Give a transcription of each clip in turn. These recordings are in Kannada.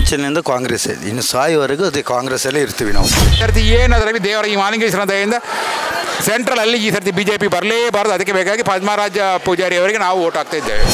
ಮುಂಚಿನಿಂದ ಕಾಂಗ್ರೆಸ್ ಇನ್ನು ಸಾಯುವವರೆಗೂ ಅದೇ ಕಾಂಗ್ರೆಸ್ಸಲ್ಲೇ ಇರ್ತೀವಿ ನಾವು. ಸರ್ತಿ ಏನದರಲ್ಲಿ ದೇವರ ಈ ಮಾಲಿಂಗೇಶ್ವರ ದಯೆಯಿಂದ ಸೆಂಟ್ರಲ್ ಅಲ್ಲಿ ಈ ಸರ್ತಿ BJP ಬರಲೇಬಾರದು. ಅದಕ್ಕೆ ಬೇಕಾಗಿ ಪದ್ಮರಾಜ ಪೂಜಾರಿ ಅವರಿಗೆ ನಾವು ಓಟ್ ಹಾಕ್ತಾ ಇದ್ದೇವೆ.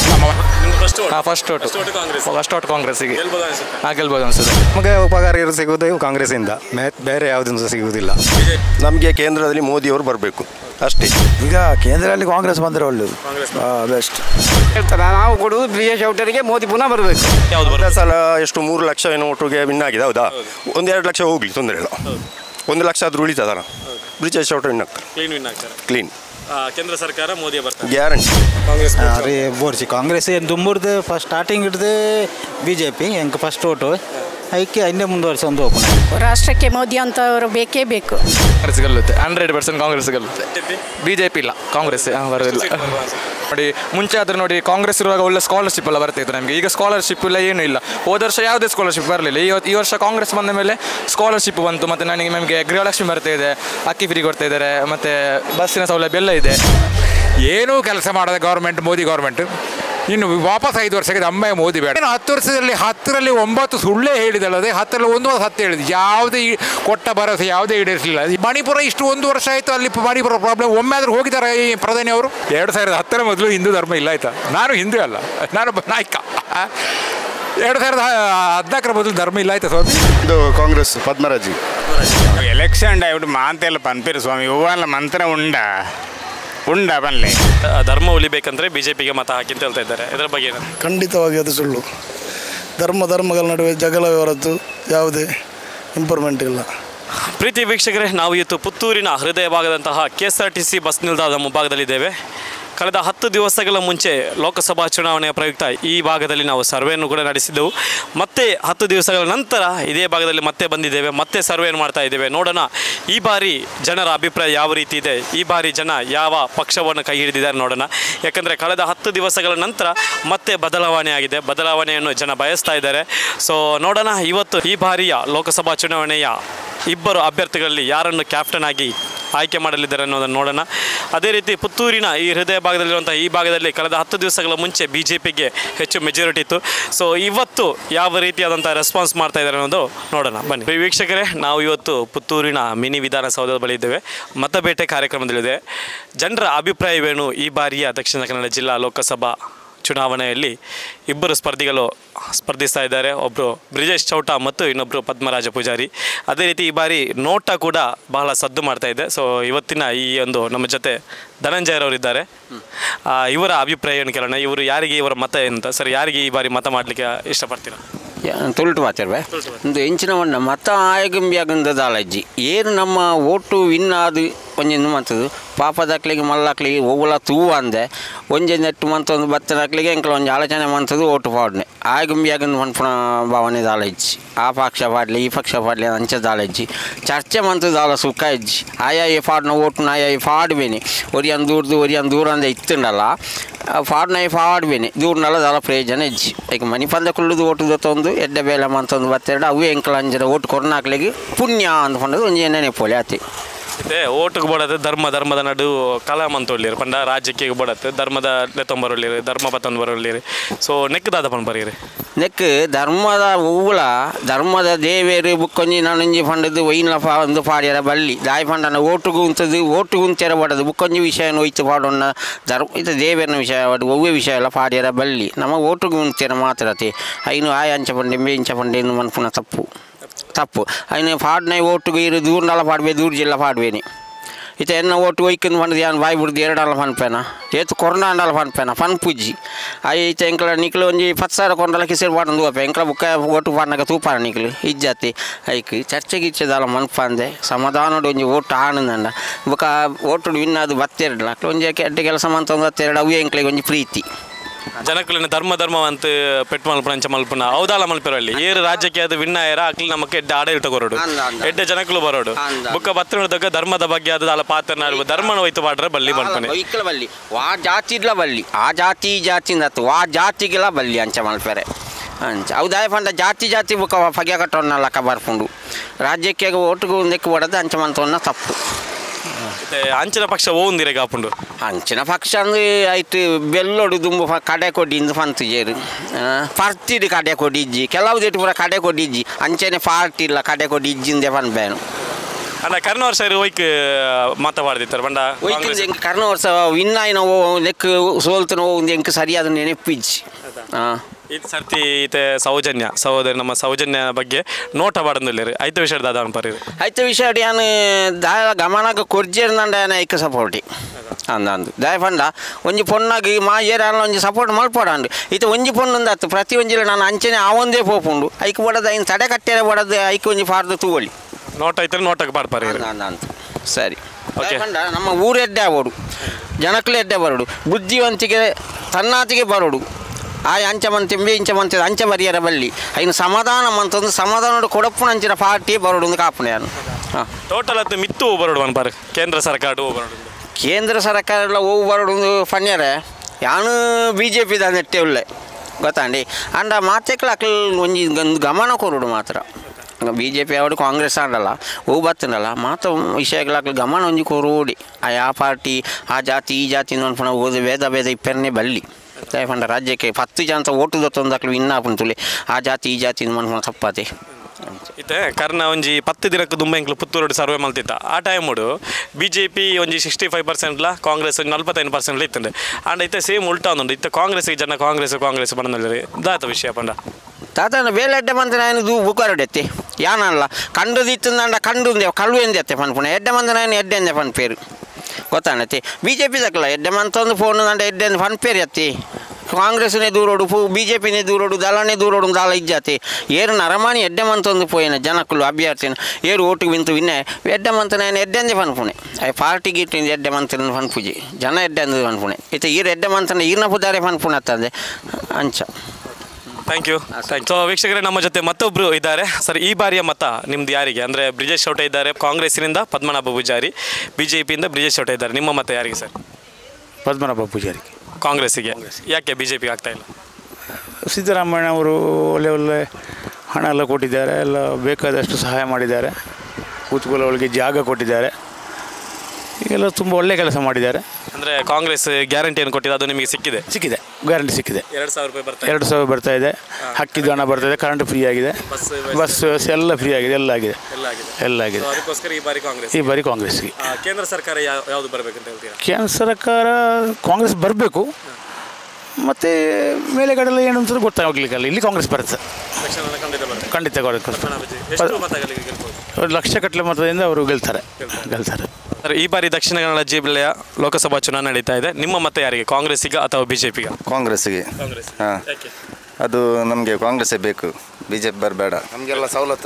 ಫಸ್ಟ್ ಓಟ್ ಕಾಂಗ್ರೆಸ್ಸಿಗೆ ಗೆಲ್ಬೋದು ಅನಿಸುತ್ತೆ. ನಮಗೆ ಉಪಕಾರ ಸಿಗುವುದು ಕಾಂಗ್ರೆಸ್ಸಿಂದ, ಬೇರೆ ಯಾವುದೂ ಸಿಗುವುದಿಲ್ಲ. ನಮಗೆ ಕೇಂದ್ರದಲ್ಲಿ ಮೋದಿಯವರು ಬರಬೇಕು ಅಷ್ಟೇ. ಈಗ ಕೇಂದ್ರದಲ್ಲಿ ಕಾಂಗ್ರೆಸ್ ಬಂದರೆ ಒಳ್ಳೆಯದು, ಬೆಸ್ಟ್. ನಾವು ಕೊಡುವುದು ಬ್ರಿಜೇಶ್ ಔಟರಿಗೆ ಮೋದಿ ಪುನಃ ಬರಬೇಕು. ಸಲ ಎಷ್ಟು 3 ಲಕ್ಷ ಏನೋ ಒಟ್ಟಿಗೆ ವಿನ್ ಆಗಿದೆ, ಹೌದಾ? 1-2 ಲಕ್ಷ ಹೋಗ್ಲಿ, ತೊಂದರೆ ಇಲ್ಲ. 1 ಲಕ್ಷ ಆದರೂ ಉಳಿತದಲ್ಲ, ಬ್ರಿಜೇಶ್ ಔಟರ್ ವಿನ್ ಆಗ್ತಾರೆ. ಕ್ಲೀನ್ ಕೇಂದ್ರ ಸರ್ಕಾರ ಮೋದಿ ಬರ್ತಾರೆ ಗ್ಯಾರಂಟಿ. ಅದೇ ಬೋರ್ಸಿ ಕಾಂಗ್ರೆಸ್ ಏನು ತುಂಬುರ್ದು ಫಸ್ಟ್ ಸ್ಟಾರ್ಟಿಂಗ್ ಹಿಡಿದು BJP ಹೆಂಗೆ ಫಸ್ಟ್ ಓಟು ಅದಕ್ಕೆ ಇನ್ನೇ ಮುಂದುವರಿಸಿ ಒಂದು ಓಪನ್. ರಾಷ್ಟ್ರಕ್ಕೆ ಮೋದಿ ಅಂತವರು ಬೇಕೇ ಬೇಕು. ಕಾಂಗ್ರೆಸ್ ಗೆಲ್ಲುತ್ತೆ, 100% ಕಾಂಗ್ರೆಸ್ ಗೆಲ್ಲುತ್ತೆ. BJP ಇಲ್ಲ, ಕಾಂಗ್ರೆಸ್ ಬರೋದಿಲ್ಲ. ನೋಡಿ, ಮುಂಚೆ ಆದ್ರೆ ನೋಡಿ ಕಾಂಗ್ರೆಸ್ ಇರುವಾಗ ಒಳ್ಳೆ ಸ್ಕಾಲರ್ಶಿಪ್ ಎಲ್ಲ ಬರ್ತಾಯಿತ್ತು ನಮಗೆ. ಈಗ ಸ್ಕಾಲರ್ಶಿಪ್ ಇಲ್ಲ, ಏನೂ ಇಲ್ಲ. ಹೋದ ವರ್ಷ ಯಾವುದೇ ಸ್ಕಾಲರ್ಶಿಪ್ ಬರಲಿಲ್ಲ. ಈ ವರ್ಷ ಕಾಂಗ್ರೆಸ್ ಬಂದ ಮೇಲೆ ಸ್ಕಾಲರ್ಶಿಪ್ ಬಂತು. ಮತ್ತು ನಮಗೆ ಗೃಹಲಕ್ಷ್ಮಿ ಬರ್ತಾ ಇದೆ, ಅಕ್ಕಿ ಫ್ರೀ ಕೊಡ್ತಾ ಇದ್ದಾರೆ, ಮತ್ತು ಬಸ್ಸಿನ ಸೌಲಭ್ಯ ಎಲ್ಲ ಇದೆ. ಏನೂ ಕೆಲಸ ಮಾಡದ ಗೌರ್ಮೆಂಟ್, ಮೋದಿ ಗೌರ್ಮೆಂಟ್. ಇನ್ನು ವಾಪಸ್ 5 ವರ್ಷಕ್ಕೆ ನಮ್ಮೇ ಮೋದಿ ಬೇಡ. 10 ವರ್ಷದಲ್ಲಿ 10ರಲ್ಲಿ 9 ಸುಳ್ಳೇ ಹೇಳಿದಲ್ಲದೆ 10ರಲ್ಲಿ 1 ಸತ್ಯ ಹೇಳಿದ್ದು. ಯಾವುದೇ ಕೊಟ್ಟ ಭರವಸೆ ಯಾವುದೇ ಈಡೇರಿಸಲಿಲ್ಲ. ಮಣಿಪುರ ಇಷ್ಟು 1 ವರ್ಷ ಆಯಿತು, ಅಲ್ಲಿ ಮಣಿಪುರ ಪ್ರಾಬ್ಲಮ್. ಒಮ್ಮೆ ಆದರೂ ಹೋಗಿದ್ದಾರೆ ಈ ಪ್ರಧಾನಿ ಅವರು? 2010 ಮೊದಲು ಹಿಂದೂ ಧರ್ಮ ಇಲ್ಲ, ಆಯಿತಾ? ನಾನು ಹಿಂದೂ ಅಲ್ಲ, ನಾನು ನಾಯಕ. 2014 ಮೊದಲು ಧರ್ಮ ಇಲ್ಲ, ಆಯ್ತಾ ಸ್ವಾಮಿ? ಇದು ಕಾಂಗ್ರೆಸ್ ಪದ್ಮರಾಜಿ. ಎಲೆಕ್ಷನ್ ಡೈವಿಡ್ ಮಾಂತೆಲ್ಲ ಪನ್ಪೇರು ಸ್ವಾಮಿ ಹೂವಲ್ಲ ಮಂತ್ರ ಉಂಡ ಬನ್ನಿ. ಧರ್ಮ ಉಳಿಬೇಕಂದ್ರೆ BJPಗೆ ಮತ ಹಾಕಿ ಅಂತ ಹೇಳ್ತಾ ಇದ್ದಾರೆ. ಇದರ ಬಗ್ಗೆ ಖಂಡಿತವಾಗಿ ಅದು ಸುಳ್ಳು. ಧರ್ಮಗಳ ನಡುವೆ ಜಗಳ ಹೊರತು ಯಾವುದೇ ಇಂಪ್ರೂವ್ಮೆಂಟ್ ಇಲ್ಲ. ಪ್ರೀತಿ ವೀಕ್ಷಕರೇ, ನಾವು ಇವತ್ತು ಪುತ್ತೂರಿನ ಹೃದಯ ಭಾಗದಂತಹ KSRTC ಬಸ್ ನಿಲ್ದಾಣದ ಮುಂಭಾಗದಲ್ಲಿದ್ದೇವೆ. ಕಳೆದ 10 ದಿವಸಗಳ ಮುಂಚೆ ಲೋಕಸಭಾ ಚುನಾವಣೆಯ ಪ್ರಯುಕ್ತ ಈ ಭಾಗದಲ್ಲಿ ನಾವು ಸರ್ವೆಯನ್ನು ಕೂಡ ನಡೆಸಿದ್ದೆವು. ಮತ್ತೆ 10 ದಿವಸಗಳ ನಂತರ ಇದೇ ಭಾಗದಲ್ಲಿ ಮತ್ತೆ ಬಂದಿದ್ದೇವೆ, ಮತ್ತೆ ಸರ್ವೆಯನ್ನು ಮಾಡ್ತಾ ಇದ್ದೇವೆ. ನೋಡೋಣ ಈ ಬಾರಿ ಜನರ ಅಭಿಪ್ರಾಯ ಯಾವ ರೀತಿ ಇದೆ, ಈ ಬಾರಿ ಜನ ಯಾವ ಪಕ್ಷವನ್ನು ಕೈ ಹಿಡಿದಿದ್ದಾರೆ ನೋಡೋಣ. ಯಾಕಂದರೆ ಕಳೆದ 10 ದಿವಸಗಳ ನಂತರ ಮತ್ತೆ ಬದಲಾವಣೆ ಆಗಿದೆ, ಬದಲಾವಣೆಯನ್ನು ಜನ ಬಯಸ್ತಾ ಇದ್ದಾರೆ. ಸೊ ನೋಡೋಣ ಇವತ್ತು ಈ ಬಾರಿಯ ಲೋಕಸಭಾ ಚುನಾವಣೆಯ 2 ಅಭ್ಯರ್ಥಿಗಳಲ್ಲಿ ಯಾರನ್ನು ಕ್ಯಾಪ್ಟನ್ ಆಗಿ ಆಯ್ಕೆ ಮಾಡಲಿದ್ದಾರೆ ಅನ್ನೋದನ್ನು ನೋಡೋಣ. ಅದೇ ರೀತಿ ಪುತ್ತೂರಿನ ಈ ಹೃದಯ ಭಾಗದಲ್ಲಿರುವಂಥ ಈ ಭಾಗದಲ್ಲಿ ಕಳೆದ 10 ದಿವಸಗಳ ಮುಂಚೆ BJPಗೆ ಹೆಚ್ಚು ಮೆಜಾರಿಟಿ ಇತ್ತು. ಸೊ ಇವತ್ತು ಯಾವ ರೀತಿಯಾದಂಥ ರೆಸ್ಪಾನ್ಸ್ ಮಾಡ್ತಾ ಇದ್ದಾರೆ ಅನ್ನೋದು ನೋಡೋಣ ಬನ್ನಿ. ವೀಕ್ಷಕರೇ, ನಾವು ಇವತ್ತು ಪುತ್ತೂರಿನ ಮಿನಿ ವಿಧಾನಸೌಧದ ಬಳಿ ಇದ್ದೇವೆ. ಮತಬೇಟೆ ಕಾರ್ಯಕ್ರಮದಲ್ಲಿದೆ. ಜನರ ಅಭಿಪ್ರಾಯವೇನು ಈ ಬಾರಿಯ ದಕ್ಷಿಣ ಕನ್ನಡ ಜಿಲ್ಲಾ ಲೋಕಸಭಾ ಚುನಾವಣೆಯಲ್ಲಿ 2 ಸ್ಪರ್ಧಿಗಳು ಸ್ಪರ್ಧಿಸ್ತಾ ಇದ್ದಾರೆ. ಒಬ್ಬರು ಬ್ರಿಜೇಶ್ ಚೌಟ ಮತ್ತು ಇನ್ನೊಬ್ಬರು ಪದ್ಮರಾಜ ಪೂಜಾರಿ. ಅದೇ ರೀತಿ ಈ ಬಾರಿ ನೋಟ ಕೂಡ ಬಹಳ ಸದ್ದು ಮಾಡ್ತಾ ಇದೆ. ಸೊ ಇವತ್ತಿನ ಈ ಒಂದು ನಮ್ಮ ಜೊತೆ ಧನಂಜಯರವರಿದ್ದಾರೆ. ಇವರ ಅಭಿಪ್ರಾಯವನ್ನು ಕೇಳೋಣ. ಇವರು ಯಾರಿಗೆ ಇವರ ಮತ ಏನಂತ ಸರ್, ಯಾರಿಗೆ ಈ ಬಾರಿ ಮತ ಮಾಡಲಿಕ್ಕೆ ಇಷ್ಟಪಡ್ತೀರಾ? ತುಳುಟು ಮಾತಿರ್ವೆ ಒಂದು ಎಂಚಿನ ಒಣ್ಣ ಮತ ಆಯಗಂಬಿಯಾಗಂದದಾಲಜ್ಜಿ ಏನು ನಮ್ಮ ಓಟು ವಿನ್ ಆದು ಒಂಜೆಂದು ಮಂತದ್ದು ಪಾಪದಾಕ್ಲಿಗೆ ಮಲ್ಲಾಕ್ಲಿಗೆ ಹೋಗಲ ತೂವ ಅಂದೆ ಒಂಜೆ ನೆಟ್ಟು ಮಂತೊಂದು ಬತ್ತನಾಕ್ಲಿಗೆ ಎಂಕಲ ಒಂಜಿ ಆಲೋಚನೆ ಮಂತದ್ದು ಓಟು ಪಾಡ್ನೆ ಆಯಗಂಬಿಯಾಗಂದು ಮನ್ಪುಣ ಭಾವನೆ ದಾಲಜ್ಜಿ. ಆ ಪಕ್ಷ ಪಾಡ್ಲಿ ಈ ಪಕ್ಷ ಪಾಡ್ಲಿ ಅಂಚೆ ದಾಲಜ್ಜಿ ಚರ್ಚೆ ಮಂತದ್ದು ದಾಲ ಸುಖ ಇಜ್ಜಿ. ಆಯಾ ಈ ಪಾಡ್ನ ಓಟುನ ಆಯಾ ಈ ಪಾಡ್ಬೇನೆ ಒರಿಯನ್ ದೂರ ಅಂದೆ ಇತ್ತುಂಡಲ್ಲ ಫಾಡ್ನ ಫಾಡ್ಬೇನೆ ದೂರನೆಲ್ಲ ದಾಲ ಪ್ರಯೋಜನ ಇಜ್ಜಿ. ಈಗ ಮನಿ ಪಂದ ಕುಳ್ಳುದು ಓಟುದ ತೊಂದು ಎಡ್ಡ ಬೇಲೆ ಮಂತೊಂದು ಬತ್ತೆರಡು ಅವು ಎಂಕಲ ಅಂಜರ ಓಟು ಕೊರ್ನಾಕ್ಲಿಗೆ ಪುಣ್ಯ ಅಂದ್ಕೊಂಡದು ಒಂಜಿ ನೆನಪೋಲೆ ಆತಿ. ಇದೆ ಓಟಿಗೆ ಬೋಡತ್ತೆ ಧರ್ಮದ ನಡು ಕಲಾಮ್ ಅಂತ ಒಳ್ಳಿರಿ ಪಂಡ ರಾಜ್ಯಕ್ಕೆ ಬೋಡತ್ತೆ ಧರ್ಮದ ಲೆತ್ತೊಂಬರೊಳ್ಳಿರಿ ಧರ್ಮ ಬತ್ತೊಂದು ಬರೊಳ್ಳಿರಿ. ಸೊ ನೆಕ್ ದಾದ ಪಂಡ್ ಬರೀರಿ ನೆಕ್ ಧರ್ಮದ ಹೂವುಳ ಧರ್ಮದ ದೇವೇರು ಬುಕ್ಕೊಂಜಿ ನಾನೊಂಜಿ ಪಂಡದು ಒಯ್ನ ಒಂದು ಪಾಡ್ಯರ ಬಳ್ಳಿ ದಾಯಿ ಪಂಡನ ಓಟುಗು ಉಂತದು ಓಟುಗು ಉಂತೆರ ಬಡದು ಬುಕ್ಕೊಂಜಿ ವಿಷಯ ಒಯ್ತು ಪಾಡೋಣ ಧರ್ಮ ಇದು ದೇವೇರನ ವಿಷಯ ಬಡ್ ಒವ್ವೆ ವಿಷಯ ಎಲ್ಲ ಪಾಡ್ಯರ ಬಳ್ಳಿ ನಮ್ಮ ಓಟುಗು ಉಂತೆರ ಮಾತ್ರತೆ ಐನು ಆಯ ಅಂಚ ಪಂಡೆ ಬೇಂಚ ಪಂಡೆ ಎಂದು ಮನ್ಪುನ ತಪ್ಪು అయినా పాడిన ఓటుకు ఇరు దూరండాల పాడిపోయి దూర జిల్లా పాడిపోయి ఇతే ఎన్న ఓటు వైకుంది పండుది అని బాయి బుడిది 2 డాల పనిపోయినా ఏతు కొరనా అండాల పనిపోయినా పని పుజ్జి అయితే ఇంకల నీకులు ಒಂಜಿ 10 ಸಾವಿರ ಕೊಂಡಲಕ್ಕೆ ಸೇರಿ ಪಾಡಂದು ಹೋಪ ಇಂಕಲ ಬುಕ್ಕ ಓಟು ಪಾಡನಾಗ ತೂಪಾರ ನೀಕಲು ಇಜ್ಜಾತಿ ಐಕ್ ಚರ್ಚೆಗೆ ಇಚ್ಚದಾಲ ಮನ್ಪಂದೆ ಸಮಾಧಾನಡು ಒಂಜಿ ಓಟು ಆನಂದಂಡ ಬುಕ್ಕ ಓಟು ವಿನ್ ಅದು ಬತ್ತೆರಡು ಅಕ್ಲ ಒಂಜಿ ಕೆಟ್ಟ ಕೆಲಸ ಮಂತೊಂದು ಬತ್ತೆರಡು ಅವು ಎಂಕ್ಲಿಗೆ ಒಂಜಿ ಪ್ರೀತಿ ಜನಕ್ಕಲಿನ ಧರ್ಮ ಅಂತ ಪೆಟ್ಟು ಮಲ್ಪನ ಅಂಚ ಮಲ್ಪನ ಅವದಾಲ ಮಲ್ಪಿರಲ್ಲಿ ಏರು ರಾಜ್ಯಕ್ಕೆ ಅದು ವಿನ್ನ ಏರ ಅಕ್ಲಿ ನಮಗೆ ಎಡ್ಡೆ ಆಡಳಿತ ಕೊರೋಡು ಎಡ್ಡೆ ಜನಕ್ಕಲು ಬರೋಡು ಬುಕ್ಕ ಬತ್ತನದಾಗ ಧರ್ಮದ ಬಗ್ಗೆ ಅದು ದಾಲ ಪಾತ್ರ ಧರ್ಮನ ಹೋಯ್ತು ಪಾಡ್ರೆ ಬಲ್ಲಿ ಮಲ್ಪನೆ ಇಕ್ಕಲ ಬಲ್ಲಿ ವಾ ಜಾತಿ ಇಡ್ಲ ಬಲ್ಲಿ ಆ ಜಾತಿ ಈ ಜಾತಿಯಿಂದ ವಾ ಜಾತಿಗೆಲ್ಲ ಬಲ್ಲಿ ಅಂಚ ಮಲ್ಪೆರೆ ಅಂಚ ಹೌದಾಯ ಪಂಡ ಜಾತಿ ಬುಕ್ಕ ಪಗ್ಯ ಕಟ್ಟೋಣ ಲಕ್ಕ ಬರ್ಕೊಂಡು ರಾಜ್ಯಕ್ಕೆ ಓಟುಗೂ ನೆಕ್ಕು ಹೊಡೆದು ಅಂಚ ಮಂತವನ್ನ ತಪ್ಪು ಮತ್ತೆ ಅಂಚಿನ ಪಕ್ಷ ಓಂದಿರೆ ಕಾಪುಂಡು ಅಂಚಿನ ಪಕ್ಷ ಅಂದ್ರೆ ಆಯ್ತು ಬೆಲ್ಲೊಡು ದುಂಬ ಕಡೆ ಕೊಡ್ಡಿಂದು ಪಂತುಜೇರು ಪಾರ್ಟಿದು ಕಡೆ ಕೊಡಿಜ್ಜಿ ಕೆಲವು ದೇಟು ಪೂರ ಕಡೆ ಕೊಡಿಜ್ಜಿ ಅಂಚೆನೆ ಪಾರ್ಟಿ ಇಲ್ಲ ಕಡೆ ಕೊಡಿಜ್ಜಿಂದೆ ಪನ್ಬೇನು ಅಲ್ಲ ಕರ್ನ ವರ್ಷ ಒಯ್ಕ್ ಮಾತಾಡ್ದಿತ್ತಾರೆ ಬಂಡ ಕರ್ನ ವರ್ಷ ವಿನ್ನಾಯಿನ ನೆಕ್ ಸೋಲ್ತನ ಒಂದು ಎಂಕ್ ಸರಿಯಾದ ನೆನಪಿಜ್ಜಿ ಇದು ಸರ್ತಿ ಈತೆ ಸಹೋದರಿ ನಮ್ಮ ಸೌಜನ್ಯ ಬಗ್ಗೆ ನೋಟ ಬಾಡಂದಿಲ್ಲ ಐತ ವಿಷಯ ದಾದ ಪರಿ ಐತ ವಿಷಯ ಯಾನು ದಾಯ ಗಮನಕ್ಕೆ ಕೊರ್ಜೇರ್ದಂಡ ಐಕ ಸಪೋರ್ಟಿ ಅಂದಂದು ದಾಯ ಪಂಡ ಒಂಜಿ ಪೊನ್ನಾಗಿ ಮಾಜೇರ ಒಂಜಿ ಸಪೋರ್ಟ್ ಮಲ್ಪಡಂಡು ಈತ ಒಂಜಿ ಪೊಣ್ಣು ಅತ್ತು ಪ್ರತಿ ಒಂಜಿಲ ನಾನು ಅಂಚನೆ ಆವೊಂದೇ ಪೋಪುಂಡು ಐಕ್ ಬಡದ ಐನ್ ತಡೆ ಕಟ್ಟೆರೆ ಬಡದು ಐಕ್ ಒಂಜಿ ಪಾರ್ದು ತೂವಳಿ ನೋಟ ಐತಲ್ಲಿ ನೋಟಕ್ಕೆ ಪಾಡ್ಪಾರಿ ಅಂತ ಸರಿ ಪಂಡ ನಮ್ಮ ಊರೆಡ್ಡೆ ಆಗೋಡು ಜನಕ್ಕೂ ಎಡ್ಡೆ ಬರೋಡು ಬುದ್ಧಿವಂತಿಗೆ ತನ್ನಾತಿಗೆ ಬರೋಡು ಆ ಅಂಚ ಮಂತಿಂಬೆ ಇಂಚ ಮಂತ ಅಂಚ ಬರಿಯರ ಬಲ್ಲಿ ಐನು ಸಮಾಧಾನ ಮಂತಂದು ಸಮಾಧಾನ ಕೊಡಪ್ಪು ಅಂಚಿನ ಪಾರ್ಟಿ ಬರೋಡು ಒಂದು ಕಾಪುನೆ ನಾನು ಹಾಂ ಟೋಟಲ್ ಅದು ಮಿತ್ತು ಬರೋಡು ಅನ್ಪಾರು ಕೇಂದ್ರ ಸರ್ಕಾರ ಬರೋಡು ಕೇಂದ್ರ ಸರ್ಕಾರ ಎಲ್ಲ ಹೋಗಿ ಬರೋಡು ಪನ್ಯರೆ ಯಾನು BJP ನೆಟ್ಟೆ ಉಳ್ಳೆ ಗೊತ್ತಾಂಡಿ ಅಂಡ ಮಾತೆಕ್ಲ ಅಕ್ಲ್ ಒಂಜಿ ಗಮನ ಕೊರೋಡು ಮಾತ್ರ BJP ಅವಡು ಕಾಂಗ್ರೆಸ್ ಆಡಲ್ಲ ಹೂ ಬತ್ತನಲ್ಲ ಮಾತ ವಿಷಯಗಳ ಗಮನ ಒಂಜಿ ಕೊರೋಡಿ ಆ ಪಾರ್ಟಿ ಆ ಜಾತಿ ಈ ಜಾತಿ ಅನ್ಪುಣ ಓದಿ ಭೇದ ಇಪ್ಪರನೇ ಬಲ್ಲಿ ಪಂಡ ರಾಜ್ಯಕ್ಕೆ 10 ಜನ ಓಟು ದೊತ್ತೊಂದಾಕ್ಲು ಇನ್ನಾಪುಣ ತುಳಿ ಆ ಜಾತಿ ಈ ಜಾತಿ ಮನ್ಪುಣ ತಪ್ಪಾತೆ ಇತ್ತೆ ಕರ್ನ ಒಂಜಿ 10 ದಿನಕ್ಕೆ ದುಂಬ ಎಂಕ್ಲು ಪುತ್ತೂರು ಸರ್ವೆ ಮಲ್ತಿತ್ತ ಆ ಟೈಮುಡು BJP ಒಂಜಿ 65% ಕಾಂಗ್ರೆಸ್ ಒಂಜಿ 45% ಇತ್ತಂಡೆ ಅಂಡ್ ಇತ್ತೆ ಸೇಮ್ ಉಲ್ಟಾ ಒಂದುಂಡು ಇತ್ತೆ ಕಾಂಗ್ರೆಸ್ಗೆ ಜನ ಕಾಂಗ್ರೆಸ್ ಬಂದಲ್ಲಿ ದಾತ ವಿಷಯ ಪಂಡ ತಾತನ ಬೇಲೆಡ್ಡೆ ಮಂತ ನಾನು ಬುಕ್ಕಾರಡೆತ್ತಿ ಯಾನಲ್ಲ ಕಂಡು ದಿತ್ತಂದ ಕಂಡು ಕಳ್ಳು ಎಂದೆತ್ತೆ ಪನ್ಪುಣ ಎಡ್ಡೆ ಮಂತ ನಾನು ಎಡ್ಡೆಂದೆ ಪನ್ಪೇರು ಗೊತ್ತಾಣತಿ BJP ದಕ್ಕಲ್ಲ ಎಡ್ಡೆ ಮಂತ ಒಂದು ಫೋನ್ ದಂಡ ಎಡ್ಡೆಂದು ಪನ್ಪೇರು ಎತ್ತಿ ಕಾಂಗ್ರೆಸ್ನೇ ದೂರೋಡು BJPನೇ ದೂರೋಡು ದಳನೇ ದೂರೋಡು ದಾಳ ಇಜ್ಜಾತಿ ಏರು ನರಮಾಣಿ ಎಡ್ಡೆ ಮಂತ ಒಂದು ಪೋಯಿನ ಜನಕ್ಕಳು ಅಭ್ಯರ್ಥಿನ ಏರು ಓಟಿಗೆ ಬಿಂತು ವಿನ್ನೆ ಎಡ್ಡೆ ಮಂತ ನಾನು ಎಡ್ಡೆಂದೆ ಪನ್ಪುಣೆ ಅಯ್ಯ ಪಾರ್ಟಿ ಗಿಟ್ಟಿಂದ ಎಡ್ಡೆ ಮಂತ ಪನ್ಪುಜಿ ಜನ ಎಡ್ಡೆಂದು ಪನ್ಪುಣೆ ಇತ್ತು ಈರು ಎಡ್ಡೆ ಮಂತನ ಈರ್ನ ಪುದಾರೆ ಪನ್ಪುಣೆ ಅತ್ತಂದೆ ಅಂಚ ಥ್ಯಾಂಕ್ ಯು ಸೊ ವೀಕ್ಷಕರೇ ನಮ್ಮ ಜೊತೆ ಮತ್ತೊಬ್ಬರು ಇದ್ದಾರೆ ಸರ್ ಈ ಬಾರಿಯ ಮತ ನಿಮ್ದು ಯಾರಿಗೆ ಅಂದರೆ ಬ್ರಿಜೇಶ್ ಚೌಟ ಇದ್ದಾರೆ ಕಾಂಗ್ರೆಸ್ಸಿನಿಂದ ಪದ್ಮನಾಭ ಪೂಜಾರಿ BJPಯಿಂದ ಬ್ರಿಜೇಶ್ ಚೌಟ ಇದ್ದಾರೆ ನಿಮ್ಮ ಮತ ಯಾರಿಗೆ ಸರ್ ಪದ್ಮನಾಭ ಪೂಜಾರಿ ಕಾಂಗ್ರೆಸ್ಸಿಗೆ ಯಾಕೆ BJP ಆಗ್ತಾ ಇಲ್ಲ ಸಿದ್ದರಾಮಯ್ಯ ಅವರು ಒಳ್ಳೆ ಹಣ ಎಲ್ಲ ಕೊಟ್ಟಿದ್ದಾರೆ ಎಲ್ಲ ಬೇಕಾದಷ್ಟು ಸಹಾಯ ಮಾಡಿದ್ದಾರೆ ಕೂತ್ಕೊಳ್ಳೋಳಿಗೆ ಜಾಗ ಕೊಟ್ಟಿದ್ದಾರೆ ಈಗೆಲ್ಲ ತುಂಬ ಒಳ್ಳೆ ಕೆಲಸ ಮಾಡಿದ್ದಾರೆ ಅಂದರೆ ಕಾಂಗ್ರೆಸ್ ಗ್ಯಾರಂಟಿ ಏನು ಕೊಟ್ಟಿದೆ ಅದು ನಿಮಗೆ ಸಿಕ್ಕಿದೆ ಗ್ಯಾರಂಟಿ ಸಿಕ್ಕಿದೆ 2,000 ಬರ್ತಾ ಇದೆ ಹಕ್ಕಿದು ಹಣ ಬರ್ತಾ ಇದೆ ಕರೆಂಟ್ ಫ್ರೀ ಆಗಿದೆ ಬಸ್ ವ್ಯವಸ್ಥೆ ಎಲ್ಲ ಫ್ರೀ ಆಗಿದೆ ಎಲ್ಲ ಆಗಿದೆ ಅದಕ್ಕೋಸ್ಕರ ಈ ಬಾರಿ ಕಾಂಗ್ರೆಸ್ಗೆ ಕೇಂದ್ರ ಸರ್ಕಾರ ಯಾವುದು ಬರಬೇಕಂತ ಹೇಳ್ತೀರಾ ಕೇಂದ್ರ ಸರ್ಕಾರ ಕಾಂಗ್ರೆಸ್ ಬರಬೇಕು ಮತ್ತು ಮೇಲೆಗಡೆಲ್ಲ ಏನು ಅಂತ ಗೊತ್ತಾಗಲಿಕ್ಕಲ್ಲ ಇಲ್ಲಿ ಕಾಂಗ್ರೆಸ್ ಬರುತ್ತೆ ಖಂಡಿತ ಲಕ್ಷಗಟ್ಟಲೆ ಮತದಿಂದ ಅವರು ಗೆಲ್ತಾರೆ ಸರ್ ಈ ಬಾರಿ ದಕ್ಷಿಣ ಕನ್ನಡ ಜಿಲ್ಲೆಯ ಲೋಕಸಭಾ ಚುನಾವಣೆ ನಡೀತಾ ಇದೆ ನಿಮ್ಮ ಮತ ಯಾರಿಗೆ ಕಾಂಗ್ರೆಸ್ಸಿಗೆ ಅಥವಾ BJPಗೆ ಕಾಂಗ್ರೆಸ್ಸಿಗೆ ಹಾಂ ಅದು ನಮಗೆ ಕಾಂಗ್ರೆಸ್ಸೇ ಬೇಕು BJP ಬರಬೇಡ ನಮಗೆಲ್ಲ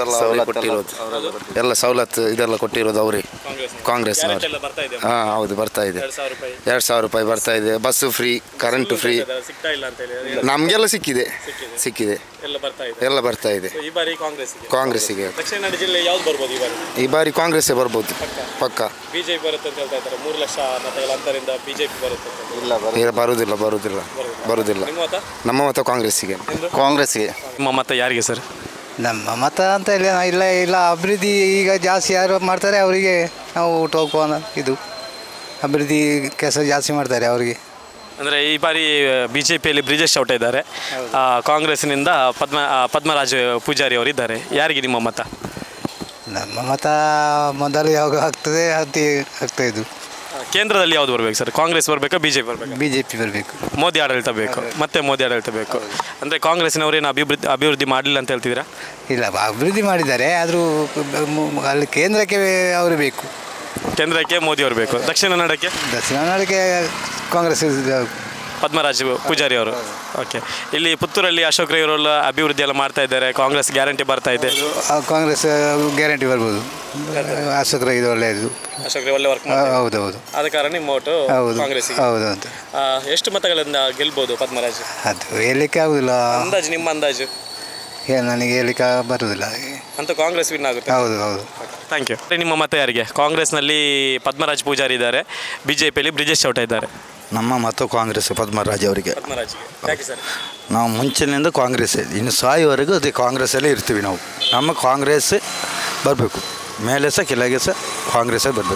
ಎಲ್ಲ ಸವಲತ್ತು ಇದೆಲ್ಲ ಕೊಟ್ಟಿರೋದು ಅವರೇ ಕಾಂಗ್ರೆಸ್ನವರು ಹಾಂ ಹೌದು ಬರ್ತಾ ಇದೆ 2,000 ರೂಪಾಯಿ ಬರ್ತಾ ಇದೆ ಬಸ್ಸು ಫ್ರೀ ಕರೆಂಟು ಫ್ರೀ ನಮಗೆಲ್ಲ ಸಿಕ್ಕಿದೆ ಎಲ್ಲ ಬರ್ತಾ ಇದೆ ಕಾಂಗ್ರೆಸ್ಸಿಗೆ ಈ ಬಾರಿ ಕಾಂಗ್ರೆಸ್ಸೇ ಬರ್ಬೋದು ಪಕ್ಕ BJP ಬರುತ್ತೆ ಅಂತ ಹೇಳ್ತಾ ಇದ್ದಾರೆ 3 ಲಕ್ಷ ಮತಗಳ ಅಂತರಿಂದ BJP ಬರುತ್ತೆ ಬರುವುದಿಲ್ಲ ನಮ್ಮ ಮತ ಕಾಂಗ್ರೆಸ್ಸಿಗೆ ನಿಮ್ಮ ಮತ ಯಾರಿಗೆ ಸರ್ ನಮ್ಮ ಮತ ಅಂತ ಇಲ್ಲ ಅಭಿವೃದ್ಧಿ ಈಗ ಜಾಸ್ತಿ ಯಾರು ಮಾಡ್ತಾರೆ ಅವರಿಗೆ ನಾವು ಊಟ ಹೋಗುವ ಇದು ಅಭಿವೃದ್ಧಿ ಕೆಲಸ ಜಾಸ್ತಿ ಮಾಡ್ತಾರೆ ಅವರಿಗೆ ಅಂದರೆ ಈ ಬಾರಿ BJPಯಲ್ಲಿ ಬ್ರಿಜೇಶ್ ಚೌಟ ಇದ್ದಾರೆ ಕಾಂಗ್ರೆಸ್ನಿಂದ ಪದ್ಮರಾಜ್ ಪೂಜಾರಿ ಅವರು ಇದ್ದಾರೆ ಯಾರಿಗೆ ನಿಮ್ಮ ಮತ ನಮ್ಮ ಮತ ಮೊದಲು ಯಾವಾಗ ಆಗ್ತದೆ ಆಗ್ತಾ ಇದು ಕೇಂದ್ರದಲ್ಲಿ ಯಾವುದು ಬರಬೇಕು ಸರ್ ಕಾಂಗ್ರೆಸ್ ಬರಬೇಕಾ BJP ಬರಬೇಕು ಮೋದಿ ಆಡಳಿತ ಬೇಕು ಮತ್ತೆ ಮೋದಿ ಆಡಳಿತ ಬೇಕು ಅಂದರೆ ಕಾಂಗ್ರೆಸ್ನವರೇನು ಅಭಿವೃದ್ಧಿ ಮಾಡಲಿಲ್ಲ ಅಂತ ಹೇಳ್ತಿದ್ದೀರಾ ಇಲ್ಲ ಅಭಿವೃದ್ಧಿ ಮಾಡಿದ್ದಾರೆ ಆದರೂ ಅಲ್ಲಿ ಕೇಂದ್ರಕ್ಕೆ ಅವರು ಬೇಕು ಕೇಂದ್ರಕ್ಕೆ ಮೋದಿ ಅವರು ಬೇಕು ದಕ್ಷಿಣ ಕನ್ನಡಕ್ಕೆ ಕಾಂಗ್ರೆಸ್ ಪದ್ಮರಾಜ್ ಪೂಜಾರಿ ಅವರು ಓಕೆ ಇಲ್ಲಿ ಪುತ್ತೂರಲ್ಲಿ ಅಶೋಕ್ ರೈ ಅವರೆಲ್ಲ ಅಭಿವೃದ್ಧಿ ಎಲ್ಲ ಮಾಡ್ತಾ ಇದ್ದಾರೆ ಕಾಂಗ್ರೆಸ್ ಗ್ಯಾರಂಟಿ ಬರ್ತಾ ಇದೆ ಕಾಂಗ್ರೆಸ್ ಗ್ಯಾರಂಟಿ ಬರ್ಬೋದು ಅಶೋಕ್ ರೈ ಒಳ್ಳೆಯದು ಒಳ್ಳೆ ವರ್ಕ್ ಹೌದು ಆದ ಕಾರಣ ನಿಮ್ಮ ಓಟು ಕಾಂಗ್ರೆಸ್ ಹೌದು ಎಷ್ಟು ಮತಗಳಿಂದ ಗೆಲ್ಬೋದು ಪದ್ಮರಾಜ್ ಅದು ಹೇಳಲಿಕ್ಕೆ ಆಗುದಿಲ್ಲ ನಿಮ್ಮ ಅಂದಾಜು ನನಗೆ ಹೇಳಲಿಕ್ಕೆ ಬರುವುದಿಲ್ಲ ಅಂತ ಕಾಂಗ್ರೆಸ್ ವಿನ್ ಆಗುತ್ತೆ ಹೌದು ಥ್ಯಾಂಕ್ ಯು ನಿಮ್ಮ ಮತ ಯಾರಿಗೆ ಕಾಂಗ್ರೆಸ್ನಲ್ಲಿ ಪದ್ಮರಾಜ್ ಪೂಜಾರಿ ಇದ್ದಾರೆ BJPಯಲ್ಲಿ ಬ್ರಿಜೇಶ್ ಚೌಟ ಇದ್ದಾರೆ ನಮ್ಮ ಮತ ಕಾಂಗ್ರೆಸ್ ಪದ್ಮರಾಜ್ ಅವರಿಗೆ ಸರ್ ನಾವು ಮುಂಚಿನಿಂದ ಕಾಂಗ್ರೆಸ್ ಇನ್ನು ಸಾಯುವವರೆಗೂ ಅದೇ ಕಾಂಗ್ರೆಸ್ಸಲ್ಲೇ ಇರ್ತೀವಿ ನಾವು ನಮ್ಮ ಕಾಂಗ್ರೆಸ್ ಬರಬೇಕು ಮೇಲೆ ಸಹ ಕೆಳಗೆ ಸಹ ಕಾಂಗ್ರೆಸ್ಸೇ ಬರಬೇಕು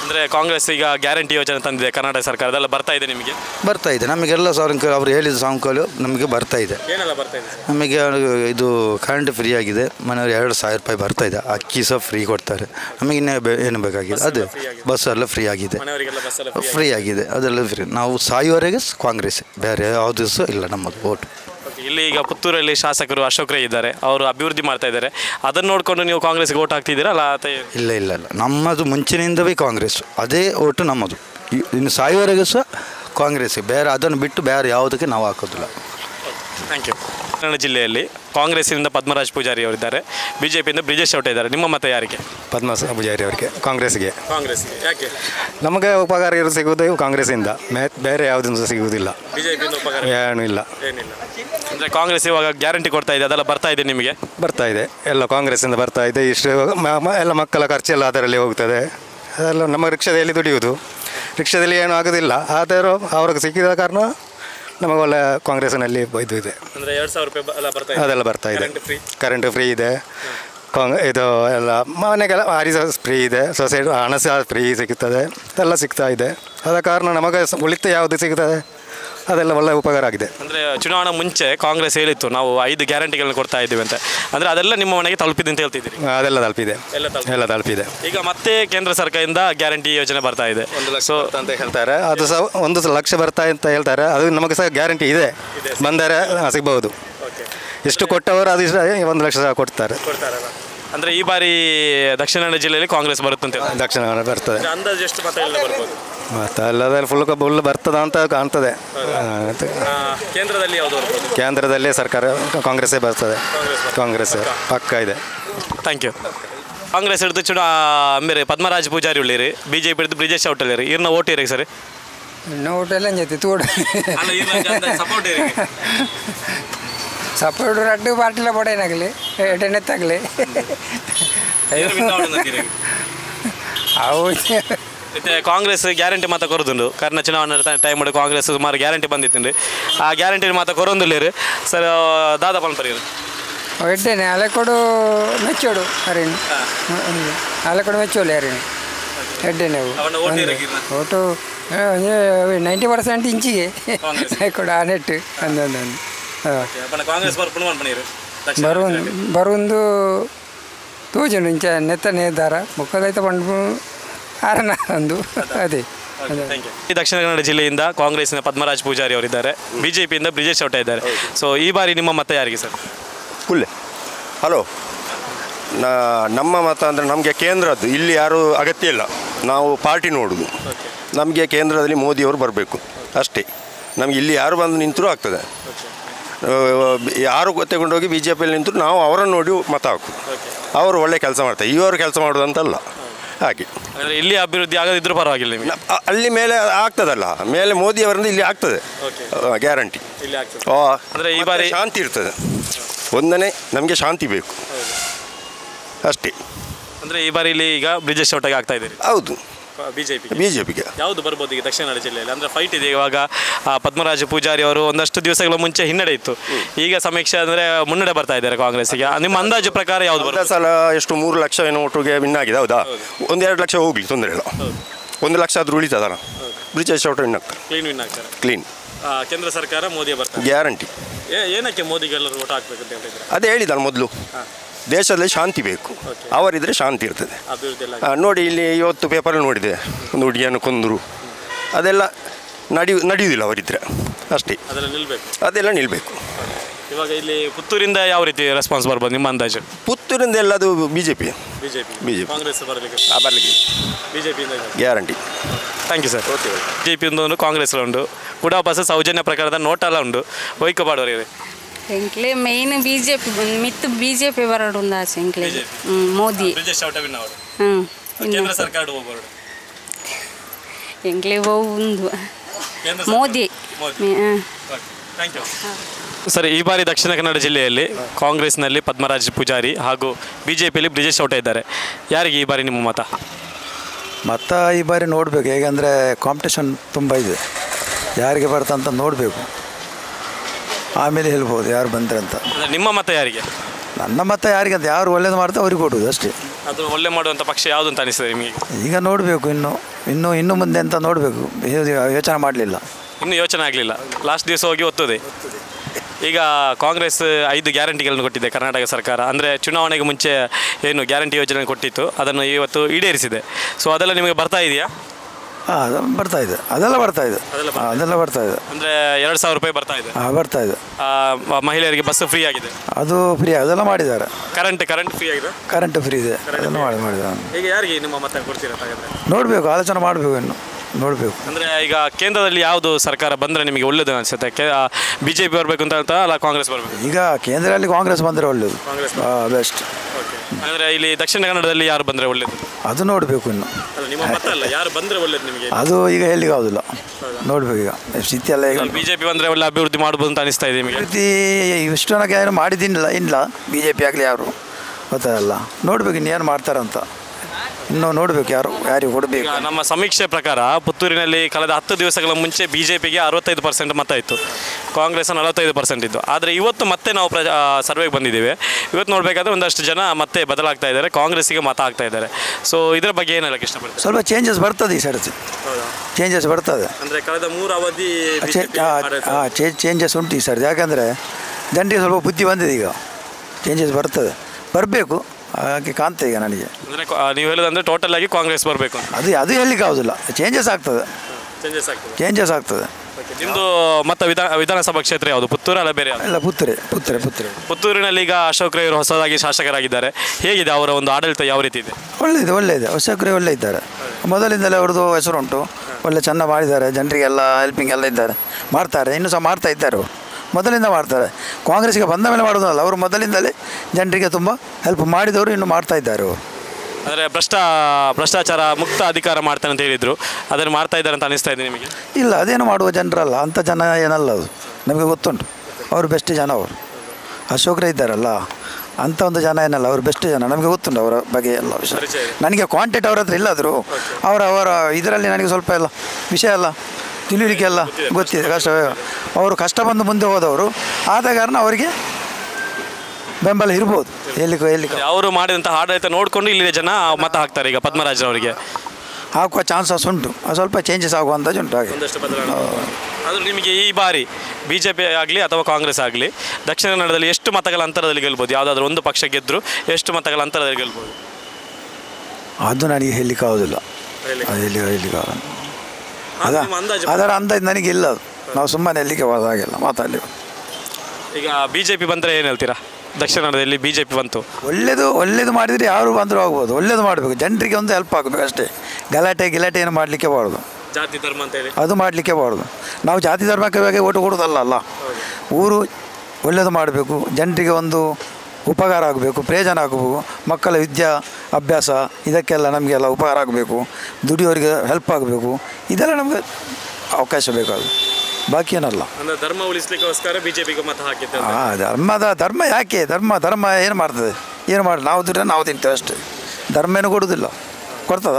ಅಂದರೆ ಕಾಂಗ್ರೆಸ್ ಈಗ ಗ್ಯಾರಂಟಿ ಯೋಜನೆ ತಂದಿದೆ ಕರ್ನಾಟಕ ಸರ್ಕಾರ, ಅದೆಲ್ಲ ಬರ್ತಾ ಇದೆ ನಿಮಗೆ? ಬರ್ತಾ ಇದೆ ನಮಗೆಲ್ಲ ಸೌಲಭ್ಯ ಅವರು ಹೇಳಿದ ಸಾಂಕಲು ನಮಗೆ ಬರ್ತಾ ಇದೆ. ಏನೆಲ್ಲ ಬರ್ತಾ ಇದೆ? ನಮಗೆ ಇದು ಕರೆಂಟ್ ಫ್ರೀ ಆಗಿದೆ, ಮನೆಯವ್ರು 2,000 ರೂಪಾಯಿ ಬರ್ತಾ ಇದೆ, ಅಕ್ಕಿ ಸಹ ಫ್ರೀ ಕೊಡ್ತಾರೆ. ನಮಗೆ ಇನ್ನೇ ಏನು ಬೇಕಾಗಿದೆ ಅದೇ ಬಸ್ ಎಲ್ಲ ಫ್ರೀ ಆಗಿದೆ, ಫ್ರೀ ಆಗಿದೆ, ಅದೆಲ್ಲ ಫ್ರೀ. ನಾವು ಸಾಯುವವರೆಗೆ ಕಾಂಗ್ರೆಸ್, ಬೇರೆ ಯಾವುದು ಸಹ ಇಲ್ಲ ನಮ್ಮದು ಓಟು. ಇಲ್ಲಿ ಈಗ ಪುತ್ತೂರಲ್ಲಿ ಶಾಸಕರು ಅಶೋಕ್ ರೈ ಇದ್ದಾರೆ, ಅವರು ಅಭಿವೃದ್ಧಿ ಮಾಡ್ತಾ ಇದ್ದಾರೆ, ಅದನ್ನು ನೋಡಿಕೊಂಡು ನೀವು ಕಾಂಗ್ರೆಸ್ಗೆ ಓಟ್ ಹಾಕ್ತಿದ್ದೀರಾ ಅಲ್ಲ? ಇಲ್ಲ ಇಲ್ಲ ಇಲ್ಲ, ನಮ್ಮದು ಮುಂಚಿನಿಂದವೇ ಕಾಂಗ್ರೆಸ್, ಅದೇ ಓಟು ನಮ್ಮದು. ಇನ್ನು ಸಾಯುವವರೆಗೂ ಸಹ ಕಾಂಗ್ರೆಸ್, ಬೇರೆ ಅದನ್ನು ಬಿಟ್ಟು ಬೇರೆ ಯಾವುದಕ್ಕೆ ನಾವು ಹಾಕೋದಿಲ್ಲ. Thank you. ಕನ್ನಡ ಜಿಲ್ಲೆಯಲ್ಲಿ ಕಾಂಗ್ರೆಸ್ಸಿನಿಂದ ಪದ್ಮರಾಜ್ ಪೂಜಾರಿ ಅವರಿದ್ದಾರೆ, ಬಿಜೆಪಿಯಿಂದ ಬ್ರಿಜೇಶ್ ಚೌಟ ಇದ್ದಾರೆ. ನಿಮ್ಮ ಮತ ಯಾರಿಗೆ? ಪದ್ಮರಾಜ್ ಪೂಜಾರಿ ಅವರಿಗೆ, ಕಾಂಗ್ರೆಸ್ಗೆ. ಕಾಂಗ್ರೆಸ್ಗೆ ಯಾಕೆ? ನಮಗೆ ಉಪಕಾರ ಸಿಗುವುದು ಕಾಂಗ್ರೆಸ್ಸಿಂದ, ಬೇರೆ ಯಾವುದೂ ಸಿಗುವುದಿಲ್ಲ. ಬಿಜೆಪಿಯಿಂದ ಉಪಕಾರ ಏನೂ ಇಲ್ಲ. ಏನಿಲ್ಲ. ಅಂದರೆ ಕಾಂಗ್ರೆಸ್ ಇವಾಗ ಗ್ಯಾರಂಟಿ ಕೊಡ್ತಾ ಇದೆ, ಅದೆಲ್ಲ ಬರ್ತಾ ಇದೆ ನಿಮಗೆ? ಬರ್ತಾ ಇದೆ, ಎಲ್ಲ ಕಾಂಗ್ರೆಸ್ಸಿಂದ ಬರ್ತಾ ಇದೆ. ಇಷ್ಟು ಎಲ್ಲ ಮಕ್ಕಳ ಖರ್ಚೆಲ್ಲ ಅದರಲ್ಲಿ ಹೋಗ್ತದೆ. ಅದೆಲ್ಲ ನಮ್ಮ ರಿಕ್ಷಾದಲ್ಲಿ ದುಡಿಯುವುದು, ರಿಕ್ಷಾದಲ್ಲಿ ಏನೂ ಆಗೋದಿಲ್ಲ. ಆದರೂ ಅವ್ರಿಗೆ ಸಿಕ್ಕಿದ ಕಾರಣ ನಮಗೆ ಒಳ್ಳೆ ಕಾಂಗ್ರೆಸ್ಸಿನಲ್ಲಿ ಇದು ಇದೆ. ಅಂದರೆ 2,000 ರೂಪಾಯಿ ಎಲ್ಲ ಬರ್ತಾ ಇದೆ, ಅದೆಲ್ಲ ಬರ್ತಾ ಇದೆ, ಕರೆಂಟ್ ಫ್ರೀ ಇದೆ, ಇದು ಎಲ್ಲ ಮನೆಗೆಲ್ಲ ಹಾರಿ ಸಹ ಫ್ರೀ ಇದೆ, ಸೊಸೈಟಿ ಹಣ ಸಹ ಫ್ರೀ ಸಿಗುತ್ತದೆ, ಎಲ್ಲ ಸಿಗ್ತಾ ಇದೆ. ಆದ ಕಾರಣ ನಮಗೆ ಉಳಿತ ಯಾವುದು ಸಿಗ್ತದೆ ಅದೆಲ್ಲ ಒಳ್ಳೆ ಉಪಕಾರ ಆಗಿದೆ. ಅಂದರೆ ಚುನಾವಣಾ ಮುಂಚೆ ಕಾಂಗ್ರೆಸ್ ಹೇಳಿತ್ತು ನಾವು 5 ಗ್ಯಾರಂಟಿಗಳನ್ನು ಕೊಡ್ತಾ ಇದ್ದೀವಿ ಅಂತ, ಅಂದರೆ ಅದೆಲ್ಲ ನಿಮ್ಮ ಮನೆಗೆ ತಲುಪಿದೆ ಅಂತ ಹೇಳ್ತಿದ್ದೀರಿ? ಅದೆಲ್ಲ ತಲುಪಿದೆ, ಎಲ್ಲ ತಲುಪಿದೆ. ಈಗ ಮತ್ತೆ ಕೇಂದ್ರ ಸರ್ಕಾರದಿಂದ ಗ್ಯಾರಂಟಿ ಯೋಜನೆ ಬರ್ತಾ ಇದೆ, 1 ಲಕ್ಷ ಅಂತ ಹೇಳ್ತಾರೆ, ಅದು ಸಹ 1 ಲಕ್ಷ ಬರ್ತಾ ಅಂತ ಹೇಳ್ತಾರೆ. ಅದು ನಮಗೆ ಸಹ ಗ್ಯಾರಂಟಿ ಇದೆ, ಬಂದರೆ ಸಿಗ್ಬೋದು. ಎಷ್ಟು ಕೊಟ್ಟವರು ಅದು 1 ಲಕ್ಷ ಸಹ ಕೊಡ್ತಾರೆ. ಅಂದರೆ ಈ ಬಾರಿ ದಕ್ಷಿಣ ಕನ್ನಡ ಜಿಲ್ಲೆಯಲ್ಲಿ ಕಾಂಗ್ರೆಸ್ ಬರುತ್ತೆ ಅಂತ? ದಕ್ಷಿಣ ಕನ್ನಡ ಬರ್ತದೆ. ಅಂದಾಜು ಎಷ್ಟು ಮತ ಬರ್ಬೋದು? ಮತ್ತು ಅಲ್ಲದೆ ಫುಲ್ ಬರ್ತದ ಅಂತ ಕಾಣ್ತದೆ. ಕೇಂದ್ರದಲ್ಲಿ ಯಾವುದು ಬರ್ಬೋದು? ಕೇಂದ್ರದಲ್ಲಿ ಸರ್ಕಾರ ಕಾಂಗ್ರೆಸ್ಸೇ ಬರ್ತದೆ, ಕಾಂಗ್ರೆಸ್ ಪಕ್ಕ ಇದೆ. Thank you. ಕಾಂಗ್ರೆಸ್ ಹಿಡಿದು ಅಂಬೇರೆ ಪದ್ಮರಾಜ್ ಪೂಜಾರಿ ಉಳ್ಳಿರಿ, ಬಿಜೆಪಿ ಹಿಡಿದು ಬ್ರಿಜೇಶ್ ಚೌಟ ಉಳ್ಳಿರಿ. ಇರ್ನ ಓಟ್ ಇರಿ ಸರಿ? ಇನ್ನು ಓಟೆಲ್ಲ ಜೊತೆ ತೋಡ ಸಪೋರ್ಟ್ ರಡ್ಡು ಪಾರ್ಟಿಲ ಪಡೇನಾಗಲಿ ಎಟೆನೆತ್ತಾಗಲಿ ಮತ್ತೆ ಕಾಂಗ್ರೆಸ್ ಗ್ಯಾರಂಟಿ ಮಾತ ಕೊರೋದುಂಡು ಕರ್ನ ಚುನಾವಣೆ ಟೈಮ್ ಕಾಂಗ್ರೆಸ್ ಸುಮಾರು ಗ್ಯಾರಂಟಿ ಬಂದಿತ್ತು. ಆ ಗ್ಯಾರಂಟಿ ಮಾತ ಕೊರೊಂದುಲ್ಲೇರು ಸರ್ ದಾದಾ ಪಲ್ಪರಿರು ಎಡ್ಡೇನೆ ಅಲೆಕೊಡು ಮೆಚ್ಚೋಡು ಅರೇನು ಅಲೆಕೊಡು ಮೆಚ್ಚೋಲಿ ಅರೇನು ಎಡ್ಡೇನೆ ಓಟು 90% ಇಂಚಿಗೆ ಕೊಡು ಆ ನೆಟ್ಟು ಅಂದೊಂದು ಬರುಂದು ತೋಜನು ಇಂಚ ನೆತ್ತನೆ ದಾರ ಮುಖದೈತ ಬಂದು ಆರನ ಅಂದು ಅದೇ. ದಕ್ಷಿಣ ಕನ್ನಡ ಜಿಲ್ಲೆಯಿಂದ ಕಾಂಗ್ರೆಸ್ನ ಪದ್ಮರಾಜ್ ಪೂಜಾರಿ ಅವರಿದ್ದಾರೆ, ಬಿಜೆಪಿಯಿಂದ ಬ್ರಿಜೇಶ್ ಚೌಟ ಇದ್ದಾರೆ. ಸೊ ಈ ಬಾರಿ ನಿಮ್ಮ ಮತ ಯಾರಿಗೆ ಸರ್? ಫುಲ್ಲೆ ಹಲೋ, ನಮ್ಮ ಮತ ಅಂದರೆ ನಮಗೆ ಕೇಂದ್ರದ್ದು ಇಲ್ಲಿ ಯಾರೂ ಅಗತ್ಯ ಇಲ್ಲ, ನಾವು ಪಾರ್ಟಿ ನೋಡೋದು. ನಮಗೆ ಕೇಂದ್ರದಲ್ಲಿ ಮೋದಿಯವರು ಬರಬೇಕು ಅಷ್ಟೇ. ನಮಗೆ ಇಲ್ಲಿ ಯಾರು ಬಂದು ನಿಂತರೂ ಆಗ್ತದೆ. ಯಾರು ತಗೊಂಡೋಗಿ ಬಿ ಜೆ ಪಿಯಲ್ಲಿ ನಿಂತರೂ ನಾವು ಅವರನ್ನು ನೋಡಿ ಮತ ಹಾಕು. ಅವರು ಒಳ್ಳೆ ಕೆಲಸ ಮಾಡ್ತಾರೆ, ಇವರು ಕೆಲಸ ಮಾಡೋದಂತಲ್ಲ. ಹಾಗೆ ಇಲ್ಲಿ ಅಭಿವೃದ್ಧಿ ಆಗದಿದ್ರೂ ಪರವಾಗಿಲ್ಲ, ಅಲ್ಲಿ ಮೇಲೆ ಆಗ್ತದಲ್ಲ, ಮೇಲೆ ಮೋದಿಯವರಿಂದ ಇಲ್ಲಿ ಆಗ್ತದೆ ಗ್ಯಾರಂಟಿ. ಅಂದರೆ ಈ ಬಾರಿ ಶಾಂತಿ ಇರ್ತದೆ. ಒಂದನೇ ನಮಗೆ ಶಾಂತಿ ಬೇಕು ಅಷ್ಟೇ. ಅಂದರೆ ಈ ಬಾರಿ ಇಲ್ಲಿ ಈಗ ಬ್ರಿಜೇಶ್ ಚೌಟಗೆ ಆಗ್ತಾ ಇದ್ದೀರಿ? ಹೌದು, ಬಿಜೆಪಿಗೆ ಯಾವುದು ಬರ್ಬೋದು ಈಗ ದಕ್ಷಿಣ ಕನ್ನಡ ಜಿಲ್ಲೆಯಲ್ಲಿ? ಅಂದರೆ ಫೈಟ್ ಇದೆ ಇವಾಗ. ಪದ್ಮರಾಜ ಪೂಜಾರಿ ಅವರು ಒಂದಷ್ಟು ದಿವಸಗಳ ಮುಂಚೆ ಹಿನ್ನಡೆ ಇತ್ತು, ಈಗ ಸಮೀಕ್ಷೆ ಅಂದರೆ ಮುನ್ನಡೆ ಬರ್ತಾ ಇದ್ದಾರೆ ಕಾಂಗ್ರೆಸ್ಸಿಗೆ. ನಿಮ್ಮ ಅಂದಾಜು ಪ್ರಕಾರ ಯಾವುದು ಬರುತ್ತೆ? ಸಲ ಎಷ್ಟು 3 ಲಕ್ಷ ಏನೋ ಒಟ್ಟಿಗೆ ವಿನ್ ಆಗಿದೆ, ಹೌದಾ? 1-2 ಲಕ್ಷ ಹೋಗಲಿ, ತೊಂದರೆ ಇಲ್ಲ. 1 ಲಕ್ಷ ಆದರೂ ಉಳಿತದಲ್ಲ. ಬ್ರಿಜೇಶ್ ಚೌಟ ವಿನ್ ಆಗ್ತಾರೆ, ಕ್ಲೀನ್ ವಿನ್ ಆಗ್ತಾರೆ. ಕ್ಲೀನ್. ಕೇಂದ್ರ ಸರ್ಕಾರ ಮೋದಿ ಬರ್ತಾರೆ ಗ್ಯಾರಂಟಿ. ಏನಕ್ಕೆ ಮೋದಿಗೆಲ್ಲರೂ ಓಟ್ ಹಾಕ್ಬೇಕು ಅಂತ ಹೇಳಿದ್ರೆ? ಅದೇ ಹೇಳಿದಾರೆ ಮೊದಲು, ದೇಶದಲ್ಲಿ ಶಾಂತಿ ಬೇಕು, ಅವರಿದ್ದರೆ ಶಾಂತಿ ಇರ್ತದೆ. ನೋಡಿ ಇಲ್ಲಿ ಇವತ್ತು ಪೇಪರ್ ನೋಡಿದೆ, ಒಂದು ಹುಡುಗಿಯನ್ನು ಕೊಂದರು, ಅದೆಲ್ಲ ನಡೆಯುವುದಿಲ್ಲ ಅವರಿದ್ದರೆ ಅಷ್ಟೇ. ಅದೆಲ್ಲ ನಿಲ್ಲಬೇಕು. ಇವಾಗ ಇಲ್ಲಿ ಪುತ್ತೂರಿಂದ ಯಾವ ರೀತಿ ರೆಸ್ಪಾನ್ಸ್ ಬರ್ಬೋದು ನಿಮ್ಮ ಅಂದಾಜು? ಪುತ್ತೂರಿಂದ ಎಲ್ಲ ಅದು ಬಿಜೆಪಿ ಕಾಂಗ್ರೆಸ್ ಬರಲಿಕ್ಕೆ ಬಿಜೆಪಿಯಿಂದ ಗ್ಯಾರಂಟಿ. Thank you sir. ಬಿಜೆಪಿಯಿಂದ ಒಂದು ಕಾಂಗ್ರೆಸ್ ಉಂಟು, ಕುಡಾಪಸ ಸೌಜನ್ಯ ಪ್ರಕಾರದ ನೋಟೆಲ್ಲ ಉಂಟು, ಒಯ್ಕಪಾಡೋರಿಗೆ ಎಂಕ್ಲೆ ಮೇನ್ ಬಿಜೆಪಿ ಮಿತ್ತು ಬಿಜೆಪಿ ಬರೋಡು ಒಂದು ಆಸೆ ಎಂಕ್ಲೆ ಮೋದಿ ಕೇಂದ್ರ ಸರ್ಕಾರ ಹೋಗೋರು ಎಂಕ್ಲೆ ಒಂದು ಮೋದಿ. Thank you sir. ಈ ಬಾರಿ ದಕ್ಷಿಣ ಕನ್ನಡ ಜಿಲ್ಲೆಯಲ್ಲಿ ಕಾಂಗ್ರೆಸ್ನಲ್ಲಿ ಪದ್ಮರಾಜ್ ಪೂಜಾರಿ ಹಾಗೂ ಬಿಜೆಪಿಯಲ್ಲಿ ಬ್ರಿಜೇಶ್ ಚೌಟ ಇದ್ದಾರೆ. ಯಾರಿಗೆ ಈ ಬಾರಿ ನಿಮ್ಮ ಮತ? ಮತ ಈ ಬಾರಿ ನೋಡಬೇಕು, ಹೇಗೆಂದರೆ ಕಾಂಪಿಟೇಷನ್ ತುಂಬ ಇದೆ, ಯಾರಿಗೆ ಬರ್ತಂತ ನೋಡಬೇಕು, ಆಮೇಲೆ ಹೇಳ್ಬೋದು ಯಾರು ಬಂದರೆ ಅಂತ. ನಿಮ್ಮ ಮತ ಯಾರಿಗೆ? ನನ್ನ ಮತ ಯಾರಿಗಂತ ಯಾರು ಒಳ್ಳೇದು ಮಾಡ್ತಾರೆ ಅವ್ರಿಗೆ ಕೊಡುವುದು ಅಷ್ಟೇ. ಅದು ಒಳ್ಳೆ ಮಾಡುವಂಥ ಪಕ್ಷ ಯಾವುದು ಅಂತ ಅನಿಸ್ತದೆ ನಿಮಗೆ? ಈಗ ನೋಡಬೇಕು, ಇನ್ನು ಮುಂದೆ ಅಂತ ನೋಡಬೇಕು, ಯೋಚನೆ ಮಾಡಲಿಲ್ಲ, ಇನ್ನೂ ಯೋಚನೆ ಆಗಲಿಲ್ಲ. ಲಾಸ್ಟ್ ದಿವಸ ಹೋಗಿ ಒತ್ತದೆ. ಈಗ ಕಾಂಗ್ರೆಸ್ 5 ಗ್ಯಾರಂಟಿಗಳನ್ನು ಕೊಟ್ಟಿದೆ ಕರ್ನಾಟಕ ಸರ್ಕಾರ. ಅಂದರೆ ಚುನಾವಣೆಗೆ ಮುಂಚೆ ಏನು ಗ್ಯಾರಂಟಿ ಯೋಜನೆ ಕೊಟ್ಟಿತ್ತು ಅದನ್ನು ಇವತ್ತು ಈಡೇರಿಸಿದೆ. ಸೊ ಅದೆಲ್ಲ ನಿಮಗೆ ಬರ್ತಾ ಇದೆಯಾ? ಹಾಂ, ಬರ್ತಾ ಇದೆ, ಅದೆಲ್ಲ ಬರ್ತಾ ಇದೆ. ಅಂದರೆ 2,000 ರೂಪಾಯಿ ಬರ್ತಾ ಇದೆ. ಬರ್ತಾ ಇದೆ. ಮಹಿಳೆಯರಿಗೆ ಬಸ್ ಫ್ರೀ ಆಗಿದೆ. ಅದು ಫ್ರೀ, ಅದೆಲ್ಲ ಮಾಡಿದ್ದಾರೆ. ಕರೆಂಟ್ ಫ್ರೀ ಆಗಿದೆ. ಕರೆಂಟ್ ಫ್ರೀ ಇದೆ, ಅದನ್ನು ಮಾಡಿದ್ದಾರೆ. ಈಗ ಯಾರಿಗೆ ನಿಮ್ಮ ಮತ ಕೊಡ್ತೀರಾ? ನೋಡಬೇಕು, ಆಲೋಚನೆ ಮಾಡಬೇಕು, ಇನ್ನು ನೋಡಬೇಕು. ಅಂದರೆ ಈಗ ಕೇಂದ್ರದಲ್ಲಿ ಯಾವುದು ಸರ್ಕಾರ ಬಂದರೆ ನಿಮಗೆ ಒಳ್ಳೆಯದು ಅನಿಸುತ್ತೆ? BJP ಬರಬೇಕು ಅಂತ ಹೇಳ್ತಾ ಅಲ್ಲ ಕಾಂಗ್ರೆಸ್ ಬರಬೇಕು? ಈಗ ಕೇಂದ್ರದಲ್ಲಿ ಕಾಂಗ್ರೆಸ್ ಬಂದರೆ ಒಳ್ಳೆಯದು, ಬೆಸ್ಟ್. ಅಂದರೆ ಇಲ್ಲಿ ದಕ್ಷಿಣ ಕನ್ನಡದಲ್ಲಿ ಯಾರು ಬಂದರೆ ಒಳ್ಳೆಯದು? ಅದು ನೋಡಬೇಕು ಇನ್ನು. ನಿಮ್ಮ ಮತ ಅಲ್ಲ, ಯಾರು ಬಂದರೆ ಒಳ್ಳೆಯದು ನಿಮಗೆ? ಅದು ಈಗ ಹೇಳಲಿಕ್ಕೆ ಆಗೋದಿಲ್ಲ, ನೋಡಬೇಕು. ಈಗ ಸ್ಥಿತಿ ಎಲ್ಲ ಈಗ BJP ಬಂದರೆ ಒಳ್ಳೆ ಅಭಿವೃದ್ಧಿ ಮಾಡ್ಬೋದು ಅಂತ ಅನಿಸ್ತಾ ಇದೆ ನಿಮಗೆ? ಅಭಿವೃದ್ಧಿ ಇಷ್ಟು ತನಕ ಏನು ಮಾಡಿದ್ದಿಲ್ಲ BJP ಆಗಲಿ ಯಾರು ಗೊತ್ತಾಗಲ್ಲ. ನೋಡಬೇಕು ಇನ್ನೇನು ಮಾಡ್ತಾರಂತ, ಇನ್ನೂ ನೋಡಬೇಕು ಯಾರಿಗೆ ಕೊಡಬೇಕು. ನಮ್ಮ ಸಮೀಕ್ಷೆ ಪ್ರಕಾರ ಪುತ್ತೂರಿನಲ್ಲಿ ಕಳೆದ 10 ದಿವಸಗಳ ಮುಂಚೆ BJPಗೆ 65% ಮತ ಇತ್ತು, ಕಾಂಗ್ರೆಸ್ 45% ಇತ್ತು. ಆದರೆ ಇವತ್ತು ಮತ್ತೆ ನಾವು ಸರ್ವೆಗೆ ಬಂದಿದ್ದೇವೆ. ಇವತ್ತು ನೋಡಬೇಕಾದ್ರೆ ಒಂದಷ್ಟು ಜನ ಮತ್ತೆ ಬದಲಾಗ್ತಾ ಇದ್ದಾರೆ, ಕಾಂಗ್ರೆಸ್ಸಿಗೆ ಮತ ಆಗ್ತಾ ಇದ್ದಾರೆ. ಸೊ ಇದರ ಬಗ್ಗೆ ಏನು ಹೇಳಕ್ಕೆ ಇಷ್ಟಪಡ್ತೀವಿ? ಸ್ವಲ್ಪ ಚೇಂಜಸ್ ಬರ್ತದೆ ಈ ಸರ್ತಿ, ಚೇಂಜಸ್ ಬರ್ತದೆ. ಅಂದರೆ ಕಳೆದ 3 ಅವಧಿ ಚೇಂಜಸ್ ಉಂಟು ಈ ಸರ್ತಿ. ಯಾಕಂದರೆ ಜನರಿಗೆ ಸ್ವಲ್ಪ ಬುದ್ಧಿ ಬಂದಿದೆ, ಈಗ ಚೇಂಜಸ್ ಬರ್ತದೆ, ಬರಬೇಕು ಹಾಗೆ ಕಾಣ್ತಾ ಈಗ ನನಗೆ. ಅಂದರೆ ನೀವು ಹೇಳೋದಂದರೆ ಟೋಟಲ್ ಆಗಿ ಕಾಂಗ್ರೆಸ್ ಬರಬೇಕು ಅದು ಹೇಳಲಿಕ್ಕೆ ಆಗೋದಿಲ್ಲ, ಚೇಂಜಸ್ ಆಗ್ತದೆ. ನಿಮ್ಮದು ಮತ್ತು ವಿಧಾನಸಭಾ ಕ್ಷೇತ್ರ ಯಾವುದು? ಪುತ್ತೂರು ಅಲ್ಲ ಬೇರೆ? ಇಲ್ಲ, ಪುತ್ತೂರೇ. ಪುತ್ತೂರಿನಲ್ಲಿ ಈಗ ಅಶೋಕ್ ರೈ ಅವರು ಹೊಸದಾಗಿ ಶಾಸಕರಾಗಿದ್ದಾರೆ. ಹೇಗಿದೆ ಅವರ ಒಂದು ಆಡಳಿತ, ಯಾವ ರೀತಿ ಇದೆ? ಒಳ್ಳೆಯದು. ಅಶೋಕ್ ರೈ ಒಳ್ಳೆ ಇದ್ದಾರೆ, ಮೊದಲಿಂದಲೇ ಅವ್ರದ್ದು ಹೆಸರುಂಟು, ಒಳ್ಳೆ ಚೆನ್ನಾಗಿ ಮಾಡಿದ್ದಾರೆ, ಜನರಿಗೆಲ್ಲ ಹೆಲ್ಪಿಂಗ್ ಎಲ್ಲ ಇದ್ದಾರೆ, ಮಾಡ್ತಾರೆ, ಇನ್ನೂ ಸಹ ಮಾಡ್ತಾ ಇದ್ದಾರೆ. ಮೊದಲಿಂದ ಮಾಡ್ತಾರೆ, ಕಾಂಗ್ರೆಸ್ಗೆ ಬಂದ ಮೇಲೆ ಮಾಡೋದಲ್ಲ, ಅವರು ಮೊದಲಿಂದಲೇ ಜನರಿಗೆ ತುಂಬ ಹೆಲ್ಪ್ ಮಾಡಿದವರು, ಇನ್ನೂ ಮಾಡ್ತಾ ಇದ್ದಾರೆ ಅವರು. ಅಂದರೆ ಭ್ರಷ್ಟಾಚಾರ ಮುಕ್ತ ಅಧಿಕಾರ ಮಾಡ್ತಾನೆ ಅಂತ ಹೇಳಿದರು, ಅದನ್ನು ಮಾಡ್ತಾ ಇದ್ದಾರೆ ಅಂತ ಅನಿಸ್ತಾ ಇದೆ ನಿಮಗೆ? ಇಲ್ಲ, ಅದೇನು ಮಾಡುವ ಜನರಲ್ಲ, ಅಂಥ ಜನ ಏನಲ್ಲ, ಅದು ನಮಗೆ ಗೊತ್ತುಂಟು. ಅವರು ಬೆಸ್ಟ್ ಜನ, ಅವರು ಅಶೋಕ್ರೇ ಇದ್ದಾರಲ್ಲ, ಅಂಥ ಒಂದು ಜನ ಏನಲ್ಲ, ಅವರು ಬೆಸ್ಟ್ ಜನ, ನಮಗೆ ಗೊತ್ತುಂಟು ಅವರ ಬಗ್ಗೆ ಎಲ್ಲ ವಿಷಯ. ನನಗೆ ಕಾಂಟ್ಯಾಕ್ಟ್ ಅವ್ರ ಹತ್ರ ಇಲ್ಲಾದರೂ ಅವರ ಇದರಲ್ಲಿ ನನಗೆ ಸ್ವಲ್ಪ ಎಲ್ಲ ವಿಷಯ ಎಲ್ಲ ತಿಳಿಲಿಕ್ಕೆ ಎಲ್ಲ ಗೊತ್ತಿದೆ. ಅವರು ಕಷ್ಟ ಬಂದು ಮುಂದೆ ಹೋದವರು ಆದ ಕಾರಣ ಅವರಿಗೆ ಬೆಂಬಲ ಇರ್ಬೋದು. ಹೇಳಲಿಕ್ಕೆ ಅವರು ಮಾಡಿದಂಥ ಆಡಳಿತ ನೋಡಿಕೊಂಡು ಇಲ್ಲಿ ಜನ ಮತ ಹಾಕ್ತಾರೆ. ಈಗ ಪದ್ಮರಾಜ್ ಅವರಿಗೆ ಹಾಕುವ ಚಾನ್ಸಸ್ ಉಂಟು, ಸ್ವಲ್ಪ ಚೇಂಜಸ್ ಆಗುವಂಥದ್ದು ಉಂಟು. ಹಾಗೆ ಆದರೂ ನಿಮಗೆ ಈ ಬಾರಿ BJP ಆಗಲಿ ಅಥವಾ ಕಾಂಗ್ರೆಸ್ ಆಗಲಿ ದಕ್ಷಿಣ ಕನ್ನಡದಲ್ಲಿ ಎಷ್ಟು ಮತಗಳ ಅಂತರದಲ್ಲಿ ಗೆಲ್ಬೋದು? ಯಾವುದಾದ್ರೂ ಒಂದು ಪಕ್ಷ ಗೆದ್ದರೂ ಎಷ್ಟು ಮತಗಳ ಅಂತರದಲ್ಲಿ ಗೆಲ್ಬೋದು? ಅದು ನನಗೆ ಹೇಳಲಿಕ್ಕೆ ಆಗೋದಿಲ್ಲ, ಹೇಳಲಿಕ್ಕೆ ಆಗೋಲ್ಲ. ಅದರ ಅಂದಾಜು ನನಗೆ ಇಲ್ಲ, ನಾವು ಸುಮ್ಮನೆ ಹೇಳಲಿಕ್ಕೆ ಹೋದಾಗೆಲ್ಲ ಮಾತಾಡಲಿ. ಈಗ BJP ಬಂದರೆ ಏನು ಹೇಳ್ತೀರಾ? ದಕ್ಷಿಣ ಕನ್ನಡದಲ್ಲಿ BJP ಬಂತು, ಒಳ್ಳೇದು ಮಾಡಿದರೆ ಯಾರು ಬಂದರೂ ಆಗ್ಬೋದು. ಒಳ್ಳೇದು ಮಾಡಬೇಕು, ಜನರಿಗೆ ಒಂದು ಹೆಲ್ಪ್ ಆಗಬೇಕು ಅಷ್ಟೇ. ಗಲಾಟೆ ಏನು ಮಾಡಲಿಕ್ಕೆ ಬಾರ್ದು, ಜಾತಿ ಧರ್ಮ ಅಂತ ಹೇಳಿ ಅದು ಮಾಡಲಿಕ್ಕೆ ಬಾರ್ದು. ನಾವು ಜಾತಿ ಧರ್ಮಕ್ಕೆ ಬಗ್ಗೆ ಓಟು ಕೊಡೋದಲ್ಲ, ಊರು ಒಳ್ಳೇದು ಮಾಡಬೇಕು, ಜನರಿಗೆ ಒಂದು ಉಪಕಾರ ಆಗಬೇಕು, ಪ್ರಯೋಜನ ಆಗಬೇಕು, ಮಕ್ಕಳ ವಿದ್ಯಾ ಅಭ್ಯಾಸ ಇದಕ್ಕೆಲ್ಲ ನಮಗೆಲ್ಲ ಉಪಕಾರ ಆಗಬೇಕು, ದುಡಿಯೋರಿಗೆ ಹೆಲ್ಪ್ ಆಗಬೇಕು, ಇದೆಲ್ಲ ನಮಗೆ ಅವಕಾಶ ಬೇಕಾದ, ಬಾಕಿ ಏನಲ್ಲ. ಅಂದರೆ ಧರ್ಮ ಉಳಿಸ್ಲಿಕ್ಕೋಸ್ಕರ BJPಗೆ ಮತ ಹಾಕಿದ್ದೆ. ಧರ್ಮ ಯಾಕೆ? ಧರ್ಮ ಏನು ಮಾಡ್ತದೆ? ಏನು ಮಾಡಿ ನಾವು ದುಡ್ಡು ನಾವು ತಿಂತೇವೆ ಅಷ್ಟೇ. ಧರ್ಮ ಏನು ಕೊಡೋದಿಲ್ಲ, ಕೊಡ್ತದ?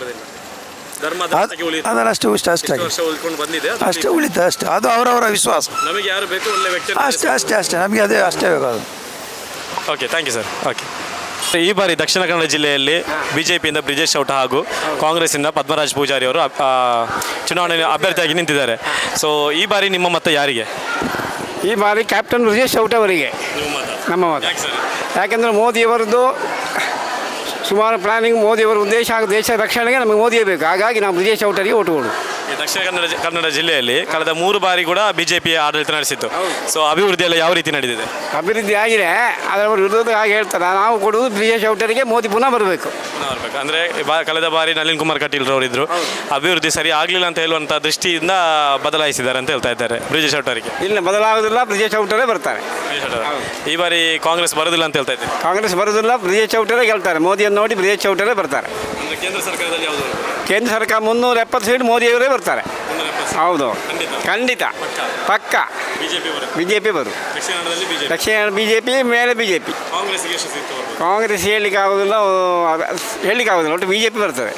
ಅದರ ಅಷ್ಟೇ ಅಷ್ಟೇ ಉಳಿತದೆ ಅಷ್ಟೇ. ಅದು ಅವರವರ ವಿಶ್ವಾಸ. ನಮಗೆ ಯಾರು ಬೇಕು ಒಳ್ಳೆ ವ್ಯಕ್ತಿ ಅಷ್ಟೇ ನಮಗೆ ಅಷ್ಟೇ ಬೇಕಾದ. Okay, thank you sir. Okay, ಈ ಬಾರಿ ದಕ್ಷಿಣ ಕನ್ನಡ ಜಿಲ್ಲೆಯಲ್ಲಿ BJPಯಿಂದ ಬ್ರಿಜೇಶ್ ಚೌಟ ಹಾಗೂ ಕಾಂಗ್ರೆಸ್ಸಿಂದ ಪದ್ಮರಾಜ್ ಪೂಜಾರಿ ಅವರು ಚುನಾವಣೆ ಅಭ್ಯರ್ಥಿಯಾಗಿ ನಿಂತಿದ್ದಾರೆ. ಸೊ ಈ ಬಾರಿ ನಿಮ್ಮ ಮತ ಯಾರಿಗೆ? ಈ ಬಾರಿ ಕ್ಯಾಪ್ಟನ್ ಬ್ರಿಜೇಶ್ ಚೌಟ ಅವರಿಗೆ ನಮ್ಮ ಮತ. ಯಾಕೆಂದರೆ ಮೋದಿಯವರದ್ದು ಸುಮಾರು ಪ್ಲಾನಿಂಗ್, ಮೋದಿಯವರ ಉದ್ದೇಶ ಹಾಗೂ ದೇಶ ರಕ್ಷಣೆಗೆ ನಮಗೆ ಮೋದಿಯೇ ಬೇಕು. ಹಾಗಾಗಿ ನಾವು ಬ್ರಿಜೇಶ್ ಚೌಟರಿಗೆ ಓಟು ಕೊಡು. ದಕ್ಷಿಣ ಕನ್ನಡ ಜಿಲ್ಲೆಯಲ್ಲಿ ಕಳೆದ 3 ಬಾರಿ ಕೂಡ BJP ಆಡಳಿತ ನಡೆಸಿತ್ತು. ಸೊ ಅಭಿವೃದ್ಧಿ ಎಲ್ಲ ಯಾವ ರೀತಿ ನಡೆದಿದೆ? ಅಭಿವೃದ್ಧಿ ಆಗಿದೆ, ಅದರ ವಿರುದ್ಧ ಹಾಗೆ ಹೇಳ್ತಾರೆ. ನಾವು ಕೊಡುವುದು ಬ್ರಿಜೇಶ್ ಚೌಟರಿಗೆ ಮೋದಿ ಪುನಃ ಬರಬೇಕು. ಅಂದರೆ ಕಳೆದ ಬಾರಿ ನಳಿನ್ ಕುಮಾರ್ ಕಟೀಲ್ ಅವರಿದ್ದರು, ಅಭಿವೃದ್ಧಿ ಸರಿ ಆಗಲಿಲ್ಲ ಅಂತ ಹೇಳುವಂಥ ದೃಷ್ಟಿಯಿಂದ ಬದಲಾಯಿಸಿದ್ದಾರೆ ಅಂತ ಹೇಳ್ತಾ ಇದ್ದಾರೆ ಬ್ರಿಜೇಶ್ ಚೌಟರಿಗೆ. ಇಲ್ಲ, ಬದಲಾಗೋದಿಲ್ಲ, ಬ್ರಿಜೇಶ್ ಚೌಟರೇ ಬರ್ತಾರೆ. ಈ ಬಾರಿ ಕಾಂಗ್ರೆಸ್ ಬರೋದಿಲ್ಲ ಅಂತ ಹೇಳ್ತಾ ಇದ್ದಾರೆ. ಕಾಂಗ್ರೆಸ್ ಬರೋದಿಲ್ಲ, ಬ್ರಿಜೇಶ್ ಚೌಟರೇ ಗೆಲ್ತಾರೆ. ಮೋದಿಯನ್ನು ನೋಡಿ ಬ್ರಿಜೇಶ್ ಚೌಟರೇ ಬರ್ತಾರೆ. ಕೇಂದ್ರ ಸರ್ಕಾರದಲ್ಲಿ ಯಾವುದು? ಕೇಂದ್ರ ಸರ್ಕಾರ 370 ಸೀಟ್ ಮೋದಿಯವರೇ ಬರ್ತಾರೆ. ಹೌದು, ಖಂಡಿತ ಪಕ್ಕ BJP ಬರು. ದಕ್ಷಿಣ BJP ಮೇಲೆ BJP. ಕಾಂಗ್ರೆಸ್ ಹೇಳಲಿಕ್ಕೆ ಆಗೋದಿಲ್ಲ, ಒಟ್ಟು BJP ಬರ್ತದೆ.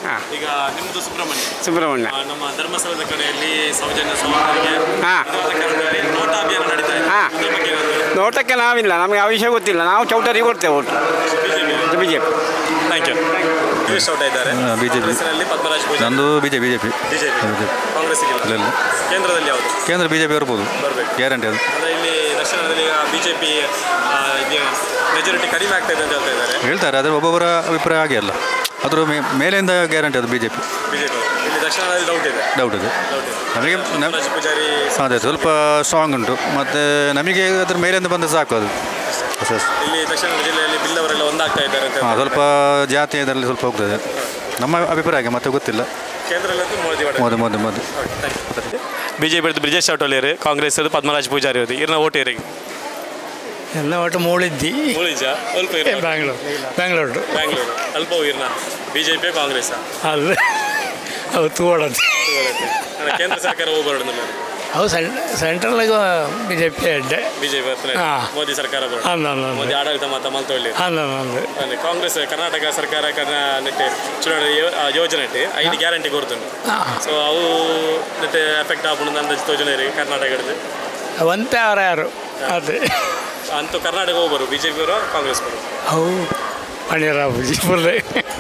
ಈಗ ನಿಮ್ಮದು ಸುಬ್ರಹ್ಮಣ್ಯ ನಮ್ಮ ಸುಬ್ರಹ್ಮಣ್ಯ ಧರ್ಮಸ್ಥಳದ ಕಡೆಯಲ್ಲಿ ಸೌಜನ್ಯ ಸಮಾಜಕ್ಕೆ ನೋಟ ಅಭಿಯಾನ ನಡೀತಾ ಇದೆ. ಇದ್ರ ಬಗ್ಗೆ ಏನಾದ್ರು ನೋಟಕ್ಕೆ ನಾವಿಲ್ಲ, ನಮಗೆ ಆ ವಿಷಯ ಗೊತ್ತಿಲ್ಲ. ನಾವು ಚೌಟರಿಗೆ ಕೊಡ್ತೇವೆ vote B J P. Thank you. ನೀವು ಚೌಟ ಇದ್ದಾರೆ ಕಾಂಗ್ರೆಸ್ಸಿನಲ್ಲಿ ಪದ್ಮರಾಜ್ ಪೂಜಾರಿ. ನಂದು ಬಿಜೆಪಿ ಕಾಂಗ್ರೆಸ್ಸಿಗೆ ಇಲ್ಲ. ಕೇಂದ್ರದಲ್ಲಿ ಯಾವುದು? ಕೇಂದ್ರ ಬಿಜೆಪಿ ಬರ್ಬೋದು, ಗ್ಯಾರಂಟಿ ಅದು. ಅಂದರೆ ಇಲ್ಲಿ ದಕ್ಷಿಣದಲ್ಲಿ ಈಗ ಬಿಜೆಪಿ ಮೆಜಾರಿಟಿ ಕಡಿಮೆ ಆಗ್ತಾ ಇದೆ ಅಂತ ಹೇಳ್ತಾ ಇದ್ದಾರೆ. ಹೇಳ್ತಾರೆ, ಆದರೆ ಒಬ್ಬೊಬ್ಬರ ಅಭಿಪ್ರಾಯ ಹಾಗೆ ಅಲ್ಲ. ಅದರ ಮೇಲಿಂದ ಗ್ಯಾರಂಟಿ ಅದು ಬಿಜೆಪಿ. ಇಲ್ಲಿ ದಕ್ಷಿಣದಲ್ಲಿ ಡೌಟ್ ಇದೆ ನಮಗೆ. ಪೂಜಾರಿ ಅದೇ ಸ್ವಲ್ಪ ಸ್ಟ್ರಾಂಗ್ ಉಂಟು, ಮತ್ತು ನಮಗೆ ಅದ್ರ ಮೇಲಿಂದ ಬಂದರೆ ಸಾಕು ಅದು. ಇಲ್ಲಿ ದಕ್ಷಿಣ ಜಿಲ್ಲೆಯಲ್ಲಿ ಬಿಲ್ಲವರೆಲ್ಲ ಒಂದಾಗ್ತಾ ಇದ್ದಾರೆ ಅಂತ. ಸ್ವಲ್ಪ ಜಾತಿ ಇದರಲ್ಲಿ ಸ್ವಲ್ಪ ಹೋಗ್ತದೆ ನಮ್ಮ ಅಭಿಪ್ರಾಯ, ಮತ್ತೆ ಗೊತ್ತಿಲ್ಲ. ಕೇಂದ್ರದಲ್ಲಿ ಮೋದಿ ಬಿಜೆಪಿ ಬ್ರಿಜೇಶ್ ಚೌಟೋಲಿಯರು, ಕಾಂಗ್ರೆಸ್ ಪದ್ಮರಾಜ್ ಪೂಜಾರಿ ಅವರು. ಇರ್ನ ಓಟ್ ಏರಿಗೆ ಎಲ್ಲ ಒಟ್ಟು ಮೂಳಿದ್ದಿ ಬ್ಯಾಂಗ್ಳೂರು ಅಲ್ಪ ಇರ್ನ ಬಿಜೆಪಿ ಕಾಂಗ್ರೆಸ್ ಅಲ್ಲ ಅವು ತೂಡದು ಕೇಂದ್ರ ಸರ್ಕಾರ ಹೋಗ್ಬಾರ್ದು. ಅವು ಸೆಂಟ್ರಲ್ಗ ಬಿಜೆಪಿ ಅಡ್ಡೆ ಬಿಜೆಪಿ ಮೋದಿ ಸರ್ಕಾರ ಮೋದಿ ಆಡಳಿತ ಮಾತ್ರ ಮಲ್ತೊಳ್ಳಿ ಕಾಂಗ್ರೆಸ್ ಕರ್ನಾಟಕ ಸರ್ಕಾರ ಚುನಾವಣೆ ಯೋಜನೆ 5 ಗ್ಯಾರಂಟಿ ಕೊಡ್ತಾನೆ. ಸೊ ಅವು ಎಫೆಕ್ಟ್ ಆಗ್ಬಿಡು ಅಂದಾಜು ಯೋಜನೆ ಕರ್ನಾಟಕದ ಒಂತೆ ಅವರ ಯಾರು ಅದೇ ಅಂತೂ ಕರ್ನಾಟಕ ಹೋಗ್ಬರು ಬಿಜೆಪಿ ಅವರು ಕಾಂಗ್ರೆಸ್ ಬರು ಅವು ಪಣೀರ ಬಿಜೆಪಿ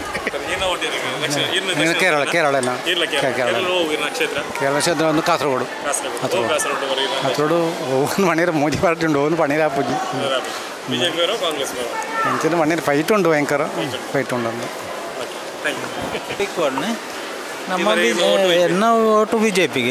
ಕೇರಳ ಕ್ಷೇತ್ರ ಒಂದು ಕಾಸರಗೋಡು ಒಂದು ಮಣ್ಣೀರು ಮೋದಿ ಪಾರ್ಟಿ ಉಂಟು ಒಂದು ಪಣೀರ ಆಪುಜಿ ಬಿಜೆಪಿ ಅವರು ಕಾಂಗ್ರೆಸ್ ಎಂಚಿನ ಮಣ್ಣೀರು ಫೈಟ್ ಉಂಟು ಭಯಂಕರ ಫೈಟ್ ಉಂಟು ನಮ್ಮ ನಾವು ಓಟು ಬಿಜೆಪಿಗೆ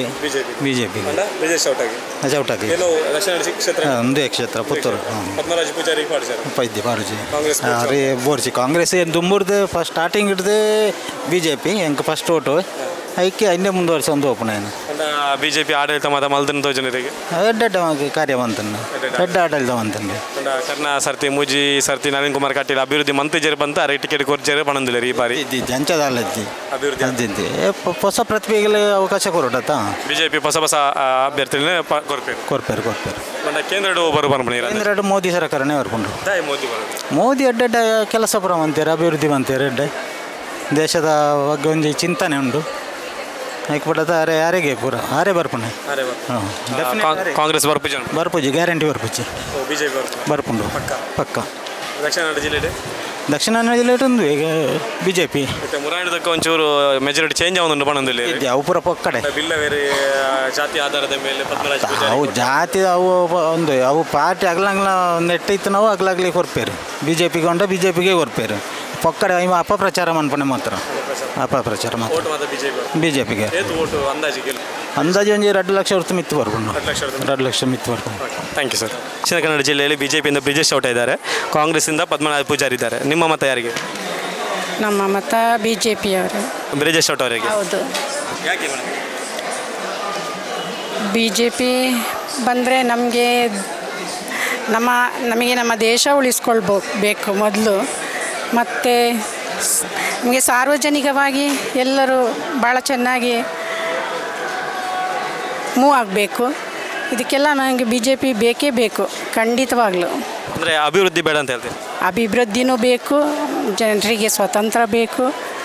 ಚೌಟಾಗಿ ಒಂದು ಕ್ಷೇತ್ರ ಪುತ್ತೂರು ಪಾರ್ಜಿ ಅರೆ ಬೋರ್ಸಿ ಕಾಂಗ್ರೆಸ್ ಏನು ತುಂಬುರ್ದು ಫಸ್ಟ್ ಸ್ಟಾರ್ಟಿಂಗ್ ಹಿಡ್ದು ಬಿಜೆಪಿ ಹೆಂಗೆ ಫಸ್ಟ್ ಓಟು ಐಕ್ಯ ಇನ್ನೇ ಮುಂದುವರಿಸಿ ಒಂದು ಓಪನ್ ಏನು ಬಿಜೆಪಿ ಆಡಳಿತ ಮಾತ ಮಲ್ದನ್ ತೋಜನರಿಗೆ ಎಡ್ಡ ಕಾರ್ಯವಂತನ ಎಡ್ಡ ಆಡಳಿತವಂತನ್ರಿ ಕರ್ನಾ ಸರ್ತಿ ಮೂಜಿ ಸರ್ತಿ ನಳಿನ್ ಕುಮಾರ್ ಕಟೀಲ್ ಅಭಿವೃದ್ಧಿ ಮಂತ್ರಿ ಬಂತ ಅರೆ ಟಿಕೆಟ್ ಕೊರ್ಜರೆ ಪಣಂದಿಲ್ಲ ಈ ಬಾರಿ ಜಂಚದಲ್ಲಜ್ಜಿ ಅಭಿವೃದ್ಧಿ ಹೊಸ ಪ್ರತಿಭೆಗೆ ಅವಕಾಶ ಕೊರಟ ಬಿಜೆಪಿ ಹೊಸ ಅಭ್ಯರ್ಥಿಗಳೇ ಕೊರ್ಪೇರು ಕೇಂದ್ರ ಕೇಂದ್ರ ಮೋದಿ ಸರ್ಕಾರನೇ ಬರ್ಕೊಂಡು ಮೋದಿ ಎಡ್ಡ ಕೆಲಸ ಪುರವಂತೀರ ಅಭಿವೃದ್ಧಿ ಬಂತೀರ ಎಡ್ಡ ದೇಶದ ಬಗ್ಗೆ ಒಂದು ಚಿಂತನೆ ಉಂಟು ಬಿಡದ ಅರೆ ಯಾರಿಗೆ ಪೂರ ಆರೇ ಬರ್ಪುಣೆ ಕಾಂಗ್ರೆಸ್ ಬರ್ಪುಜಿ ಗ್ಯಾರಂಟಿ ಬರ್ಪುಜಿ ಬರ್ಪುಂಡು ಪಕ್ಕ ದಕ್ಷಿಣ ಕನ್ನಡ ಜಿಲ್ಲೆ ಒಂದು ಈಗ ಬಿಜೆಪಿ ಮುರಾಣಿದಕ್ಕೆ ಒಂಚೂರು ಮೆಜಾರಿಟಿ ಚೇಂಜ್ ಆಗುന്നുണ്ട് ಪಣಂದಲ್ಲಿ ಅವು ಪೂರ ಪಕ್ಕಡೆ ಜಾತಿ ಆಧಾರದ ಮೇಲೆ ಅವು ಜಾತಿ ಅವು ಒಂದು ಅವು ಪಾರ್ಟಿ ಅಗ್ಲಂಗ್ಲ ನೆಟ್ಟಿತ್ತು ನಾವು ಅಗ್ಲಾಗ್ಲಿ ಕೊರ್ಪೇರು ಬಿಜೆಪಿಗೆ ಉಂಡ ಬಿಜೆಪಿಗೆ ಕೊರ್ಪೇರು ಪಕ್ಕಡೆ ಅಪಪ್ರಚಾರ ಮನ್ಪಣೆ ಮಾತ್ರ ಅಪಪ್ರಚಾರ ಮಾತ್ರ ಬಿಜೆಪಿಗೆ ಅಂದಾಜು ಒಂದು 2 ಲಕ್ಷ ಹೊರತು ಮಿತ್ತು ಬರ್ಕೊಂಡು 2 ಲಕ್ಷ ಮಿತ್ತು ಬರ್ಕೊಂಡು. Thank you sir. Dakshina Kannada ಜಿಲ್ಲೆಯಲ್ಲಿ ಬಿಜೆಪಿಯಿಂದ ಬ್ರಿಜೇಶ್ ಚೌಟ ಇದ್ದಾರೆ, ಕಾಂಗ್ರೆಸ್ಸಿಂದ ಪದ್ಮನಾಭ ಪೂಜಾರಿ ಇದ್ದಾರೆ. ನಿಮ್ಮ ಮತ ಯಾರಿಗೆ? ನಮ್ಮ ಮತ ಬಿಜೆಪಿಯವರು. ಬ್ರಿಜೇಶ್ ಚೌಟ ಅವರಿಗೆ. ಹೌದು. ಯಾಕೆ ಬಿಜೆಪಿ ಬಂದರೆ ನಮಗೆ ನಮ್ಮ ದೇಶ ಉಳಿಸ್ಕೊಳ್ಬೇಕು ಮೊದಲು, ಮತ್ತು ನಮಗೆ ಸಾರ್ವಜನಿಕವಾಗಿ ಎಲ್ಲರೂ ಭಾಳ ಚೆನ್ನಾಗಿ ಮೂವ್ ಆಗಬೇಕು. ಇದಕ್ಕೆಲ್ಲ ನನಗೆ ಬಿಜೆಪಿ ಬೇಕೇ ಬೇಕು ಖಂಡಿತವಾಗ್ಲೂ. ಅಂದರೆ ಅಭಿವೃದ್ಧಿ ಬೇಡ ಅಂತ ಹೇಳ್ತೀವಿ. ಅಭಿವೃದ್ಧಿನೂ ಬೇಕು, ಜನರಿಗೆ ಸ್ವತಂತ್ರ ಬೇಕು,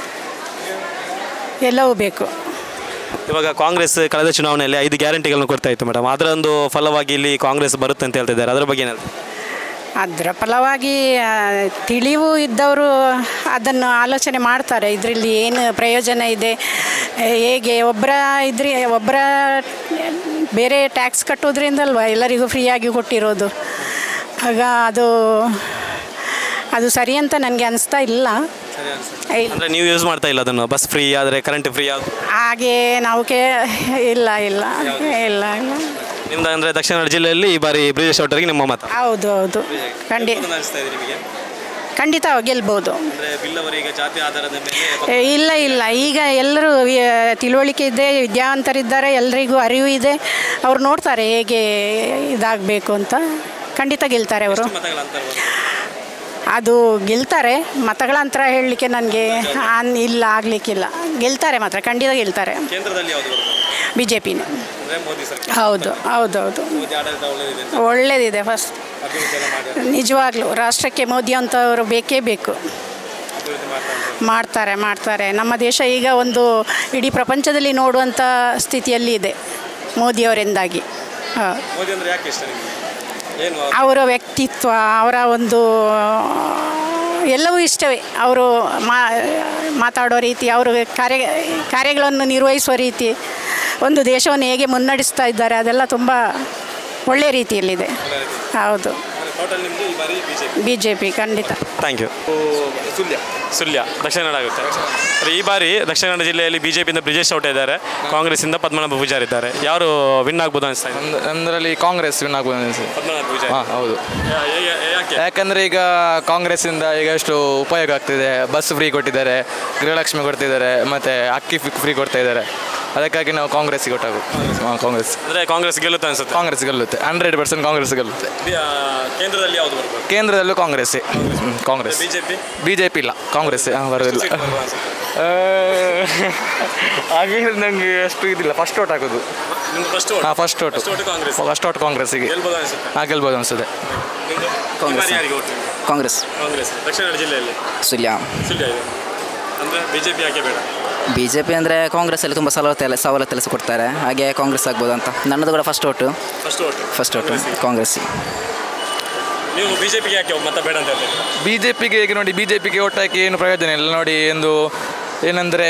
ಎಲ್ಲವೂ ಬೇಕು. ಇವಾಗ ಕಾಂಗ್ರೆಸ್ ಕಳೆದ ಚುನಾವಣೆಯಲ್ಲಿ 5 ಗ್ಯಾರಂಟಿಗಳನ್ನು ಕೊಡ್ತಾ ಇತ್ತು ಮೇಡಮ್, ಅದರ ಒಂದು ಫಲವಾಗಿ ಇಲ್ಲಿ ಕಾಂಗ್ರೆಸ್ ಬರುತ್ತೆ ಅಂತ ಹೇಳ್ತಿದ್ದಾರೆ, ಅದರ ಬಗ್ಗೆ ಏನಾದ್ರು? ಅದರ ಫಲವಾಗಿ ತಿಳಿವು ಇದ್ದವರು ಅದನ್ನು ಆಲೋಚನೆ ಮಾಡ್ತಾರೆ, ಇದರಲ್ಲಿ ಏನು ಪ್ರಯೋಜನ ಇದೆ, ಹೇಗೆ ಒಬ್ಬರ ಬೇರೆ ಟ್ಯಾಕ್ಸ್ ಕಟ್ಟೋದ್ರಿಂದಲ್ವ ಎಲ್ಲರಿಗೂ ಫ್ರೀಯಾಗಿ ಕೊಟ್ಟಿರೋದು. ಆಗ ಅದು ಸರಿ ಅಂತ ನನಗೆ ಅನಿಸ್ತಾ ಇಲ್ಲ. ಅಂದರೆ ನೀವು ಯೂಸ್ ಮಾಡ್ತಾ ಇಲ್ಲ ಅದನ್ನು, ಬಸ್ ಫ್ರೀ ಆದರೆ ಕರೆಂಟ್ ಫ್ರೀ ಹಾಗೆ ನಾವು ಇಲ್ಲ ನಿಮ್ದು ಅಂದರೆ ದಕ್ಷಿಣ ಕನ್ನಡ ಜಿಲ್ಲೆಯಲ್ಲಿ ಈ ಬಾರಿ ಬ್ರಿಜೇಶ್ ಚೌಟರಿಗೆ ನಿಮ್ಮ ಮತ? ಹೌದು ಖಂಡಿತ ಗೆಲ್ಬೋದು. ಇಲ್ಲ ಈಗ ಎಲ್ಲರೂ ತಿಳುವಳಿಕೆ ಇದೆ, ವಿದ್ಯಾವಂತರಿದ್ದಾರೆ, ಎಲ್ಲರಿಗೂ ಅರಿವು ಇದೆ, ಅವ್ರು ನೋಡ್ತಾರೆ ಹೇಗೆ ಇದಾಗಬೇಕು ಅಂತ. ಖಂಡಿತ ಗೆಲ್ತಾರೆ ಅವರು. ಅದು ಗೆಲ್ತಾರೆ, ಮತಗಳ ಅಂತರ ಹೇಳಲಿಕ್ಕೆ ನನಗೆ ಇಲ್ಲ, ಆಗಲಿಕ್ಕಿಲ್ಲ. ಗೆಲ್ತಾರೆ ಮಾತ್ರ, ಖಂಡಿತ ಗೆಲ್ತಾರೆ. ಬಿಜೆಪಿನೇ. ಹೌದು ಒಳ್ಳೆಯದಿದೆ. ಫಸ್ಟ್ ನಿಜವಾಗ್ಲೂ ರಾಷ್ಟ್ರಕ್ಕೆ ಮೋದಿ ಅಂತವರು ಬೇಕೇ ಬೇಕು. ಮಾಡ್ತಾರೆ. ನಮ್ಮ ದೇಶ ಈಗ ಒಂದು ಇಡೀ ಪ್ರಪಂಚದಲ್ಲಿ ನೋಡುವಂಥ ಸ್ಥಿತಿಯಲ್ಲಿ ಇದೆ ಮೋದಿಯವರಿಂದಾಗಿ. ಅವರ ವ್ಯಕ್ತಿತ್ವ, ಅವರ ಒಂದು ಎಲ್ಲವೂ ಇಷ್ಟವೇ. ಅವರು ಮಾತಾಡೋ ರೀತಿ, ಅವರು ಕಾರ್ಯಗಳನ್ನು ನಿರ್ವಹಿಸುವ ರೀತಿ, ಒಂದು ದೇಶವನ್ನು ಹೇಗೆ ಮುನ್ನಡೆಸ್ತಾ ಇದ್ದಾರೆ, ಅದೆಲ್ಲ ತುಂಬ ಒಳ್ಳೆಯ ರೀತಿಯಲ್ಲಿದೆ. ಹೌದು, BJP ಖಂಡಿತ. Thank you. ಸುಳ್ಯ ದಕ್ಷಿಣ ಕನ್ನಡ ಆಗುತ್ತೆ. ಈ ಬಾರಿ ದಕ್ಷಿಣ ಕನ್ನಡ ಜಿಲ್ಲೆಯಲ್ಲಿ ಬಿಜೆಪಿಯಿಂದ ಬ್ರಿಜೇಶ್ ಚೌಟ ಇದ್ದಾರೆ, ಕಾಂಗ್ರೆಸ್ಸಿಂದ ಪದ್ಮನಾಭ ಪೂಜಾರಿ ಇದ್ದಾರೆ. ಯಾರು ವಿನ್ ಆಗ್ಬೋದು ಅನಿಸ್ತಾ ಇದೆ? ನಮ್ಮದರಲ್ಲಿ ಕಾಂಗ್ರೆಸ್ ವಿನ್ ಆಗ್ಬೋದು ಅನಿಸ್ತದೆ. ಪದ್ಮನಾಭ ಪೂಜಾರಿ? ಹಾಂ, ಹೌದು. ಯಾಕಂದರೆ ಈಗ ಕಾಂಗ್ರೆಸ್ಸಿಂದ ಈಗ ಎಷ್ಟು ಉಪಯೋಗ ಆಗ್ತಿದೆ. ಬಸ್ ಫ್ರೀ ಕೊಟ್ಟಿದ್ದಾರೆ, ಗೃಹಲಕ್ಷ್ಮಿ ಕೊಡ್ತಿದ್ದಾರೆ, ಮತ್ತು ಅಕ್ಕಿ ಫ್ರೀ ಕೊಡ್ತಾ ಇದ್ದಾರೆ. ಅದಕ್ಕಾಗಿ ನಾವು ಕಾಂಗ್ರೆಸ್ಸಿಗೆ ಕೊಟ್ಟಾಗು. ಕಾಂಗ್ರೆಸ್ ಅಂದರೆ ಕಾಂಗ್ರೆಸ್ ಗೆಲ್ಲುತ್ತೆ ಅನಿಸುತ್ತೆ? ಕಾಂಗ್ರೆಸ್ ಗೆಲ್ಲುತ್ತೆ, 100% ಕಾಂಗ್ರೆಸ್ ಗೆಲ್ಲುತ್ತೆ. ಕೇಂದ್ರದಲ್ಲಿ ಯಾವುದು ಬರ್ಬೋದು? ಕೇಂದ್ರದಲ್ಲೂ ಕಾಂಗ್ರೆಸ್ಸೇ. ಕಾಂಗ್ರೆಸ್. BJP ಇಲ್ಲ, ಕಾಂಗ್ರೆಸ್ ಬರೋದಿಲ್ಲ. ಹಾಗೆ ನನಗೆ ಅಷ್ಟು ಇದಿಲ್ಲ. ಫಸ್ಟ್ ಓಟ್ ಹಾಕೋದು. ಹಾಂ, ಫಸ್ಟ್ ಓಟ್ ಕಾಂಗ್ರೆಸ್ಸಿಗೆ. ಹಾಂ, ಗೆಲ್ಬೋದು ಅನಿಸುತ್ತೆ. ಕಾಂಗ್ರೆಸ್. ದಕ್ಷಿಣ ಕನ್ನಡ ಜಿಲ್ಲೆಯಲ್ಲಿ ಸುಳ್ಯ ಇದೆ. ಅಂದರೆ BJP ಯಾಕೆ ಬೇಡ? BJP ಅಂದರೆ ಕಾಂಗ್ರೆಸ್ಸಲ್ಲಿ ತುಂಬ ಸವಲತ್ತು ಕೊಡ್ತಾರೆ, ಹಾಗೆ ಕಾಂಗ್ರೆಸ್ ಆಗ್ಬೋದು ಅಂತ. ನನ್ನದು ಕೂಡ ಫಸ್ಟ್ ಓಟು ಕಾಂಗ್ರೆಸ್. ನೀವು BJPಗೆ ಯಾಕೆ ಮತ ಬೇಡ ಅಂತ ಹೇಳ್ತೀವಿ? BJPಗೆ ಈಗ ನೋಡಿ, BJPಗೆ ಓಟ್ ಹಾಕಿ ಏನು ಪ್ರಯೋಜನ ಇಲ್ಲ ನೋಡಿ. ಏನಂದರೆ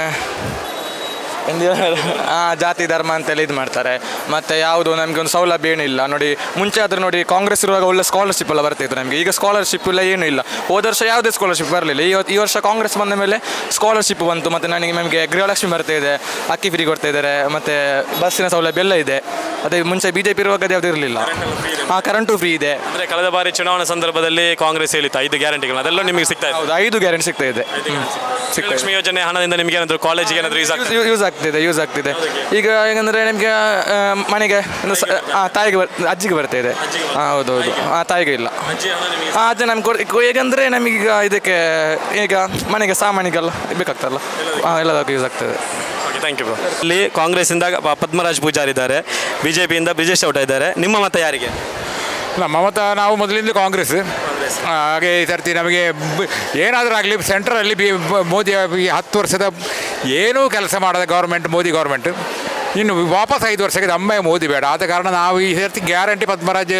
ಜಾತಿ ಧರ್ಮ ಅಂತೆಲ್ಲ ಇದು ಮಾಡ್ತಾರೆ. ಮತ್ತು ಯಾವುದು ನಮಗೆ ಒಂದು ಸೌಲಭ್ಯ ಏನಿಲ್ಲ ನೋಡಿ. ಮುಂಚೆ ಆದರೂ ನೋಡಿ, ಕಾಂಗ್ರೆಸ್ ಇರುವಾಗ ಒಳ್ಳೆ ಸ್ಕಾಲರ್ಶಿಪ್ ಎಲ್ಲ ಬರ್ತಿತ್ತು ನಮಗೆ. ಈಗ ಸ್ಕಾಲರ್ಶಿಪ್ ಇಲ್ಲ, ಏನೂ ಇಲ್ಲ. ಹೋದ ವರ್ಷ ಯಾವುದೇ ಸ್ಕಾಲರ್ಶಿಪ್ ಬರಲಿಲ್ಲ. ಈ ವರ್ಷ ಕಾಂಗ್ರೆಸ್ ಬಂದ ಮೇಲೆ ಸ್ಕಾಲರ್ಶಿಪ್ ಬಂತು. ಮತ್ತು ನಮಗೆ ಗೃಹಲಕ್ಷ್ಮಿ ಬರ್ತಾ ಇದೆ, ಅಕ್ಕಿ ಫ್ರೀ ಕೊಡ್ತಾ ಇದ್ದಾರೆ, ಮತ್ತು ಬಸ್ಸಿನ ಸೌಲಭ್ಯ ಎಲ್ಲ ಇದೆ. ಅದೇ ಮುಂಚೆ BJP ಇರುವಾಗ ಅದು ಯಾವುದೂ ಇರಲಿಲ್ಲ. ಹಾಂ, ಕರೆಂಟು ಫ್ರೀ ಇದೆ. ಅಂದರೆ ಕಳೆದ ಬಾರಿ ಚುನಾವಣಾ ಸಂದರ್ಭದಲ್ಲಿ ಕಾಂಗ್ರೆಸ್ ಹೇಳಿತ್ತು 5 ಗ್ಯಾರಂಟಿಗಳು, ಅದೆಲ್ಲ ನಿಮಗೆ ಸಿಗ್ತಾ ಇದೆ? ಹೌದು, 5 ಗ್ಯಾರಂಟಿ ಸಿಗ್ತಾ ಇದೆ. ಲಕ್ಷ್ಮಿ ಯೋಜನೆ ಹಣದಿಂದ ನಿಮಗೆ ಏನಾದರೂ ಕಾಲೇಜಿಗೆ ಏನಾದರೂ ಯೂಸ್ ಆಗ್ತಿದೆ. ಈಗ ಹೇಗಂದರೆ ನಿಮಗೆ ಮನೆಗೆ ತಾಯಿಗೆ ಅಜ್ಜಿಗೆ ಬರ್ತಾ ಇದೆ. ಹೌದು, ತಾಯಿಗೆ ಇಲ್ಲ. ಅಜ್ಜಿ ನಮ್ಗೆ ಹೇಗಂದರೆ ನಮಗೀಗ ಇದಕ್ಕೆ ಈಗ ಮನೆಗೆ ಸಾಮಾನಿಗೆಲ್ಲ ಬೇಕಾಗ್ತಲ್ಲ, ಎಲ್ಲದಕ್ಕೂ ಯೂಸ್ ಆಗ್ತದೆ. Thank you bro. ಇಲ್ಲಿ ಕಾಂಗ್ರೆಸ್ಸಿಂದ ಪದ್ಮರಾಜ್ ಪೂಜಾರಿ ಇದ್ದಾರೆ, BJPಯಿಂದ ಬ್ರಿಜೇಶ್ ಚೌಟ ಇದ್ದಾರೆ. ನಿಮ್ಮ ಮತ ಯಾರಿಗೆ? ನಮ್ಮ ಮತ ನಾವು ಮೊದಲಿಂದ ಕಾಂಗ್ರೆಸ್. ಹಾಗೆ ಈ ಸರ್ತಿ ನಮಗೆ ಏನಾದರೂ ಆಗಲಿ ಸೆಂಟ್ರಲ್ಲಿ ಮೋದಿ 10 ವರ್ಷದ ಏನೂ ಕೆಲಸ ಮಾಡದ ಮೋದಿ ಗೌರ್ಮೆಂಟ್. ಇನ್ನು ವಾಪಸ್ 5 ವರ್ಷಕ್ಕೆ ನಮ್ಮೇ ಮೋದಿ ಬೇಡ. ಆದ ಕಾರಣ ನಾವು ಈ ಸರ್ತಿ ಗ್ಯಾರಂಟಿ ಪದ್ಮರಾಜ್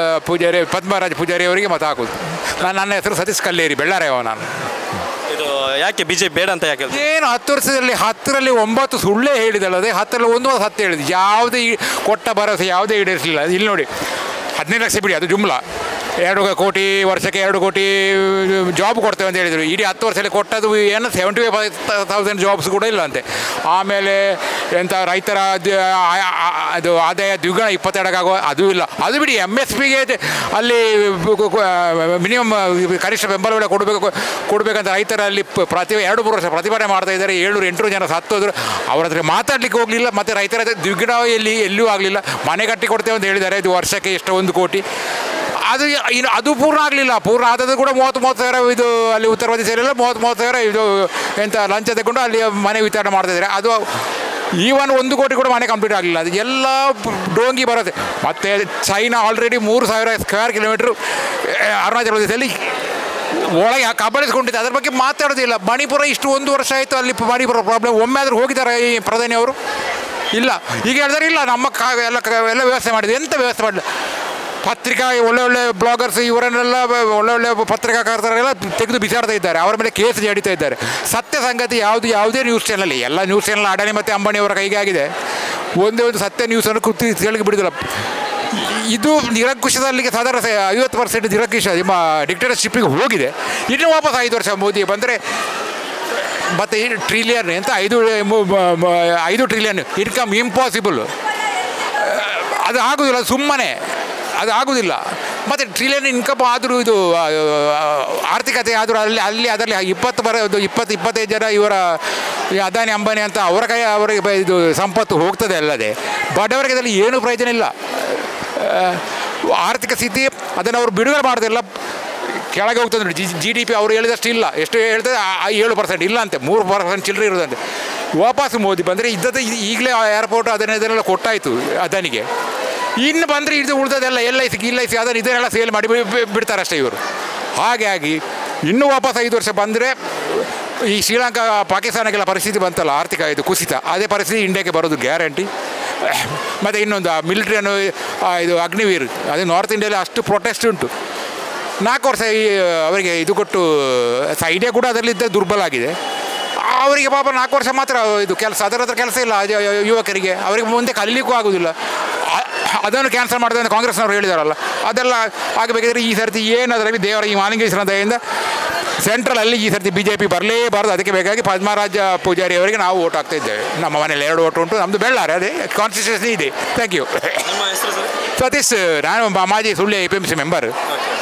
ಪೂಜಾರಿ ಅವರಿಗೆ ಮತ ಹಾಕೋದು. ನನ್ನ ಹೆಸರು ಸತೀಶ್ ಕಲ್ಲೇರಿ, ಬೆಳ್ಳಾರೆಯವ ನಾನು. ಇದು ಯಾಕೆ BJP ಬೇಡ ಅಂತ ಯಾಕೆ? ಏನು 10 ವರ್ಷದಲ್ಲಿ 10ರಲ್ಲಿ 9 ಸುಳ್ಳೇ ಹೇಳಿದಲ್ಲದೆ 10ರಲ್ಲಿ 1 ಸತ್ಯ ಹೇಳಿದ್ದು. ಯಾವುದೇ ಕೊಟ್ಟ ಭರವಸೆ ಯಾವುದೇ ಈಡೇರಿಸಲಿಲ್ಲ. ಇಲ್ಲಿ ನೋಡಿ, 15 ಲಕ್ಷ ಬಿಡಿ, ಅದು ಜುಮ್ಲಾ. 2 ಕೋಟಿ ವರ್ಷಕ್ಕೆ 2 ಕೋಟಿ ಜಾಬ್ ಕೊಡ್ತೇವೆ ಅಂತ ಹೇಳಿದರು. ಇಡೀ 10 ವರ್ಷದಲ್ಲಿ ಕೊಟ್ಟದು ಏನು 75,000 ಜಾಬ್ಸ್ ಕೂಡ ಇಲ್ಲ ಅಂತೆ. ಆಮೇಲೆ ಎಂಥ ರೈತರ ಅದು ಆದಾಯ ದ್ವಿಗುಣ 22 ಅದು ಇಲ್ಲ. ಅದು ಬಿಡಿ, MSPಗೆ ಅಲ್ಲಿ ಮಿನಿಮಮ್ ಕನಿಷ್ಠ ಬೆಂಬಲ ಬೆಲೆ ಕೊಡಬೇಕಂತ ರೈತರಲ್ಲಿ 2-3 ವರ್ಷ ಪ್ರತಿಭಟನೆ ಮಾಡ್ತಾ ಇದ್ದಾರೆ. 700-800 ಜನ ಸತ್ತೋದ್ರು. ಅವ್ರ ಹತ್ರ ಮಾತಾಡಲಿಕ್ಕೆ ಹೋಗಲಿಲ್ಲ. ಮತ್ತು ರೈತರ ದ್ವಿಗುಣ ಎಲ್ಲೂ ಆಗಲಿಲ್ಲ. ಮನೆ ಕಟ್ಟಿ ಕೊಡ್ತೇವೆ ಅಂತ ಹೇಳಿದ್ದಾರೆ. ಇದು ವರ್ಷಕ್ಕೆ ಎಷ್ಟು 1 ಕೋಟಿ. ಅದು ಪೂರ್ಣ ಆಗಲಿಲ್ಲ. ಪೂರ್ಣ ಆದದ್ದು ಕೂಡ 30 ಸಾವಿರ. ಇದು ಅಲ್ಲಿ ಉತ್ತರ ಪ್ರದೇಶದಲ್ಲೆಲ್ಲ 30 ಸಾವಿರ ಇದು ಎಂಥ ಲಂಚ ತಗೊಂಡು ಅಲ್ಲಿ ಮನೆ ವಿತರಣೆ ಮಾಡ್ತಾಯಿದ್ದಾರೆ. ಅದು ಈವನ್ 1 ಕೋಟಿ ಕೂಡ ಮನೆ ಕಂಪ್ಲೀಟ್ ಆಗಲಿಲ್ಲ. ಅದು ಎಲ್ಲ ಡೋಂಗಿ ಬರುತ್ತೆ. ಮತ್ತು China already 3,000 square kilometre Arunachal ಪ್ರದೇಶದಲ್ಲಿ ಒಳಗೆ ಕಬಳಿಸ್ಕೊಂಡಿದೆ. ಅದ್ರ ಬಗ್ಗೆ ಮಾತಾಡೋದಿಲ್ಲ. ಮಣಿಪುರ ಇಷ್ಟು 1 ವರ್ಷ ಆಯಿತು, ಅಲ್ಲಿ ಮಣಿಪುರ ಪ್ರಾಬ್ಲಮ್. ಒಮ್ಮೆ ಆದರೂ ಹೋಗಿದ್ದಾರೆ ಈ ಪ್ರಧಾನಿ ಅವರು? ಇಲ್ಲ. ಈಗ ಹೇಳಿದ್ರೆ ಇಲ್ಲ ನಮ್ಮ ಎಲ್ಲ ವ್ಯವಸ್ಥೆ ಮಾಡಿದೆ. ಎಂಥ ವ್ಯವಸ್ಥೆ ಮಾಡಲಿಲ್ಲ. ಪತ್ರಿಕಾ ಒಳ್ಳೆ ಬ್ಲಾಗರ್ಸ್ ಇವರನ್ನೆಲ್ಲ ಒಳ್ಳೆ ಪತ್ರಿಕಾಕಾರರೆಲ್ಲ ತೆಗೆದು ಬಿಸಾಡ್ತಾ ಇದ್ದಾರೆ. ಅವರ ಮೇಲೆ ಕೇಸ್ ಜಡಿತಾ ಇದ್ದಾರೆ. ಸತ್ಯ ಸಂಗತಿ ಯಾವುದೇ ನ್ಯೂಸ್ ಚಾನಲ್, ಎಲ್ಲ ನ್ಯೂಸ್ ಚಾನಲ್ ಅಡಾನಿ ಮತ್ತು ಅಂಬಾನಿಯವರ ಕೈಗೆ ಆಗಿದೆ. ಒಂದೇ ಒಂದು ಸತ್ಯ ನ್ಯೂಸನ್ನು ತಿಳಿಗೆ ಬಿಡೋದಿಲ್ಲ. ಇದು ನಿರಂಕುಶದಲ್ಲಿಗೆ ಸಾಧಾರಣ 50% ನಿರಂಕುಶ ನಿಮ್ಮ ಡಿಕ್ಟೇಟರ್ಶಿಪ್ಪಿಗೆ ಹೋಗಿದೆ. ಇನ್ನು ವಾಪಸ್ 5 ವರ್ಷ ಮೋದಿ ಬಂದರೆ ಮತ್ತು ಟ್ರಿಲಿಯನ್ ಅಂತ 5 ಟ್ರಿಲಿಯನ್ ಇನ್ಕಮ್ ಇಂಪಾಸಿಬಲ್. ಅದು ಆಗೋದಿಲ್ಲ, ಸುಮ್ಮನೆ ಅದು ಆಗೋದಿಲ್ಲ. ಮತ್ತು ಟ್ರಿಲಿಯನ್ ಇನ್ಕಮ್ ಆದರೂ ಇದು ಆರ್ಥಿಕತೆ ಆದರೂ ಅದರಲ್ಲಿ 20-25 ಜನ ಇವರ ಅದಾನಿ ಅಂಬಾನಿ ಅಂತ ಅವರಿಗೆ ಇದು ಸಂಪತ್ತು ಹೋಗ್ತದೆ ಅಲ್ಲದೆ ಬಡವರಿಗೆ ಅದರಲ್ಲಿ ಏನೂ ಪ್ರಯೋಜನ ಇಲ್ಲ. ಆರ್ಥಿಕ ಸ್ಥಿತಿ ಅದನ್ನು ಅವರು ಬಿಡುಗಡೆ ಮಾಡೋದಿಲ್ಲ, ಕೆಳಗೆ ಹೋಗ್ತದೆ ನೋಡಿ. GDP ಅವರು ಹೇಳಿದಷ್ಟು ಇಲ್ಲ. ಎಷ್ಟು ಹೇಳ್ತದೆ? 7% ಇಲ್ಲ ಅಂತೆ, 3% ಚಿಲ್ಲರೆ ಇರೋದಂತೆ. ವಾಪಸ್ ಮೋದಿ ಬಂದರೆ ಇದ್ದದ್ದು ಈಗಲೇ ಏರ್ಪೋರ್ಟ್ ಅದನ್ನೆಲ್ಲ ಕೊಟ್ಟಾಯಿತು ಅದಾನಿಗೆ. ಇನ್ನು ಬಂದರೆ ಇದು ಉಳಿದದೆಲ್ಲ LIC ಅದನ್ನು ಇದನ್ನೆಲ್ಲ ಸೇಲ್ ಮಾಡಿ ಬಿಡ್ತಾರೆ ಅಷ್ಟೇ ಇವರು. ಹಾಗಾಗಿ ಇನ್ನೂ ವಾಪಸ್ 5 ವರ್ಷ ಬಂದರೆ ಈ ಶ್ರೀಲಂಕಾ ಪಾಕಿಸ್ತಾನಕ್ಕೆಲ್ಲ ಪರಿಸ್ಥಿತಿ ಬಂತಲ್ಲ ಆರ್ಥಿಕ ಇದು ಕುಸಿತ, ಅದೇ ಪರಿಸ್ಥಿತಿ ಇಂಡಿಯಾಕ್ಕೆ ಬರೋದು ಗ್ಯಾರಂಟಿ. ಮತ್ತು ಇನ್ನೊಂದು ಮಿಲಿಟ್ರಿಯನ್ನು ಇದು ಅಗ್ನಿವೀರ್, ಅದು ನಾರ್ತ್ ಇಂಡಿಯಾದಲ್ಲಿ ಅಷ್ಟು ಪ್ರೊಟೆಸ್ಟ್ ಉಂಟು. 4 ವರ್ಷ ಅವರಿಗೆ ಇದು ಕೊಟ್ಟು ಐಡಿಯಾ ಕೂಡ ಅದರಲ್ಲಿದ್ದ ದುರ್ಬಲ ಆಗಿದೆ. ಅವರಿಗೆ ಪಾಪ 4 ವರ್ಷ ಮಾತ್ರ ಇದು ಕೆಲಸ, ಅದರ ಹತ್ರ ಕೆಲಸ ಇಲ್ಲ ಯುವಕರಿಗೆ, ಅವರಿಗೆ ಮುಂದೆ ಕಲೀಲಿಕ್ಕೂ ಆಗೋದಿಲ್ಲ. ಅದನ್ನು ಕ್ಯಾನ್ಸಲ್ ಮಾಡಿದೆ ಅಂತ ಕಾಂಗ್ರೆಸ್ನವರು ಹೇಳಿದಾರಲ್ಲ, ಅದೆಲ್ಲ ಆಗಬೇಕಾದ್ರೆ ಈ ಸರ್ತಿ ಏನಾದ್ರಲ್ಲಿ ದೇವರ ಈ ಮಾಲಿಂಗೇಶ್ವರ ದಯೆಯಿಂದ ಸೆಂಟ್ರಲಲ್ಲಿ ಈ ಸರ್ತಿ BJP ಬರಲೇಬಾರ್ದು. ಅದಕ್ಕೆ ಬೇಕಾಗಿ ಪದ್ಮರಾಜ ಪೂಜಾರಿ ಅವರಿಗೆ ನಾವು ಓಟ್ ಹಾಕ್ತಾ ಇದ್ದೇವೆ. ನಮ್ಮ ಮನೇಲಿ 2 ಓಟ್ ಉಂಟು, ನಮ್ಮದು ಬೆಳ್ಳಾರೆ, ಅದೇ ಕಾನ್ಸ್ಟಿಟ್ಯೂಷನ್ ಇದೆ. Thank you. ಸತೀಶ್, ನಾನು ಮಾಜಿ ಸುಳ್ಯ APMC ಮೆಂಬರ್.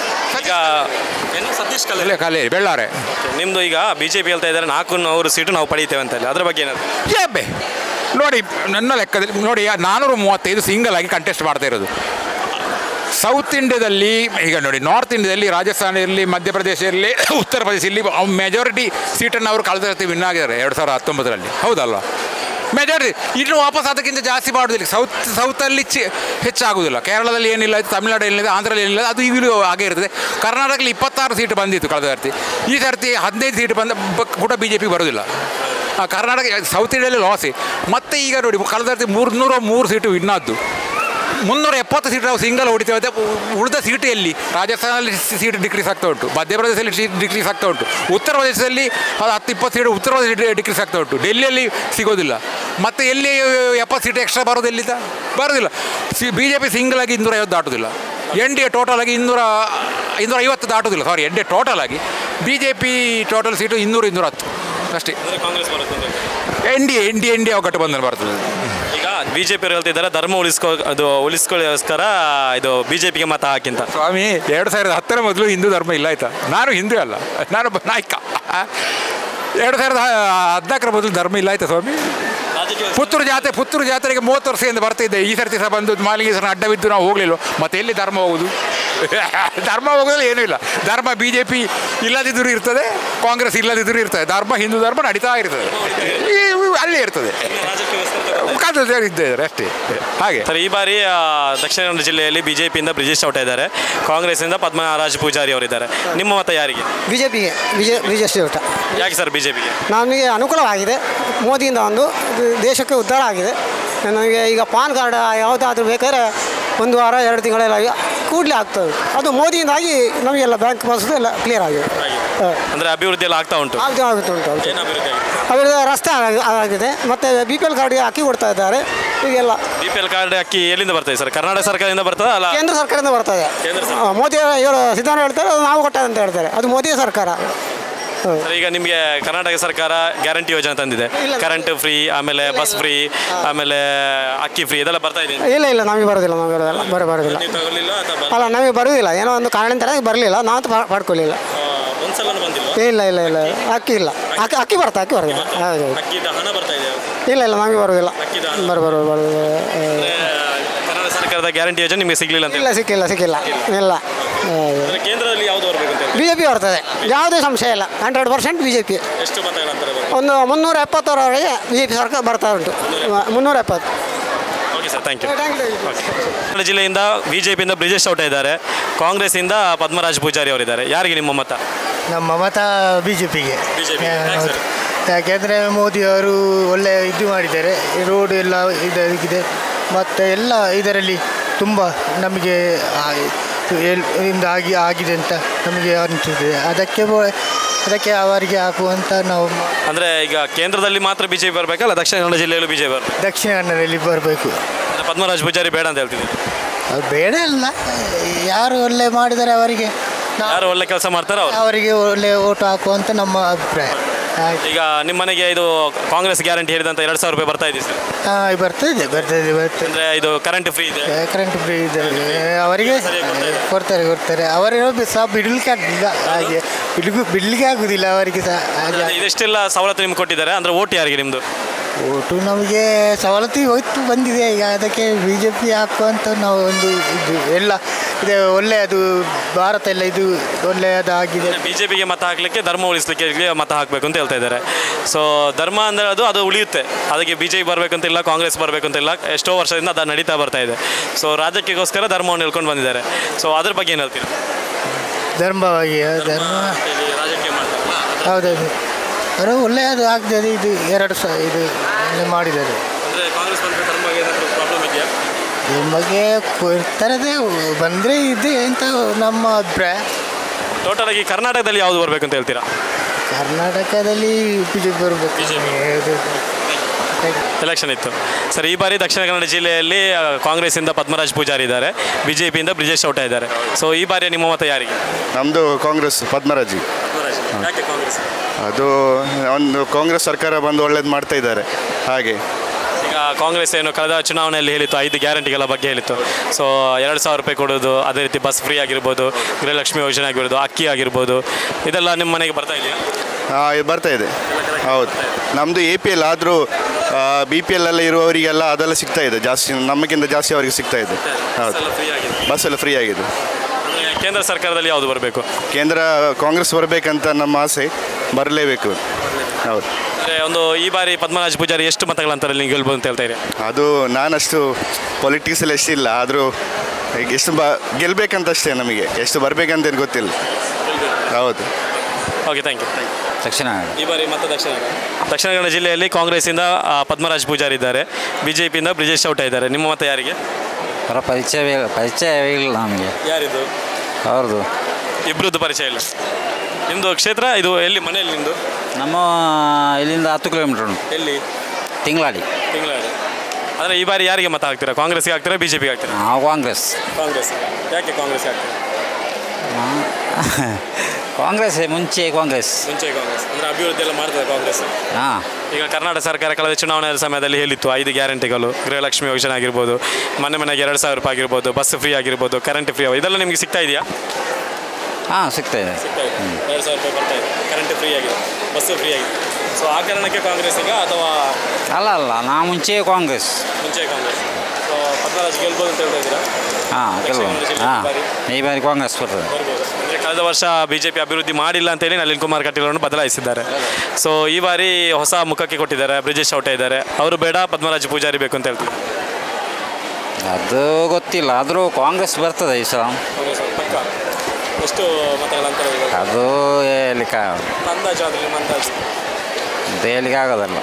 ಸತೀಶ್ ಕಲ್ಲೇರಿ, ಬೆಳ್ಳಾರೆ. ನಿಮ್ಮದು ಈಗ BJP ಹೇಳ್ತಾ ಇದ್ದಾರೆ 400 ಸೀಟು ನಾವು ಪಡೀತೇವೆ ಅಂತ ಹೇಳಿ, ಅದ್ರ ಬಗ್ಗೆ ಏನಾದ್ರು ನೋಡಿ, ನನ್ನ ಲೆಕ್ಕದಲ್ಲಿ ನೋಡಿ 435 ಸಿಂಗಲ್ ಆಗಿ ಕಂಟೆಸ್ಟ್ ಮಾಡ್ತಾ ಇರೋದು. ಸೌತ್ ಇಂಡಿಯಾದಲ್ಲಿ ಈಗ ನೋಡಿ, ನಾರ್ತ್ ಇಂಡಿಯಾದಲ್ಲಿ ರಾಜಸ್ಥಾನ ಇರಲಿ, ಮಧ್ಯಪ್ರದೇಶ ಇರಲಿ, ಉತ್ತರ ಪ್ರದೇಶ ಇರಲಿ, ಮೆಜಾರಿಟಿ ಸೀಟನ್ನು ಅವರು ಕಳೆದ ಸರ್ತಿ ವಿನ್ ಆಗಿದ್ದಾರೆ 2019ರಲ್ಲಿ, ಹೌದಲ್ವ? ಮೆಜಾರಿಟಿ. ಇನ್ನು ವಾಪಸ್ ಅದಕ್ಕಿಂತ ಜಾಸ್ತಿ ಮಾಡೋದಿಲ್ಲ. ಸೌತಲ್ಲಿ ಹೆಚ್ಚಾಗೋದಿಲ್ಲ. ಕೇರಳದಲ್ಲಿ ಏನಿಲ್ಲ, ತಮಿಳುನಾಡು ಏನಿಲ್ಲ, ಆಂಧ್ರಲ್ಲಿ ಏನಿಲ್ಲ, ಅದು ಈಗಲೂ ಹಾಗೆ ಇರ್ತದೆ. ಕರ್ನಾಟಕದಲ್ಲಿ 26 ಸೀಟು ಬಂದಿತ್ತು ಕಳೆದ ಸರ್ತಿ. ಈ ಸರ್ತಿ 15 ಸೀಟು ಬಂದ ಕೂಡ BJP ಬರೋದಿಲ್ಲ. ಕರ್ನಾಟಕ ಸೌತ್ ಇಂಡಿಯಾದಲ್ಲಿ ಲಾಸೇ. ಮತ್ತು ಈಗ ನೋಡಿ, ಕಳೆದ ಸರ್ತಿ 303 ಸೀಟು ವಿನ್ನಾದ್ದು, 370 ಸೀಟು ನಾವು ಸಿಂಗಲ್ ಹೊಡಿತೇವೆ. ಮತ್ತು ಉಳಿದ ಸೀಟು ಎಲ್ಲಿ? ರಾಜಸ್ಥಾನದಲ್ಲಿ ಸೀಟು ಡಿಕ್ರೀಸ್ ಆಗ್ತಾ ಉಂಟು, ಮಧ್ಯಪ್ರದೇಶದಲ್ಲಿ ಡಿಕ್ರೀಸ್ ಆಗ್ತಾ ಉಂಟು, ಉತ್ತರ ಪ್ರದೇಶದಲ್ಲಿ 10-20 ಸೀಟು ಉತ್ತರ ಪ್ರದೇಶ ಡಿಕ್ರೀಸ್ ಆಗ್ತಾ ಉಂಟು, ಡೆಲ್ಲಿಯಲ್ಲಿ ಸಿಗೋದಿಲ್ಲ. ಮತ್ತು ಎಲ್ಲಿ 70 ಸೀಟು ಎಕ್ಸ್ಟ್ರಾ ಬರೋದೆಲ್ಲಿದ್ದ? ಬರೋದಿಲ್ಲ. BJP ಸಿಂಗಲ್ ಆಗಿ 250 ದಾಟೋದಿಲ್ಲ. NDA ಟೋಟಲ್ ಆಗಿ 250 ದಾಟೋದಿಲ್ಲ. ಸಾರಿ, NDA ಟೋಟಲ್ ಆಗಿ. BJP ಟೋಟಲ್ ಸೀಟು 200-210 ಅಷ್ಟೇ. NDA ಗಠಬಂಧನ ಬರ್ತದೆ. ಈಗ BJP ಹೇಳ್ತಿದ್ದಾರೆ ಧರ್ಮ ಉಳಿಸ್ಕೊಳ್ಳೋಸ್ಕರ ಇದು BJPಗೆ ಮತ ಹಾಕಿಂತ. ಸ್ವಾಮಿ, 2010 ಮೊದಲು ಹಿಂದೂ ಧರ್ಮ ಇಲ್ಲ ಆಯ್ತಾ? ನಾನು ಹಿಂದೂ ಅಲ್ಲ, ನಾನು ನಾಯಕ. 2014 ಮೊದಲು ಧರ್ಮ ಇಲ್ಲ ಆಯ್ತಾ ಸ್ವಾಮಿ? ಪುತ್ತೂರು ಜಾತ್ರೆಗೆ 30 ವರ್ಷದಿಂದ ಬರ್ತಿದ್ದೆ. ಈ ಸರ್ತಿ ಸಹ ಬಂದು ಮಾಲಿಂಗೇಶ್ವರನ ಅಡ್ಡ ಬಿದ್ದು ನಾವು ಹೋಗಲಿಲ್ಲ. ಮತ್ತೆ ಎಲ್ಲಿ ಧರ್ಮ ಹೋಗುದು? ಧರ್ಮ ಹೋಗೋದ್ರಲ್ಲಿ ಏನೂ ಇಲ್ಲ. ಧರ್ಮ BJP ಇಲ್ಲದಿದ್ದರೂ ಇರ್ತದೆ, ಕಾಂಗ್ರೆಸ್ ಇಲ್ಲದಿದ್ದರೂ ಇರ್ತದೆ. ಧರ್ಮ, ಹಿಂದೂ ಧರ್ಮ ನಡೀತಾ ಇರ್ತದೆ, ಅಲ್ಲೇ ಇರ್ತದೆ. ಇದ್ದಾರೆ ಅಷ್ಟೇ. ಹಾಗೆ ಸರ್, ಈ ಬಾರಿ ದಕ್ಷಿಣ ಕನ್ನಡ ಜಿಲ್ಲೆಯಲ್ಲಿ BJPಯಿಂದ ಬ್ರಿಜೇಶ್ ಚೌಟ ಇದ್ದಾರೆ, ಕಾಂಗ್ರೆಸ್ಸಿಂದ ಪದ್ಮರಾಜ್ ಪೂಜಾರಿ ಅವರಿದ್ದಾರೆ. ನಿಮ್ಮ ಮತ ಯಾರಿಗೆ? BJPಗೆ. ಬ್ರಿಜೇಶ್ ಚೌಟ. ಯಾಕೆ ಸರ್ BJPಗೆ? ನಮಗೆ ಅನುಕೂಲವಾಗಿದೆ, ಮೋದಿಯಿಂದ ಒಂದು ದೇಶಕ್ಕೆ ಉದ್ಧಾರ ಆಗಿದೆ. ನನಗೆ ಈಗ ಪಾನ್ ಕಾರ್ಡ್ ಯಾವುದಾದ್ರೂ ಬೇಕಾದ್ರೆ 1 ವಾರ 2 ತಿಂಗಳೆಲ್ಲ ಕೂಡಲೇ ಆಗ್ತದೆ. ಅದು ಮೋದಿಯಿಂದಾಗಿ ನಮಗೆಲ್ಲ ಬ್ಯಾಂಕ್ ಪಾಸ್ದು ಎಲ್ಲ ಕ್ಲಿಯರ್ ಆಗಿದೆ. ಅಂದರೆ ಅಭಿವೃದ್ಧಿ ಎಲ್ಲ ಆಗ್ತಾ ಉಂಟು. ಅಭಿವೃದ್ಧಿ ರಸ್ತೆ ಆಗಿದೆ. ಮತ್ತು BPL ಕಾರ್ಡ್ಗೆ ಅಕ್ಕಿ ಕೊಡ್ತಾ ಇದ್ದಾರೆ ಈಗೆಲ್ಲ. BPL ಕಾರ್ಡ್ ಅಕ್ಕಿ ಎಲ್ಲಿಂದ ಬರ್ತದೆ ಸರ್? ಕರ್ನಾಟಕ ಸರ್ಕಾರದಿಂದ ಬರ್ತದೆ ಅಲ್ಲ? ಕೇಂದ್ರ ಸರ್ಕಾರದಿಂದ ಬರ್ತದೆ. ಮೋದಿ ಸಿದ್ದರಾಮಯ್ಯ ಹೇಳ್ತಾರೆ, ನಾವು ಕೊಟ್ಟದಂತ ಹೇಳ್ತಾರೆ, ಅದು ಮೋದಿ ಸರ್ಕಾರ. ಈಗ ನಿಮಗೆ ಕರ್ನಾಟಕ ಸರ್ಕಾರ ಗ್ಯಾರಂಟಿ ಯೋಜನೆ ತಂದಿದೆ, ಕರೆಂಟ್ ಫ್ರೀ, ಆಮೇಲೆ ಬಸ್ ಫ್ರೀ, ಆಮೇಲೆ ಅಕ್ಕಿ ಫ್ರೀ, ಇದೆಲ್ಲ ಬರ್ತಾ ಇದೆ. ಇಲ್ಲ ನಮಗೆ ಬರೋದಿಲ್ಲ, ಬರೋದಿಲ್ಲ. ಅಲ್ಲ, ನಮಗೆ ಬರೋದಿಲ್ಲ, ಏನೋ ಒಂದು ಕಾರಣದಿಂದ ಬರಲಿಲ್ಲ, ನಾವು ಪಡ್ಕೊಳ್ಳಿಲ್ಲ. ಇಲ್ಲ ಅಕ್ಕಿ ಇಲ್ಲ. ಅಕ್ಕಿ ಬರ್ತಾ, ಅಕ್ಕಿ ಬರೋದಿಲ್ಲ. ಹೌದು. ಇಲ್ಲ ನಮಗೆ ಬರೋದಿಲ್ಲ. ಕರ್ನಾಟಕ ಸರ್ಕಾರದ ಗ್ಯಾರಂಟಿ ಯೋಜನೆ ನಿಮಗೆ ಸಿಗಲಿಲ್ಲ ಅಂತ? ಇಲ್ಲ, ಸಿಕ್ಕಿಲ್ಲ. ಇಲ್ಲ. ಕೇಂದ್ರದಲ್ಲಿ ಯಾವುದು ಬರಬೇಕು ಅಂತ? BJP ಬರ್ತದೆ, ಯಾವುದೇ ಸಂಶಯ ಇಲ್ಲ. 100% BJP. ಎಷ್ಟು ಮತಗಳಂತಾರೆ? ಒಂದು 370ರವರೆಗೆ BJP ಸರ್ಕಾರ ಬರ್ತಾ ಉಂಟು. 370. Okay sir, thank you. Kannada ಜಿಲ್ಲೆಯಿಂದ BJPಯಿಂದ ಬ್ರಿಜೇಶ್ ಚೌಟ ಇದ್ದಾರೆ, ಕಾಂಗ್ರೆಸ್ಸಿಂದ ಪದ್ಮರಾಜ್ ಪೂಜಾರಿ ಅವರಿದ್ದಾರೆ. ಯಾರಿಗೆ ನಿಮ್ಮ ಮತ? ನಮ್ಮ ಮತ BJPಗೆ. ಯಾಕೆಂದರೆ ಮೋದಿಯವರು ಒಳ್ಳೆ ಇದು ಮಾಡಿದ್ದಾರೆ, ರೋಡ್ ಎಲ್ಲ ಇದಾಗಿದೆ, ಮತ್ತು ಎಲ್ಲ ಇದರಲ್ಲಿ ತುಂಬ ನಮಗೆ ಆಗಿದೆ ಅಂತ ನಮಗೆ ಅನಿಸುತ್ತದೆ. ಅದಕ್ಕೆ ಅವರಿಗೆ ಹಾಕುವಂತ ನಾವು. ಅಂದರೆ ಈಗ ಕೇಂದ್ರದಲ್ಲಿ ಮಾತ್ರ BJP ಬರಬೇಕಲ್ಲ, ದಕ್ಷಿಣ ಕನ್ನಡ ಜಿಲ್ಲೆಯಲ್ಲೂ BJP ಬರಬೇಕು? ದಕ್ಷಿಣ ಕನ್ನಡದಲ್ಲಿ ಬರಬೇಕು. ಪದ್ಮರಾಜ್ ಪೂಜಾರಿ ಬೇಡ ಅಂತ ಹೇಳ್ತಿದ್ದೀವಿ? ಅದು ಬೇಡ ಅಲ್ಲ, ಯಾರು ಒಳ್ಳೆ ಮಾಡಿದರೆ ಅವರಿಗೆ, ಯಾರು ಒಳ್ಳೆ ಕೆಲಸ ಮಾಡ್ತಾರೋ ಅವರಿಗೆ ಒಳ್ಳೆ ಓಟು ಹಾಕುವಂತ ನಮ್ಮ ಅಭಿಪ್ರಾಯ. ಈಗ ನಿಮ್ಮ ಮನೆಗೆ ಇದು ಕಾಂಗ್ರೆಸ್ ಗ್ಯಾರಂಟಿ ಹೇಳಿದಂತ 2,000 ರೂಪಾಯಿ ಬರ್ತಾ ಇದೆ ಸರ್? ಬರ್ತದೆ. ಅಂದರೆ ಇದು ಕರೆಂಟ್ ಫ್ರೀ ಇದೆ? ಕರೆಂಟ್ ಫ್ರೀ ಇದೆ, ಅವರಿಗೆ ಕೊಡ್ತಾರೆ. ಅವರಿಗೆ ಸಹ ಬಿಡಲಿಕ್ಕೆ ಆಗುದಿಲ್ಲ, ಹಾಗೆ ಬಿಡಲಿಕ್ಕೆ ಆಗುದಿಲ್ಲ ಅವರಿಗೆ ಸಹ. ಇದೆಷ್ಟೆಲ್ಲ ಸವಲತ್ತು ನಿಮ್ಗೆ ಕೊಟ್ಟಿದ್ದಾರೆ, ಅಂದರೆ ಓಟ್ ಯಾರಿಗೆ ನಿಮ್ಮದು? ಓಟು ನಮಗೆ ಸವಲತ್ತು ಹೋಯ್ತು ಬಂದಿದೆ. ಈಗ ಅದಕ್ಕೆ BJP ಹಾಕುವಂತ ನಾವು ಒಂದು ಇದು ಎಲ್ಲ ಇದೆ, ಒಳ್ಳೆಯದು ಭಾರತ ಎಲ್ಲ ಇದು ಒಳ್ಳೆಯದಾಗಿದೆ. BJPಗೆ ಮತ ಹಾಕಲಿಕ್ಕೆ, ಧರ್ಮ ಉಳಿಸ್ಲಿಕ್ಕೆ ಮತ ಹಾಕಬೇಕು ಅಂತ ಹೇಳ್ತಾ ಇದ್ದಾರೆ. ಸೊ ಧರ್ಮ ಅಂದರೆ ಅದು ಉಳಿಯುತ್ತೆ, ಅದಕ್ಕೆ BJP ಬರಬೇಕಂತಿಲ್ಲ, ಕಾಂಗ್ರೆಸ್ ಬರಬೇಕಂತಿಲ್ಲ, ಎಷ್ಟೋ ವರ್ಷದಿಂದ ಅದು ನಡೀತಾ ಬರ್ತಾ ಇದೆ. ಸೊ ರಾಜ್ಯಕ್ಕೋಸ್ಕರ ಧರ್ಮವನ್ನು ಹೇಳ್ಕೊಂಡು ಬಂದಿದ್ದಾರೆ. ಸೊ ಅದ್ರ ಬಗ್ಗೆ ಏನು ಹೇಳ್ತೀರಾ? ಧರ್ಮವಾಗಿ ರಾಜಕೀಯ ಹೌದೌದು. ಅವರು ಒಳ್ಳೆಯದು ಆಗ್ತದೆ. ಇದು 2 ಇದು ಮಾಡಿದ್ದಾರೆ. ಇದ್ರ ಬಗ್ಗೆ ಕೊಡ್ತಾರದೆ ಬಂದರೆ ಇದೆ ಅಂತ ನಮ್ಮ ಅಭಿಪ್ರಾಯ. ಟೋಟಲ್ ಆಗಿ ಕರ್ನಾಟಕದಲ್ಲಿ ಯಾವುದು ಬರಬೇಕು ಅಂತ ಹೇಳ್ತೀರಾ? ಕರ್ನಾಟಕದಲ್ಲಿ BJP ಬರಬೇಕು. ಎಲೆಕ್ಷನ್ ಇತ್ತು ಸರ್. ಈ ಬಾರಿ ದಕ್ಷಿಣ ಕನ್ನಡ ಜಿಲ್ಲೆಯಲ್ಲಿ ಕಾಂಗ್ರೆಸ್ಸಿಂದ ಪದ್ಮರಾಜ್ ಪೂಜಾರಿ ಇದ್ದಾರೆ, BJPಯಿಂದ ಬ್ರಿಜೇಶ್ ಚೌಟ ಇದ್ದಾರೆ. ಸೊ ಈ ಬಾರಿ ನಿಮ್ಮ ಮತ ಯಾರಿಗೆ? ನಮ್ಮದು ಕಾಂಗ್ರೆಸ್, ಪದ್ಮರಾಜ್. ಅದು ಒಂದು ಕಾಂಗ್ರೆಸ್ ಸರ್ಕಾರ ಬಂದು ಒಳ್ಳೇದು ಮಾಡ್ತಾ ಇದ್ದಾರೆ. ಹಾಗೆ ಈಗ ಕಾಂಗ್ರೆಸ್ ಏನು ಕಳೆದ ಚುನಾವಣೆಯಲ್ಲಿ ಹೇಳಿತ್ತು 5 ಗ್ಯಾರಂಟಿಗಳ ಬಗ್ಗೆ ಹೇಳಿತ್ತು. ಸೊ 2,000 ರೂಪಾಯಿ ಕೊಡೋದು, ಅದೇ ರೀತಿ ಬಸ್ ಫ್ರೀ ಆಗಿರ್ಬೋದು, ಗೃಹಲಕ್ಷ್ಮಿ ಯೋಜನೆ ಆಗಿರ್ಬೋದು, ಅಕ್ಕಿ ಆಗಿರ್ಬೋದು, ಇದೆಲ್ಲ ನಿಮ್ಮ ಮನೆಗೆ ಬರ್ತಾ ಇದೆಯಾ? ಇದು ಬರ್ತಾ ಇದೆ. ಹೌದು, ನಮ್ಮದು APL ಆದರೂ BPL ಎಲ್ಲ ಇರುವವರಿಗೆಲ್ಲ ಅದೆಲ್ಲ ಸಿಗ್ತಾ ಇದೆ. ಜಾಸ್ತಿ ನಮಗಿಂತ ಜಾಸ್ತಿ ಅವರಿಗೆ ಸಿಗ್ತಾ ಇದೆ. ಹೌದು, ಬಸ್ ಎಲ್ಲ ಫ್ರೀ ಆಗಿದೆ. ಕೇಂದ್ರ ಸರ್ಕಾರದಲ್ಲಿ ಯಾವುದು ಬರಬೇಕು? ಕೇಂದ್ರ ಕಾಂಗ್ರೆಸ್ ಬರಬೇಕಂತ ನಮ್ಮ ಆಸೆ, ಬರಲೇಬೇಕು. ಹೌದು. ಒಂದು ಈ ಬಾರಿ ಪದ್ಮರಾಜ್ ಪೂಜಾರಿ ಎಷ್ಟು ಮತಗಳ ಅಂತರಲ್ಲಿ ನೀವು ಗೆಲ್ಬೋದು ಅಂತ ಹೇಳ್ತಾ ಇರಿ? ಅದು ನಾನಷ್ಟು ಪೊಲಿಟಿಕ್ಸಲ್ಲಿ ಎಷ್ಟಿಲ್ಲ, ಆದರೂ ಎಷ್ಟು ಗೆಲ್ಲಬೇಕಂತ ಅಷ್ಟೇ. ನಮಗೆ ಎಷ್ಟು ಬರಬೇಕಂತ ಗೊತ್ತಿಲ್ಲ. ಹೌದು. Okay, thank you. ದಕ್ಷಿಣ ಈ ಬಾರಿ ಮತ್ತೆ ದಕ್ಷಿಣ ಕನ್ನಡ ಜಿಲ್ಲೆಯಲ್ಲಿ ಕಾಂಗ್ರೆಸ್ಸಿಂದ ಪದ್ಮರಾಜ್ ಪೂಜಾರಿ ಇದ್ದಾರೆ, BJPಯಿಂದ ಬ್ರಿಜೇಶ್ ಚೌಟ ಇದ್ದಾರೆ. ನಿಮ್ಮ ಮತ ಯಾರಿಗೆ? ಅವರ ಪರಿಚಯವೇ ಇಲ್ಲ ನಮಗೆ. ಯಾರಿದು? ಅವ್ರದ್ದು ಇಬ್ಬರದ್ದು ಪರಿಚಯ ಇಲ್ಲ. ನಿಮ್ಮದು ಕ್ಷೇತ್ರ ಇದು ಎಲ್ಲಿ? ಮನೆಯಲ್ಲಿ ನಿಮ್ಮದು? ನಮ್ಮ ಇಲ್ಲಿಂದ 10 ಕಿಲೋಮೀಟರ್ ಉಂಟು. ಎಲ್ಲಿ? ತಿಂಗಳಾಡಿ. ಅಂದರೆ ಈ ಬಾರಿ ಯಾರಿಗೆ ಮತ ಹಾಕ್ತೀರಾ? ಕಾಂಗ್ರೆಸ್ಗೆ ಹಾಕ್ತೀರಾ, BJPಗೆ ಹಾಕ್ತೀರಾ? ನಾವು ಕಾಂಗ್ರೆಸ್. ಯಾಕೆ ಕಾಂಗ್ರೆಸ್ ಹಾಕ್ತೀರಾ? ಕಾಂಗ್ರೆಸ್ ಮುಂಚೆ ಕಾಂಗ್ರೆಸ್ ಅಂದರೆ ಅಭಿವೃದ್ಧಿ ಎಲ್ಲ ಮಾಡ್ತದೆ ಕಾಂಗ್ರೆಸ್. ಹಾಂ, ಈಗ ಕರ್ನಾಟಕ ಸರ್ಕಾರ ಕಳೆದ ಚುನಾವಣೆ ಸಮಯದಲ್ಲಿ ಹೇಳಿತ್ತು 5 ಗ್ಯಾರಂಟಿಗಳು, ಗೃಹಲಕ್ಷ್ಮಿ ಯೋಜನೆ ಆಗಿರ್ಬೋದು, ಮನೆಗೆ 2,000 ರೂಪಾಯಿ ಆಗಿರ್ಬೋದು, ಬಸ್ ಫ್ರೀ ಆಗಿರ್ಬೋದು, ಕರೆಂಟ್ ಫ್ರೀ, ಇದೆಲ್ಲ ನಿಮಗೆ ಸಿಗ್ತಾ ಇದೆಯಾ? ಹಾಂ, ಸಿಗ್ತಾ ಇದೆ. 2,000 ರೂಪಾಯಿ ಬರ್ತಾ ಇದೆ, ಕರೆಂಟ್ ಫ್ರೀ ಆಗಿದೆ, ಬಸ್ಸು ಫ್ರೀ ಆಗಿದೆ. ಸೊ ಆ ಕಾರಣಕ್ಕೆ ಕಾಂಗ್ರೆಸ್ ಈಗ ಅಥವಾ ಅಲ್ಲ ನಾ ಮುಂಚೆ ಕಾಂಗ್ರೆಸ್. ಸೊ ಪದ್ಮರಾಜ್ ಗೆಲ್ಬೋದು ಅಂತ ಹೇಳ್ತಾ ಇದ್ದೀರಾ? ಹಾಂ, ಈ ಬಾರಿ ಕಾಂಗ್ರೆಸ್ ಬರ್ತದೆ. ಅಂದರೆ ಕಳೆದ ವರ್ಷ BJP ಅಭಿವೃದ್ಧಿ ಮಾಡಿಲ್ಲ ಅಂತೇಳಿ ನಳಿನ್ ಕುಮಾರ್ ಕಟೀಲ್ ಅವರನ್ನು ಬದಲಾಯಿಸಿದ್ದಾರೆ. ಸೊ ಈ ಬಾರಿ ಹೊಸ ಮುಖಕ್ಕೆ ಕೊಟ್ಟಿದ್ದಾರೆ, ಬ್ರಿಜೇಶ್ ಚೌಟ ಇದ್ದಾರೆ. ಅವರು ಬೇಡ, ಪದ್ಮರಾಜ್ ಪೂಜಾರಿ ಬೇಕು ಅಂತ ಹೇಳ್ತೀವಿ. ಅದು ಗೊತ್ತಿಲ್ಲ, ಆದರೂ ಕಾಂಗ್ರೆಸ್ ಬರ್ತದೆ ಈ ಸಲ. ಎಷ್ಟು ಮತಗಳಂತ ಅದು ಹೇಳಲಿಕ್ಕೆ ಅಂದಾಜು ಆದರೆ ನಿಮ್ಮ ಅಂದಾಜು? ಅದು ಹೇಳಲಿಕ್ಕೆ ಆಗೋದಲ್ಲ.